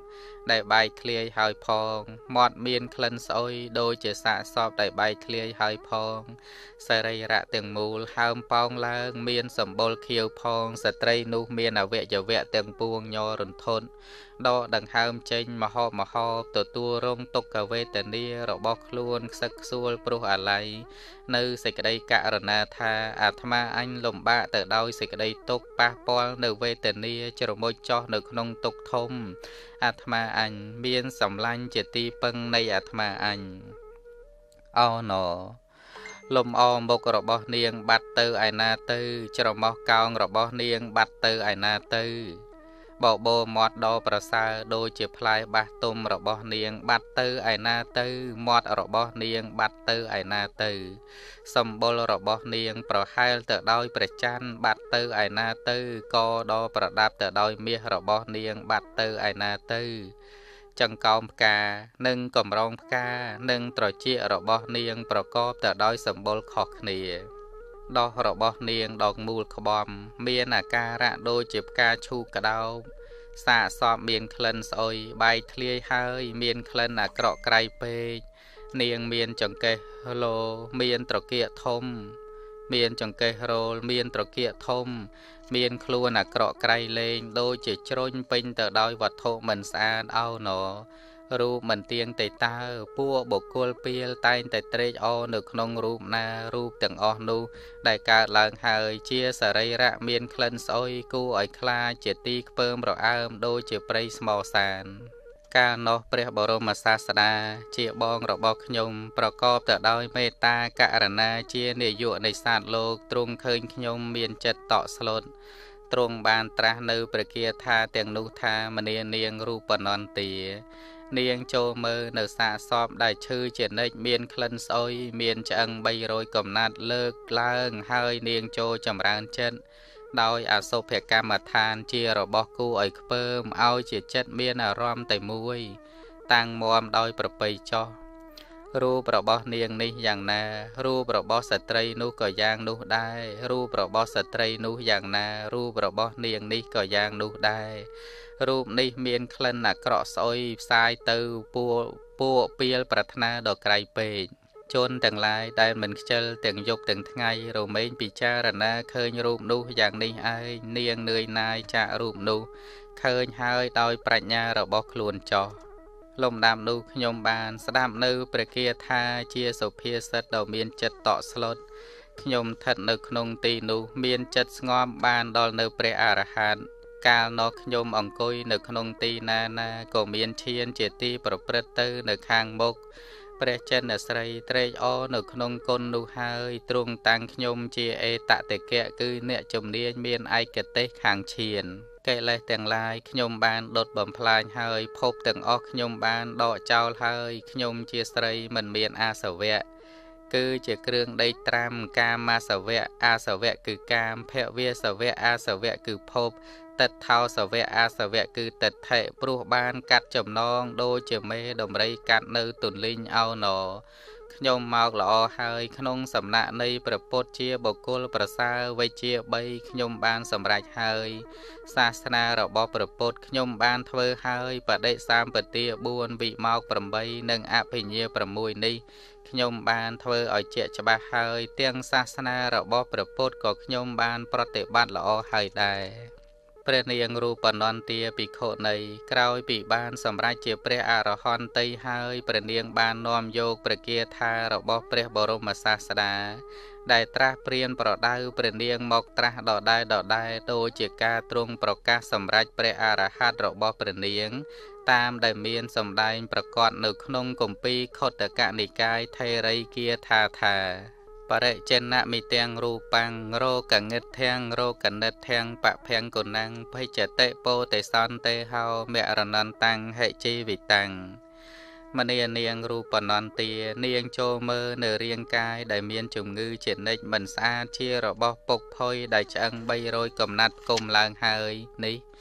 ដែលបែកឃ្លាយហើយផងមាត់មានក្លិនស្អុយដូចជាសាកសពដែលបែកឃ្លាយហើយផងសរីរៈទាំងមូលហើមប៉ោងឡើងមានសម្បុរខៀវផងស្ត្រីនោះមានអវយវៈទាំងពួងញ័ររន្ធត់ដកដង្ហើមចេញមហោបមហោបទទួលរងទុក្ខវេទនារបស់ខ្លួនខ្សឹកខ្សួលព្រោះអាល័យនៅសេចក្តីករណាថាអាត្មាអញលំបាកទៅដោយសេចក្តីទុក្ខប៉ះពាល់នៅវេទនាជ្រមុជចោះនៅក្នុងទុក្ខធំអាត្មាអញមានសម្លាញ់ជាទីពឹងនៃអាត្មាអញអោណលំអមុខរបស់នាងបាត់ទៅឯណាទៅច្រមុះកោងរបស់នាងបាត់ទៅឯណាទៅបបោមាត់ដ៏ប្រសើរដូចជាផ្លែបាសទុំរបស់នាងបាត់ទៅឯណាទៅមាត់របស់នាងបាត់ទៅឯណាទៅសម្បុររបស់នាងប្រហែលទៅដោយព្រះច័ន្ទបាត់ទៅឯណាទៅកដ៏ប្រដាប់ទៅដោយមាសរបស់នាងបាត់ទៅឯណាទៅចង្កោមផ្កានិងកំរងផ្កានិងត្រចៀករបស់នាងប្រកបទៅដោយសម្បុរខុសគ្នាដោះរបស់នាងដកមូលក្បំមានអាការៈដូចជាផ្កាឈូកក្តោបសាកសពមានក្លិនស្អុយបែកធ្លាយហើយមានក្លិនអាក្រក់ក្រៃពេកនាងមានចង្កេះលោមានត្រគាកធំមានចង្កេះរោលមានត្រគាកធំមានខ្លួនអាក្រក់ក្រៃលែងដូចជាជ្រុញពេញទៅដោយវត្ថុមិនស្អាតអោណរូបមិនទៀងទេតើពួកបុគ្គលពាលតែងតែត្រេកអរនៅក្នុងរូបណារូបទាំងអស់នោះដែលកើតឡើងហើយជាសរីរៈមានក្លិនស្អុយគួរឲ្យខ្លាចជាទីខ្ពើមរអើមដូចជាព្រៃស្មោសានកាលនោះព្រះបរមសាស្តាជាបងរបស់ខ្ញុំប្រកបទៅដោយមេត្តាករុណាជានាយកនៃសត្វលោកទ្រង់ឃើញខ្ញុំមានចិត្តតក់ស្លុតទ្រង់បានត្រាស់នៅព្រះគាថាទាំងនោះថាមនានាងរូបនន្ទានាងចូលមើលនៅសាកសពដែលឈឺជានិច្ចមានក្លិនស្អុយមានឆ្អឹងបីរយកំណាត់លើកឡើងហើយនាងចូលចម្រើនចិត្តដោយអសុភកម្មដ្ឋានជារបស់គូឲ្យខ្ពើមឲ្យជាចិត្តមានអារម្មណ៍តែមួយតាំងមាំដោយប្រពៃចោះរូបរបស់នាងនេះយ៉ាងណារូបរបស់ស្ត្រីនោះក៏យ៉ាងនោះដែររូបរបស់ស្ត្រីនោះយ៉ាងណារូបរបស់នាងនេះក៏យ៉ាងនោះដែររូបនេះមានក្លិនអាក្រក់ស្អុយផ្សាយទៅពួកពួកពាលប្រាថ្នាដល់ក្រៃពេកជនទាំងឡាយដែលមិនខ្ជិលទាំងយប់ទាំងថ្ងៃរមែងពិចារណាឃើញរូបនោះយ៉ាងនេះឯងនាងនឿយណាយចាក់រូបនោះឃើញហើយដោយប្រាជ្ញារបស់ខ្លួនចោះលំដាប់នោះខ្ញុំបានស្ដាប់នៅព្រះគាថាជាសុភាសិតដ៏មានចិត្តតក់ស្លុតខ្ញុំស្ថិតនៅក្នុងទីនោះមានចិត្តស្ងប់បានដល់នៅព្រះអរហន្តកាលនោះខ្ញុំអង្គុយនៅក្នុងទីណាណាក៏មានឈានជាទីប្រព្រឹត្តទៅនៅខាងមុខព្រះចិនស្រីត្រេកអរនៅក្នុងគុណនោះហើយទ្រង់តាំងខ្ញុំជាអេតតេកៈគឺអ្នកជំនាញមានឯកទេសខាងឈានកិលេសទាំងឡាយខ្ញុំបានដុតបំផ្លាញហើយភពទាំងអស់ខ្ញុំបានដកចោលហើយខ្ញុំជាស្រីមិនមានអាសវៈគឺជាគ្រឿងដេកត្រាំកាមាសវៈអាសវៈគឺកាមភវាសវៈអាសវៈគឺភពតថោសវៈអាសវៈគឺតថេព្រោះបានកាត់ចំណងដូចជាមេដំរីកាត់នៅទុនលីងអោណខ្ញុំមកល្អហើយក្នុងសំណាក់នៃព្រះពុទ្ធជាបុគ្គលប្រសើរវេជាបីខ្ញុំបានសម្រេចហើយសាសនារបស់ព្រះពុទ្ធខ្ញុំបានធ្វើហើយបដិសម្បទាបួនវិមោកប្រាំបីនិងអភិញ្ញាប្រាំមួយនេះខ្ញុំបានធ្វើឲ្យជាក់ច្បាស់ហើយទាំងសាសនារបស់ព្រះពុទ្ធក៏ខ្ញុំបានប្រតិបត្តិល្អហើយដែរព្រះនាងរូបនន្ទាភិក្ខុនីក្រោយពីបានសម្រេចជាព្រះអរហន្តីហើយព្រះនាងបាននាំយកព្រះគាថារបស់ព្រះបរមសាស្តាដែលត្រាស់ព្រានប្រដៅព្រះនាងមកត្រាស់ដដែលដដែលដូចជាការទ្រង់ប្រកាសសម្រេចព្រះអរហន្តរបស់ព្រះនាងតាមដែលមានសម្ដែងប្រកាសនៅក្នុងគម្ពីរខុទ្ទកនិកាយថេរីគាថាថាបរិចេនមិទាំងរូបាំងរោកងិតធាំងរោកនិតធាំងបភ័ង្គុណੰភេចតិពោទេសន្ទេហោមរណន្តាំងហិជីវិតាំងមនានាងរូបនន្ទានាងចូលមើលនៅរាងកាយដែលមានជំងឺជានិច្ចមិនស្អាតជារបស់ពុកផុយដែលឆ្អឹងបីរយកំណាត់គុំឡើងហើយនេះ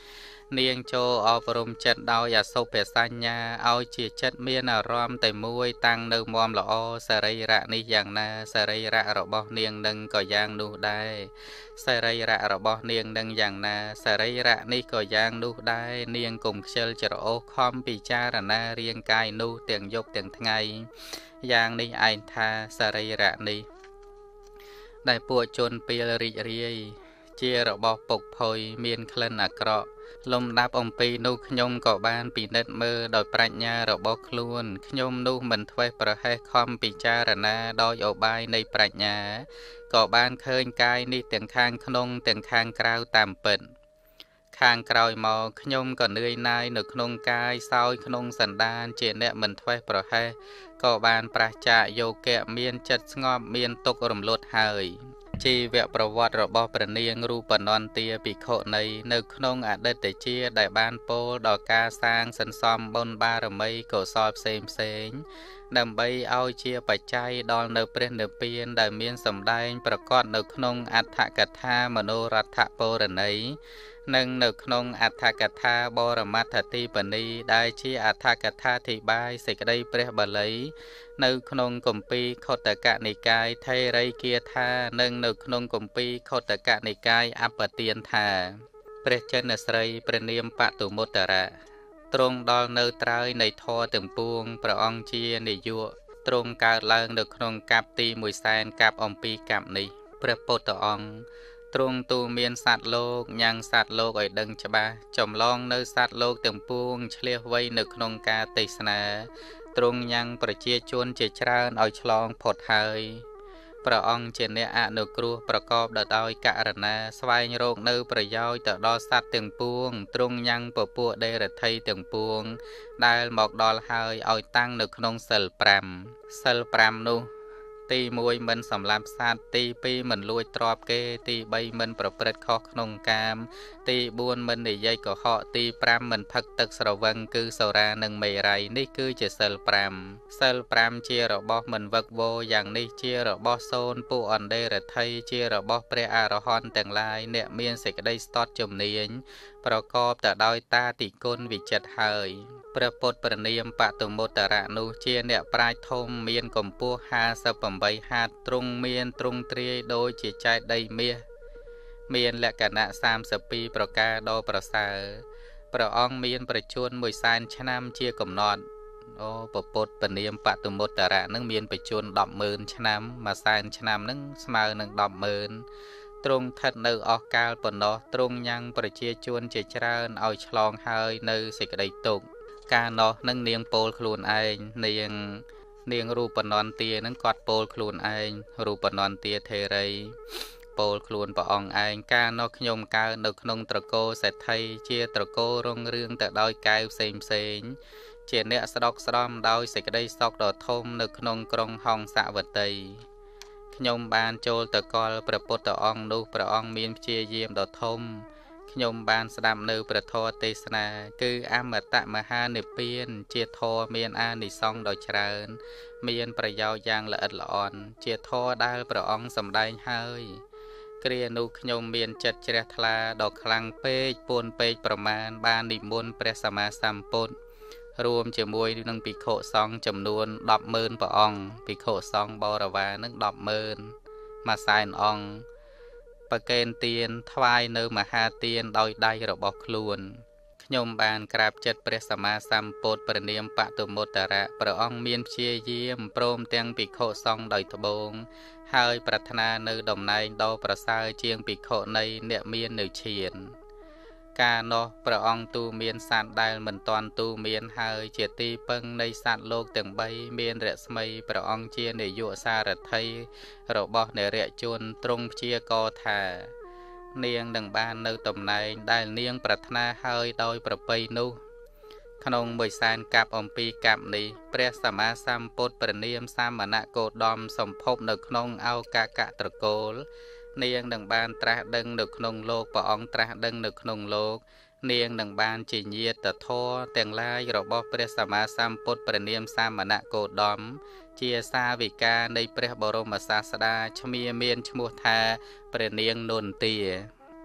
នាងចូលអប់រំចិត្តដោយអសុភសញ្ញាឲ្យជាចិត្តមានអារម្មណ៍តែមួយតាំងនៅមាំល្អសរីរៈនេះយ៉ាងណាសរីរៈរបស់នាងនឹងក៏យ៉ាងនោះដែរសរីរៈរបស់នាងនឹងយ៉ាងណាសរីរៈនេះក៏យ៉ាងនោះដែរនាងកុំខ្ជិលច្រអូសខំពិចារណារាងកាយនោះទាំងយប់ទាំងថ្ងៃយ៉ាងនេះឯងថាសរីរៈនេះដែលពួកជនពាលរីករាយជារបស់ពុកផុយមានក្លិនអាក្រក់លំដាប់អំពីនោះខ្ញុំក៏បានពិនិត្យមើលដោយប្រាជ្ញារបស់ខ្លួនខ្ញុំនោះមិនធ្វេសប្រហែសខំពិចារណាដោយឧបាយនៃប្រាជ្ញាក៏បានឃើញកាយនេះទាំងខាងក្នុងទាំងខាងក្រៅតាមពិតខាងក្រោយមកខ្ញុំក៏នឿយណាយនៅក្នុងកាយសោយក្នុងសន្តានជាអ្នកមិនធ្វេសប្រហែសក៏បានប្រះចាកយោគៈមានចិត្តស្ងប់មានទុក្ខរំលត់ហើយជីវប្រវត្តិរបស់ព្រះនាងរូបនន្ទាភិក្ខុនីនៅក្នុងអតីតជាដែលបានពោលដល់ការសាងសន្សំបុណ្យបារមីកុសលផ្សេងផ្សេងដើម្បីឲ្យជាបច្ច័យដល់នៅព្រះនិព្វានដែលមានសម្ដែងប្រកបនៅក្នុងអដ្ឋកថាមនោរដ្ឋពរណីនិងនៅក្នុងអដ្ឋកថាបរមត្ថទីបនីដែលជាអដ្ឋកថាធិបាយសេចក្តីព្រះបាលីនៅក្នុងគម្ពីរខុទ្ទកនិកាយថេរីគាថានិងនៅក្នុងគម្ពីរខុទ្ទកនិកាយអបទានថាព្រះចិនស្រីព្រះនាមបតុមុត្តរៈទ្រង់ដល់នៅត្រើយនៃធម៌ទាំងពួងព្រះអង្គជានាយកទ្រង់កើតឡើងនៅក្នុងកັບទីមួយសែនកັບអំពីកັບនេះព្រះពុទ្ធអង្គទ្រង់ទូមានសត្វលោកញ៉ាំងសត្វលោកឲ្យដឹងច្បាស់ចម្លងនៅសត្វលោកទាំងពួងឆ្លៀសវៃនៅក្នុងការទេសនាទ្រង់ញ៉ាំងប្រជាជនជាច្រើនឲ្យឆ្លងផុតហើយព្រះអង្គជាអ្នកអនុគ្រោះប្រកបដោយករណាស្វែងរកនៅប្រយោជន៍ទៅដល់សត្វទាំងពួងទ្រង់ញ៉ាំងពពួកដេរថីទាំងពួងដែលមកដល់ហើយឲ្យតាំងនៅក្នុងសិលប្រាំសិលប្រាំនោះទីមួយមិនសម្លាប់សត្វទីពីរមិនលួចទ្រព្យគេទីបីមិនប្រព្រឹត្តខុសក្នុងកាមទីបួនមិននិយាយកុហកទីប្រាំមិនផឹកទឹកស្រវឹងគឺសូរ៉ានិងមេរ័យនេះគឺជាសិលប្រាំសិលប្រាំជារបស់មិនវឹកវរយ៉ាងនេះជារបស់សូន្យពួកអណ្ដេរថីជារបស់ព្រះអរហន្តទាំងឡាយអ្នកមានសេចក្តីស្ទាត់ជំនាញប្រកបទៅដោយតាតិគុណវិចិត្រហើយព្រះពុទ្ធព្រះនាមបតុមុត្តរៈនោះជាអ្នកប្រាជ្ញធំមានកម្ពស់ហាសិបប្រាំហាត់ទ្រង់មានទ្រង់ទ្រាយដូចជាចេតិយមាសមានលក្ខណៈសាមសិបពីរប្រការដ៏ប្រសើរព្រះអង្គមានប្រជញ្ញមួយសែនឆ្នាំជាកំណត់អូព្រះពុទ្ធព្រះនាមបតុមុត្តរៈនឹងមានប្រជញ្ញ ដប់ម៉ឺន ឆ្នាំមួយសែនឆ្នាំនឹងស្មើនឹង ដប់ម៉ឺនទ្រង់ស្ថិតនៅអស់កាលប៉ុណ្ណោះទ្រង់ញ៉ាំងប្រជាជនជាច្រើនឲ្យឆ្លងហើយនៅសេចក្តីទុក្ខកាលនោះនឹងនាងពោលខ្លួនឯងនាងនាងរូបនន្ទានឹងគាត់ពោលខ្លួនឯងរូបនន្ទាថេរីពោលខ្លួនព្រះអង្គឯងកាលនោះខ្ញុំកើតនៅក្នុងត្រកូលសេដ្ឋីជាត្រកូលរុងរឿងទៅដោយកែវផ្សេងផ្សេងជាអ្នកស្ដុកស្ដំដោយសេចក្តីសុខដ៏ធំនៅក្នុងក្រុងហង្សវតីខ្ញុំបានចូលទៅកល់ព្រះពុទ្ធអង្គនោះព្រះអង្គមានព្យាយាមដ៏ធំខ្ញុំបានស្ដាប់នៅព្រះធម៌ទេសនាគឺអមតមហានិព្វានជាធម៌មានអានិសង្សដ៏ច្រើនមានប្រយោជន៍យ៉ាងល្អិតល្អន់ជាធម៌ដែលព្រះអង្គសម្ដែងហើយគ្រានោះខ្ញុំមានចិត្តជ្រះថ្លាដ៏ខ្លាំងពេកពួនពេកប្រមាណបាននិមន្តព្រះសម្មាសម្ពុទ្ធរួមជាមួយនឹងភិក្ខុសង្ឃចំនួន ដប់ម៉ឺន ព្រះអង្គភិក្ខុសង្ឃបរិវារនឹង ដប់ម៉ឺន មួយសែនអង្គប្រគេនទានថ្វាយនៅមហាទានដោយដៃរបស់ខ្លួនខ្ញុំបានក្រាបចិត្តព្រះសម្មាសម្ពុទ្ធព្រះនាមបតុមុត្តរៈព្រះអង្គមានព្យាយាមព្រមទាំងភិក្ខុសង្ឃដោយត្បូងហើយប្រាថ្នានៅតំណែងដ៏ប្រសើរជាងភិក្ខុនៃអ្នកមាននៅឈានកាលនោះព្រះអង្គទូមានសត្វដែលមិនទាន់ទូមានហើយជាទីពឹងនៃសត្វលោកទាំងបីមានរស្មីព្រះអង្គជានាយកសារថីរបស់នរជនទ្រង់ព្យាករថានាងនឹងបាននៅតំណែងដែលនាងប្រាថ្នាហើយដោយប្រពៃនោះក្នុងមួយសែនកັບអំពីកັບនេះព្រះសម្មាសម្ពុទ្ធព្រះនាមសាមណគោតមសម្ភពនៅក្នុងឱកាកត្រកូលនាងនឹងបានត្រាស់ដឹងនៅក្នុងលោកព្រះអង្គត្រាស់ដឹងនៅក្នុងលោកនាងនឹងបានជាញាតិធម៌ទាំងឡាយរបស់ព្រះសម្មាសម្ពុទ្ធព្រះនាមសាមណគោតមជាសាវិកានៃព្រះបរមសាស្តាឈ្មោះមានឈ្មោះថាព្រះនាងនន្ទា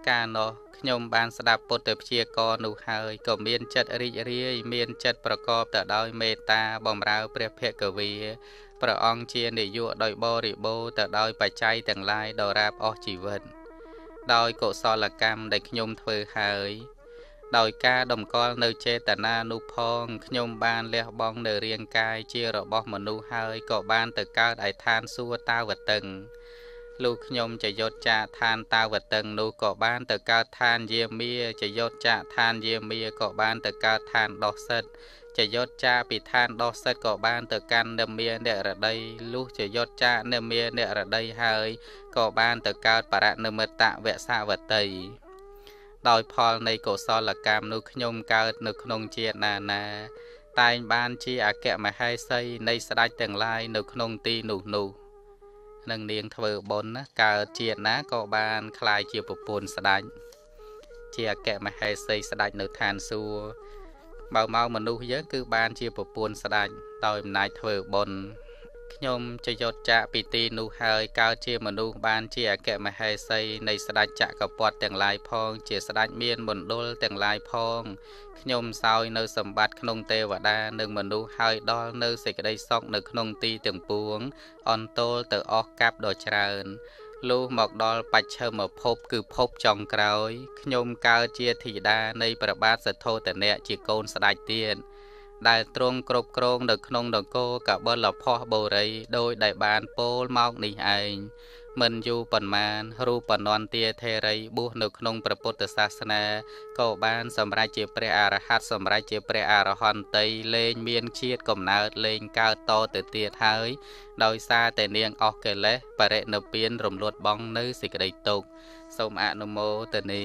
ការនោះខ្ញុំបានស្ដាប់ពុទ្ធព្យាករនោះហើយក៏មានចិត្តរីករាយមានចិត្តប្រកបទៅដោយមេត្តាបម្រើព្រះភគវីព្រះអង្គជានាយកដោយបរិបូរទៅដោយបច្ច័យទាំងឡាយដរាបអស់ជីវិតដោយកុសលកម្មដែលខ្ញុំធ្វើហើយដោយការតម្កល់នៅចេតនានោះផងខ្ញុំបានលះបង់នៅរាងកាយជារបស់មនុស្សហើយក៏បានទៅកើតឯឋានសួគ៌តាវតឹងលុះខ្ញុំចយុតចាកឋានតាវតឹងនោះក៏បានទៅកើតឋានយាមាចយុតចាកឋានយាមាក៏បានទៅកើតឋានដោះសិទ្ធចយុតចាកពីឋានដោះសិទ្ធក៏បានទៅកាន់និមានិរដីលុះចយុតចាកនិមានិរដីហើយក៏បានទៅកើតបរនិមិត្តវសាវតីដោយផលនៃកុសលកម្មនោះខ្ញុំកើតនៅក្នុងជាតិណាណាតែងបានជាអគ្គមហេសីនៃស្ដេចទាំងឡាយនៅក្នុងទីនោះនោះនឹងនាងធ្វើបុណ្យណាកើតជាតិណាក៏បានคล้ายជាប្រពន្ធស្ដេចជាអគ្គមហេសីស្ដេចនៅឋានសួគ៌បើមកមនុស្សយើងគឺបានជាប្រពន្ធស្ដេចដោយអំណាចធ្វើបុណ្យខ្ញុំចយុតចាកពីទីនោះហើយកើតជាមនុស្សបានជាអគ្គមហេសីនៃស្ដេចចក្រពត្តិទាំងឡាយផងជាស្ដេចមានមណ្ឌលទាំងឡាយផងខ្ញុំសោយនៅសម្បត្តិក្នុងទេវតានិងមនុស្សហើយដល់នៅសេចក្តីសុខនៅក្នុងទីទាំងពួងអន្តោលទៅអស់កាប់ដ៏ច្រើនលុះមកដល់បច្ឆិមភពគឺភពចុងក្រោយខ្ញុំកើតជាធីតានៃព្រះបាទសទ្ធោទនៈជាកូនស្ដេចទៀតដែលទ្រង់គ្រប់គ្រងនៅក្នុងនគរកបិលភ័ស្តុបុរីដោយដែលបានពោលមកនេះឯងមិនយូរប៉ុន្មានរូបនន្ទាធេរីបួសនៅក្នុងព្រះពុទ្ធសាសនាក៏បានសម្រេចជាព្រះអរហន្តសម្រេចជាព្រះអរហន្តីលែងមានជាតិកំណើតលែងកើតតទៅទៀតហើយដោយសារតែនាងអស់កិលេសបរិនិព្វានរំលត់បងនៅសេចក្តីទុក្ខសូមអនុមោទនា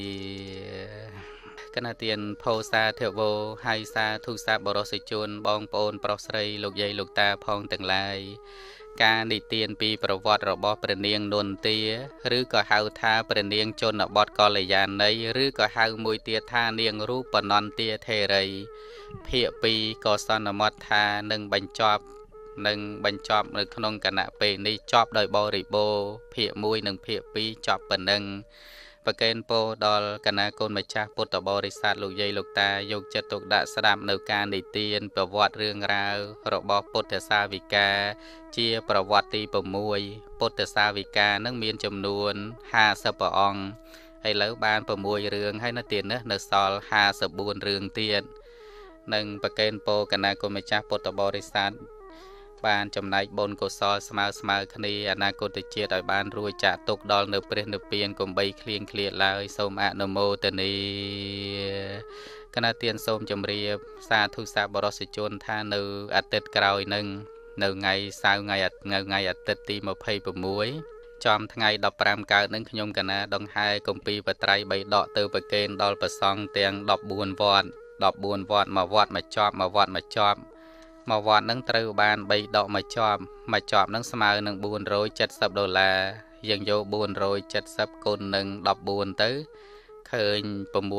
គណៈទានផោសាធិវោហើយសាធុសាបរសិជនបងប្អូនប្រុសស្រីលោកយាយលោកតាផងទាំងឡាយការនិទានពីប្រវត្តិរបស់ព្រះនាងនន្ទាឬក៏ហៅថាព្រះនាងជនបទកល្យាណីឬក៏ហៅមួយទៀតថានាងរូបនន្ទាធេរីភាគពីរក៏សន្មតថានឹងបញ្ចប់នឹងបញ្ចប់នៅក្នុងគណៈពេលនេះចប់ដោយបរិបូរណ៍ភាគមួយនិងភាគពីរចប់ប៉ុណ្ណឹងប្រកេនពោដល់គណៈកូនម្ចាស់ពុទ្ធបរិស័ទលោកយាយលោកតាយកចិត្តទុកដាក់ស្ដាប់នៅការនិទានប្រវត្តិរឿងរ៉ាវរបស់ពុទ្ធសាវិកាជាប្រវត្តិទី៦ពុទ្ធសាវិកានឹងមានចំនួនห้าสิบព្រះអង្គឥឡូវបាន៦រឿងហើយនៅទៀតនេះនៅសល់ห้าสิบbốnរឿងទៀតនឹងប្រកេនពោគណៈកូនម្ចាស់ពុទ្ធបរិស័ទបានចំណែកបុណ្យកុសលស្មើស្មើគ្នាអនាគតជាតិឲ្យបានរួចចាក់ទុកដល់នៅព្រះនិព្វានកុំបីឃ្លៀងឃ្លាតឡើយសូមអនុមោទនាគណៈទានសូមជម្រាបសាធុសាបរសិជនថានៅអាទិត្យក្រោយនឹងនៅថ្ងៃសៅរ៍ថ្ងៃថ្ងៃអាទិត្យទីម្ភៃ៦ចំថ្ងៃដប់ប្រាំកើតនឹងខ្ញុំកណាដង្ហែគម្ពីរបត្រៃបីដកទៅប្រគេនដល់ព្រះសង្ឃទាំងដប់បួនវត្តដប់បួនវត្តមួយវត្តមួយចប់មួយវត្តមួយចប់មួយវត្តនឹងត្រូវបានបីដកមួយចប់មួយចប់នឹងស្មើនឹងបួនរយседសិបដុល្លារយើងយកបួនរយседសិបគុណនឹងដប់បួនទៅឃើញ៦ 7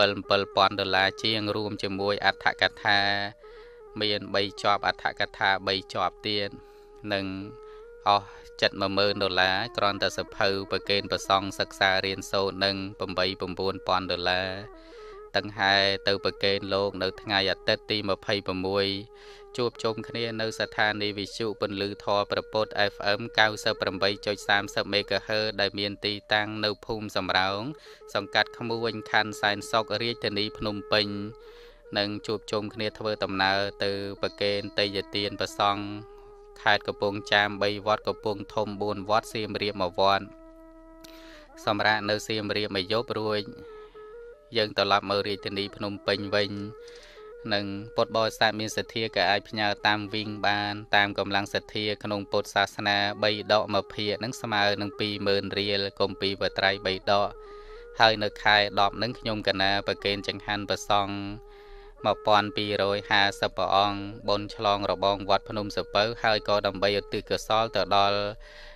7ពាន់ដុល្លារជាងរួមជាមួយអត្ថកថាមានបីជាប់អត្ថកថាបីជាប់ទៀតនឹងអស់ជិត មួយម៉ឺនដុល្លារគ្រាន់តែសភៅប្រគេនប្រសង់សិក្សារៀនសូត្រនឹង៨ ៩ពាន់ដុល្លារតឹងហែទៅប្រគេនលោកនៅថ្ងៃអាទិត្យទីម្ភៃ៦ជួបជុំគ្នានៅស្ថានីយ៍វិទ្យុពន្លឺធម៌ព្រះពុទ្ធ F M เก้าสิบแปดจุดสามสิบ MHz ដែលមានទីតាំងនៅភូមិសំរោងសង្កាត់ក្មួយខណ្ឌសែនសុខរាជធានីភ្នំពេញនិងជួបជុំគ្នាធ្វើដំណើរទៅប្រគេនទេយ្យទានព្រះសង្ឃខេត្តកំពង់ចាមបីវត្តកំពង់ធំបួនវត្តសៀមរាបមួយវត្តសម្រាប់នៅសៀមរាបមួយយប់រួចយើងត្រឡប់មករាជធានីភ្នំពេញវិញនិងពុទ្ធបរិស័ទមានសទ្ធាក៏អាចផ្ញើតាមវិញបានតាមកម្លាំងសទ្ធាក្នុងពុទ្ធសាសនាបីដកមួយភាគនឹងស្មើនឹងពីរម៉ឺនរៀលគម្ពីរបត្រៃបីដកហើយនៅខែដប់នឹងខ្ញុំកណាប្រគេនចង្ហាន់ព្រះសង្ឃmột nghìn hai trăm hai mươiព្រះអង្គបុណ្យឆ្លងរបងវត្តភ្នំសពៅហើយក៏ដើម្បីឧទ្ទិសកុសលទៅដល់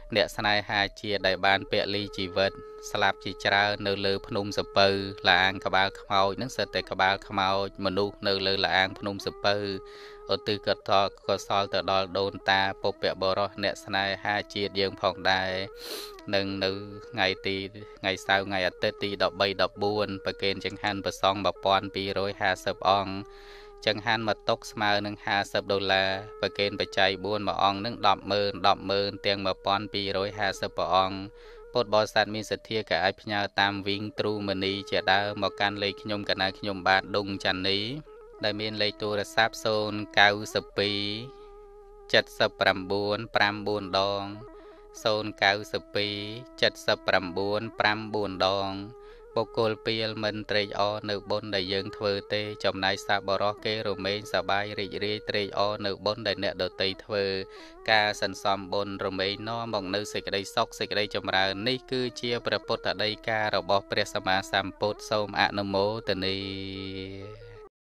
អ្នកស្នេហាជាតិដែលបានពលីជីវិតស្លាប់ជាច្រើននៅលើភ្នំសពៅលាងក្បាលខ្មោចនឹងសិតតែក្បាលខ្មោចមនុស្សនៅលើលាងភ្នំសពៅឧទ្ទិសកតកសលទៅដល់ដូនតាពុព្វបរោះអ្នកស្នេហាជាតិយើងផងដែរនឹងនៅថ្ងៃទីថ្ងៃសៅរ៍ថ្ងៃអាទិត្យទី13 14ប្រគេនចង្ហាន់ប្រសងmột nghìn hai trămห้าสิบអង្គចង្ហាន់មកតុកស្មើនឹងห้าสิบដុល្លារប្រគេនបច្ច័យbốnមួយអង្គនឹងដប់ម៉ឺនដប់ម៉ឺនទាំងmột nghìn hai trămห้าสิบព្រះអង្គពុទ្ធបរិស័ទមានសទ្ធាក៏អាចផ្ញើតាមវិញទ្រូមនីជាដើមមកកាន់លេខខ្ញុំកណាខ្ញុំបាទដុងចាន់នីដែលមានលេខទូរស័ព្ទศูนย์ เก้า สอง เจ็ด เก้า เก้า ห้า bốnដងศูนย์ เก้า สอง เจ็ด เก้า เก้า ห้า bốnដងបុគ្គលពីលមិនត្រេកអរនៅបុណ្យដែលយើងធ្វើទេចំណែកសាបរោះគេរមែងសបាយរីករាយត្រេកអរនៅបុណ្យដែលអ្នកដទៃធ្វើការសន្សំបុណ្យរមែងនាំមកនៅសេចក្តីសុខសេចក្តីចម្រើននេះគឺជាព្រះពុទ្ធដីការបស់ព្រះសម្មាសម្ពុទ្ធសូមអនុមោទនា